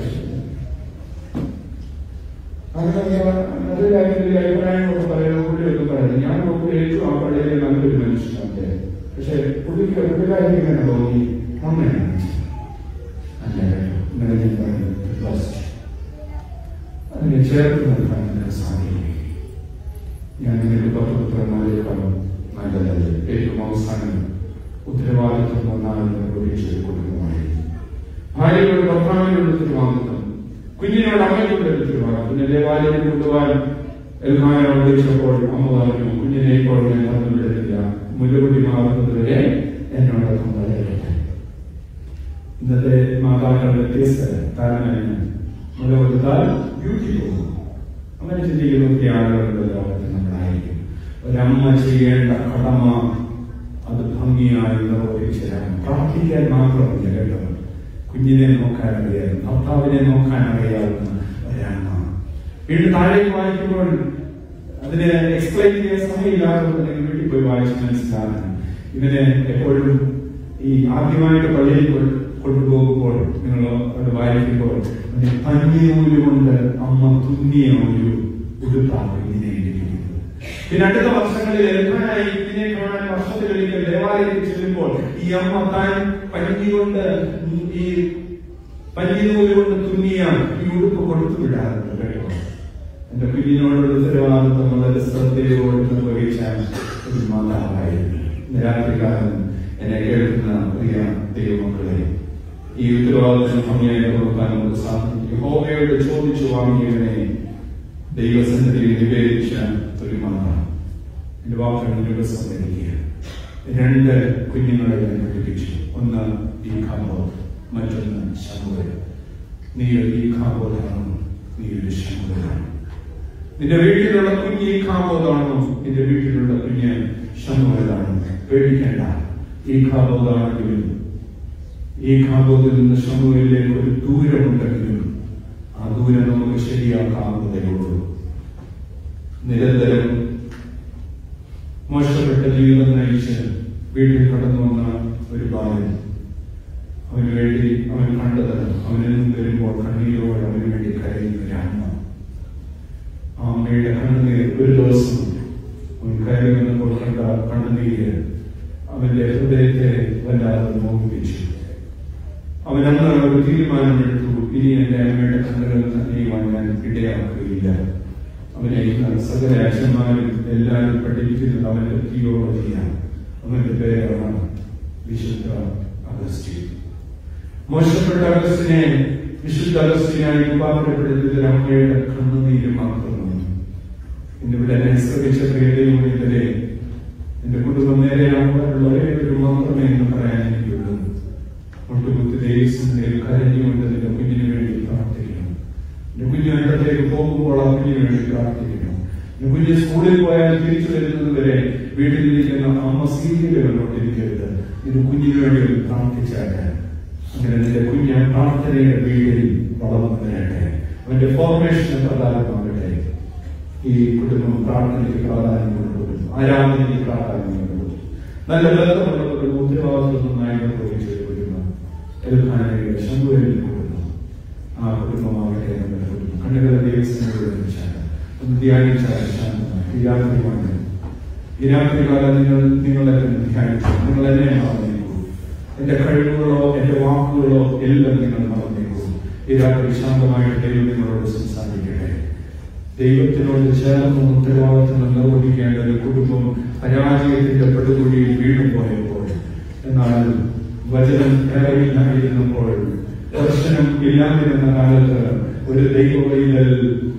നല്ല കാര്യത്തിൽ അഭിപ്രായങ്ങളൊക്കെ പറയുന്ന പുള്ളിയൊക്കെ പറയുന്നത്. ഞാൻ നോക്കി ഏറ്റവും ആ പള്ളിയിലെ നല്ലൊരു മനുഷ്യനാണ്. പക്ഷെ പുള്ളിക്ക് ഒരു കാര്യം ഇങ്ങനെ തോന്നി, അമ്മയാണ് അല്ല ഇങ്ങനെ ഞാൻ പറയുന്നത് അതിനെ ചേർത്ത് നിർത്താൻ എനിക്ക് സാധിക്കും. ഞാൻ നിങ്ങൾക്ക് പത്രപുത്രന്മാരെക്കാളും നല്ലതല്ല. ഏറ്റവും അവസാനം ഉത്തരവാദിത്വം ഒന്നാണെന്ന് പ്രതീക്ഷിച്ച് കുടുംബമായിരുന്നു. ഭാര്യയോട് ഭർത്താവിനോട് ഉത്തരവാദിത്വം, കുഞ്ഞിനോട് അമ്മയോട് ഉത്തരവാദിത്വം. പിന്നെ ദേവാലയം കൊണ്ടുപോകാൻ എൽമാനോട് വിളിച്ചപ്പോൾ അമ്മ പറഞ്ഞു, കുഞ്ഞിനെ ഇപ്പോൾ ഞാൻ പറഞ്ഞുവിടുന്നില്ല, മുലകുടി മാറുന്നതുവരെ എന്നോടൊപ്പം വളരട്ടെ. ഇന്നത്തെ മാതാക്കൾ വ്യത്യസ്ത താരതമ്യം മുല കൊടുത്താൽ ബ്യൂട്ടി പോകും. അങ്ങനെ ചിന്തിക്കുന്ന ഒത്തിരി ആളുകളുടെ ലോകത്ത് നമ്മളായിരിക്കും. ഒരമ്മ ചെയ്യേണ്ട കടമ അത് ഭംഗിയായി നിർവഹിച്ചതാണ്. പ്രാർത്ഥിക്കാൻ മാത്രമല്ല കേട്ടോ, കുഞ്ഞിനെ നോക്കാൻ അറിയാം, ഭർത്താവിനെ നോക്കാൻ അറിയാവുന്ന ഒരമ്മ. വീണ്ടും താഴേക്ക് വായിക്കുമ്പോൾ അതിനെ എക്സ്പ്ലെയിൻ ചെയ്യാൻ സമയമില്ലാതെ വീട്ടിൽ പോയി വായിച്ച് മനസ്സിലാക്കണം. ഇതിനെ എപ്പോഴും ഈ ആദ്യമായിട്ട് പള്ളിയിൽ കൊണ്ടുപോകുമ്പോൾ നിങ്ങൾ അവിടെ വായിക്കുമ്പോൾ പഞ്ഞിനൂല് കൊണ്ട് അമ്മ തുന്നിയ ഒരു ഉടുപ്പാണ് ഇങ്ങനെ ഇരിക്കുന്നത്. പിന്നെ അടുത്ത വർഷങ്ങളിൽ എൽക്കാനായി ഇതിനെ കാണാൻ വർഷത്തിലൊരിക്കൽ ദേവാലയത്തിൽ ചെല്ലുമ്പോൾ ഈ അമ്മ താൻ പഞ്ഞി കൊണ്ട് ഈ പഞ്ഞി നൂല് കൊണ്ട് തുന്നിയ ഈ ഉടുപ്പ് കൊടുത്തു വിടാറുണ്ട് കേട്ടോ. എന്റെ കുഞ്ഞിനോടുള്ള ഉത്തരവാദിത്വം വളരെ ശ്രദ്ധയോട് നിർവഹിച്ച ഒരു മാതാവായിരുന്നു. രാത്രികാലം എന്നെ കേൾക്കുന്ന പ്രിയ ദൈവമക്കളെ, ഈ ഉത്തരവാദിത്വം ഭംഗിയായി കൊടുക്കാൻ നമുക്ക് സാധിക്കും. യഹോവയോട് ചോദിച്ചു വാങ്ങിയവനെ ദൈവസന്നിധിയിൽ നിവേദിച്ച ഒരു മാതാവ്. എന്റെ വാക്കുകൾ ദിവസം നൽകിയ രണ്ട് കുഞ്ഞുങ്ങളെ ഞാൻ പഠിപ്പിച്ചു. ഒന്ന് ഈ ഖാബോധ്, മറ്റൊന്ന് ശമുവേൽ. നീ ഈ ഖാബോധാണോ? നീ ഒരു ശമുവേലാണോ? നിന്റെ വീട്ടിലുള്ള കുഞ്ഞ് ഈ ഖാബോധാണോ? നിന്റെ വീട്ടിലുള്ള കുഞ്ഞ് ശമുവേലാണോ? പേടിക്കേണ്ട. ഈ ഖാബോധാണെങ്കിലും ഈ ഖാബോധിൽ നിന്ന് ശമുവേലിലേക്ക് ഒരു ദൂരമുണ്ടെങ്കിലും ആ ദൂരം നമുക്ക് ശരിയാക്കാവുന്നതേ ഉള്ളൂ. നിരന്തരം മോശപ്പെട്ട ജീവിതം നയിച്ച് വീട്ടിൽ കടന്നു വന്ന ഒരു ബാലൻ, അവന് വേണ്ടി അവൻ കണ്ടത് അവനിൽ നിന്ന് വരുമ്പോൾ കണ്ണീരോട് അവന് വേണ്ടി കരയുന്ന ഒരു അമ്മ. ആ അമ്മയുടെ കണ്ണുനീർ ഒരു ദിവസം അവൻ കയറി വന്നപ്പോൾ കണ്ട കണ്ണുനീര് അവന്റെ ഹൃദയത്തെ വല്ലാതെ മോഹിപ്പിച്ചു. അവനന്ന് ഒരു തീരുമാനമെടുത്തു, ഇനി എന്റെ അമ്മയുടെ കണ്ണുകൾ നനയുവാൻ ഞാൻ ഇടയാക്കുകയില്ല. അവനെ സകല അച്ഛന്മാരും എല്ലാവരും പഠിപ്പിക്കുന്നത് അവന്റെ തിയോളജിയാണ്. അവന്റെ പേരാണ് വിശുദ്ധ അഗസ്റ്റിൻ. മോശപ്പെട്ട അഗസ്റ്റിനെ വിശുദ്ധ അഗസ്റ്റിനായി രൂപാന്തരപ്പെടുത്തിയത് അമ്മയുടെ കണ്ണുനീര് മാത്രമാണ്. ഇന്നിവിടെ എന്നെ ശ്രമിച്ച പ്രിയതയോടെ എന്റെ കുടുംബം നേരെയാകുവാനുള്ള ഒരേ ഒരു മാത്രമേ എന്ന് പറയാൻ എനിക്കുള്ളൂ. ഒട്ടുമുത്ത് ദേവസ്വത്തിൽ കരഞ്ഞുകൊണ്ട് നിന്റെ കുഞ്ഞിന് വേണ്ടി പ്രാർത്ഥിക്കണം. എന്റെ കുഞ്ഞു ഇടത്തേക്ക് പോകുമ്പോൾ ആ കുഞ്ഞിന് വേണ്ടി പ്രാർത്ഥിക്കണം. എന്റെ കുഞ്ഞ് സ്കൂളിൽ പോയാൽ തിരിച്ചു വരുന്നത് വരെ വീട്ടിലിരിക്കുന്ന അമ്മ സീരിയലുകളോട്ടിരിക്കരുത്. നിന്റെ കുഞ്ഞിന് വേണ്ടി പ്രാർത്ഥിച്ചാട്ടെ. അങ്ങനെ നിന്റെ കുഞ്ഞ് പ്രാർത്ഥനയുടെ വീട്ടിൽ വളർന്നു വരട്ടെ. അവന്റെ ഫോർമേഷന് പ്രധാനമാകട്ടെ. ഈ കുടുംബം പ്രാർത്ഥനയ്ക്ക് പ്രാധാന്യം കൊടുക്കും, ആരാധനയ്ക്ക് പ്രാധാന്യം കൊടുക്കും. നല്ല ബന്ധമുള്ളവരുടെ ഉത്തരവാദിത്വം നന്നായി നിർവഹിച്ചു കൊടുക്കണം. എൽക്കാനയുടെ ശമുവേലിന് കൊടുക്കണം. ആ കുടുംബമാകട്ടെ നമ്മുടെ കുടുംബം. കണ്ണുകളെ ദൈവത്തിനോട് വിളിച്ചാൽ ഒന്ന് ധ്യാനിച്ചാൽ ശാന്തമായി ഈ രാത്രിമാണ്. ഈ രാത്രികാലം നിങ്ങൾ നിങ്ങളെല്ലാം ധ്യാനിച്ചു. നിങ്ങൾ എന്നെ മറന്നേക്കൂ. എന്റെ കഴിവുകളോ എന്റെ വാക്കുകളോ എല്ലാം നിങ്ങൾ മറന്നേക്കൂ. ഈ രാത്രി ശാന്തമായിട്ട് ദൈവം നിങ്ങളോട് സംസാരിക്കട്ടെ. ദൈവത്തിനോട് ചേർന്ന് ഉത്തരവാദിത്വം നിർവഹിക്കേണ്ട ഒരു കുടുംബം പരാജയത്തിന്റെ പടുകുഴിയിൽ വീണുപോയപ്പോൾ, എന്നാൽ വചനം ഏറെയില്ലായിരുന്നപ്പോൾ, ദർശനം ഇല്ലാതിരുന്ന കാലത്ത് ഒരു ദൈവവൈതൽ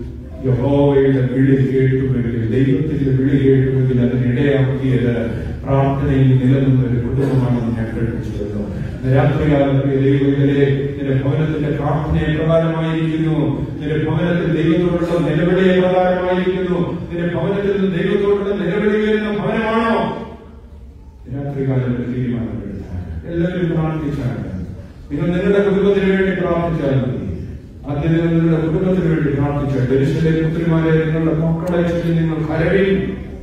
യഹോവയുടെ വിളി കേട്ടുമെങ്കിൽ, ദൈവത്തിന്റെ വിളി കേട്ടുമെങ്കിൽ അതിനിടയാക്കിയത് പ്രാർത്ഥനയിൽ നിലനിന്ന ഒരു കുടുംബമാണെന്ന് ഞാൻ കേൾപ്പിച്ചുവല്ലോ. രാത്രികാലത്ത് ദൈവത്തിലെ നിന്റെ ഭവനത്തിന്റെ പ്രാർത്ഥനയെ പ്രധാനമായിരിക്കുന്നു. നിന്റെ ഭവനത്തിൽ ദൈവത്തോടുള്ള നിലവിളിയെ പ്രധാനമായിരിക്കുന്നു. നിന്റെ ഭവനത്തിൽ നിന്ന് ദൈവത്തോടുള്ള നിലവിളി വരുന്ന ഭവനമാണോ? രാത്രികാലത്ത് തീരുമാനമെടുത്താൽ എല്ലാവരും പ്രാർത്ഥിച്ചാൽ നിങ്ങൾ നിങ്ങളുടെ കുടുംബത്തിന് വേണ്ടി പ്രാർത്ഥിച്ചാൽ മതി. ആദ്യം നിങ്ങൾ നിങ്ങളുടെ കുടുംബത്തിന് വേണ്ടി പ്രാർത്ഥിച്ചാൽ ദരിശിലെ പുത്രിമാരെ നിങ്ങളുടെ മക്കളെ ചൊല്ലി നിങ്ങൾ കരയും.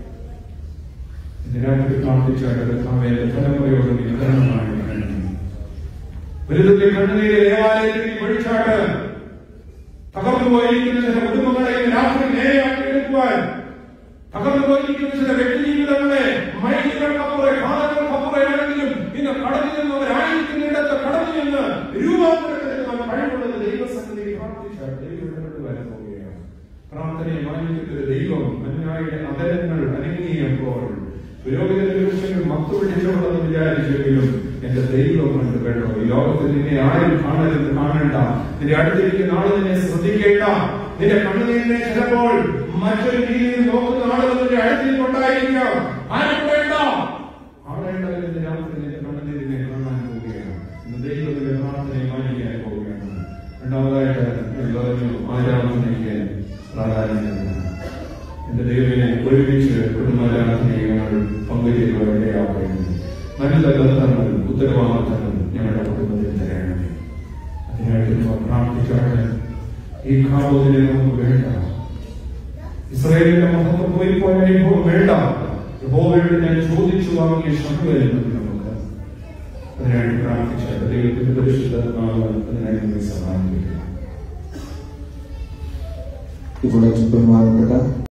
രാത്രി പ്രാർത്ഥിച്ചാൽ കർത്താവിന്റെ തലമുറയോട് നീ കരുണമായി കാണണം. ഒരു തുള്ളി കണ്ണുനീര് ദേവാലയത്തിൽ പൊഴിച്ചാട്ട് തകർന്നു പോയിരിക്കുന്ന ചില കുടുംബങ്ങളെ രാത്രി നേരെയാക്കി എടുക്കുവാൻ, തകർന്നു പോയിരിക്കുന്ന ചില വ്യക്തിജീവിതങ്ങളെ മൈലുകൾക്കപ്പുറേ കാലങ്ങൾക്കപ്പുറയാണെങ്കിലും ഇന്ന് കടന്നു നിന്നവരായിരിക്കുന്നിടത്ത് കടന്നു നിന്ന് രൂപാന്തരപ്പെടുത്തുവാൻ കഴിവുള്ളത് ദൈവസന്നിധിയിൽ പ്രാർത്ഥിച്ചാൽ ദൈവം ഇടപെടുവാൻ പോവുകയാണ്. പ്രാർത്ഥനയെ മാനിക്കുന്ന ദൈവം അന്യായുടെ അതരങ്ങൾ അനങ്ങിയപ്പോൾ പുരോഗതിയുടെ വിഷയങ്ങൾ മത്തു പിടിച്ചുള്ളതെന്ന് വിചാരിച്ചെങ്കിലും എന്റെ ദൈവം കണ്ടു കേട്ടോ. ഈ ലോകത്തിൽ നിന്നെ ആരും കാണരുത്, കാണണ്ട. നിന്റെ അടുത്തിരിക്കുന്ന ആള് നിന്നെ ശ്രദ്ധിക്കേണ്ട. നിന്റെ കണ്ണുനീരിനെ ചിലപ്പോൾ മറ്റൊരു രീതിയിൽ നോക്കുന്ന ആളുകൾ നിന്റെ അടുത്തിൽ കൊണ്ടായിരിക്കാം. ആരും വേണ്ട, ആളേണ്ടതിന്റെ രാത്രി നിന്റെ കണ്ണുനീരിനെ കാണാൻ പോവുകയാണ്. ഇന്ന് ദൈവത്തിന്റെ പ്രാർത്ഥനയെ മാനിക്കാൻ പോവുകയാണ്. രണ്ടാമതായിട്ട് ആരാധനയ്ക്ക് പ്രാധാന്യം. എന്റെ ദൈവനെ ഒരുമിച്ച് കുടുംബാരാധനയെ ഞങ്ങൾ പങ്കുചേരുവാനിടയാവുകയാണ്. നല്ല ബന്ധങ്ങൾ, ഉത്തരവാദിത്തങ്ങൾ ഞങ്ങളുടെ കുടുംബത്തിൽ തരണമേ. അതിനായിട്ട് പ്രാർത്ഥിച്ചാണ്. ഈ ഖാബോദിനെ നമുക്ക് വേണ്ട. ഇസ്രായേലിന്റെ മഹത്വം പോയി പോയ അനുഭവം വേണ്ട. യഹോവയോട് ഞാൻ ചോദിച്ചു വാങ്ങിയ ശമുവേലിന് നമുക്ക് അതിനായിട്ട് പ്രാർത്ഥിച്ചാൽ ദൈവത്തിന്റെ പരിശുദ്ധാത്മാവ് അതിനായി നമ്മെ സഹായിക്കും. ഇപ്പോൾ ബഹുമാനപ്പെട്ട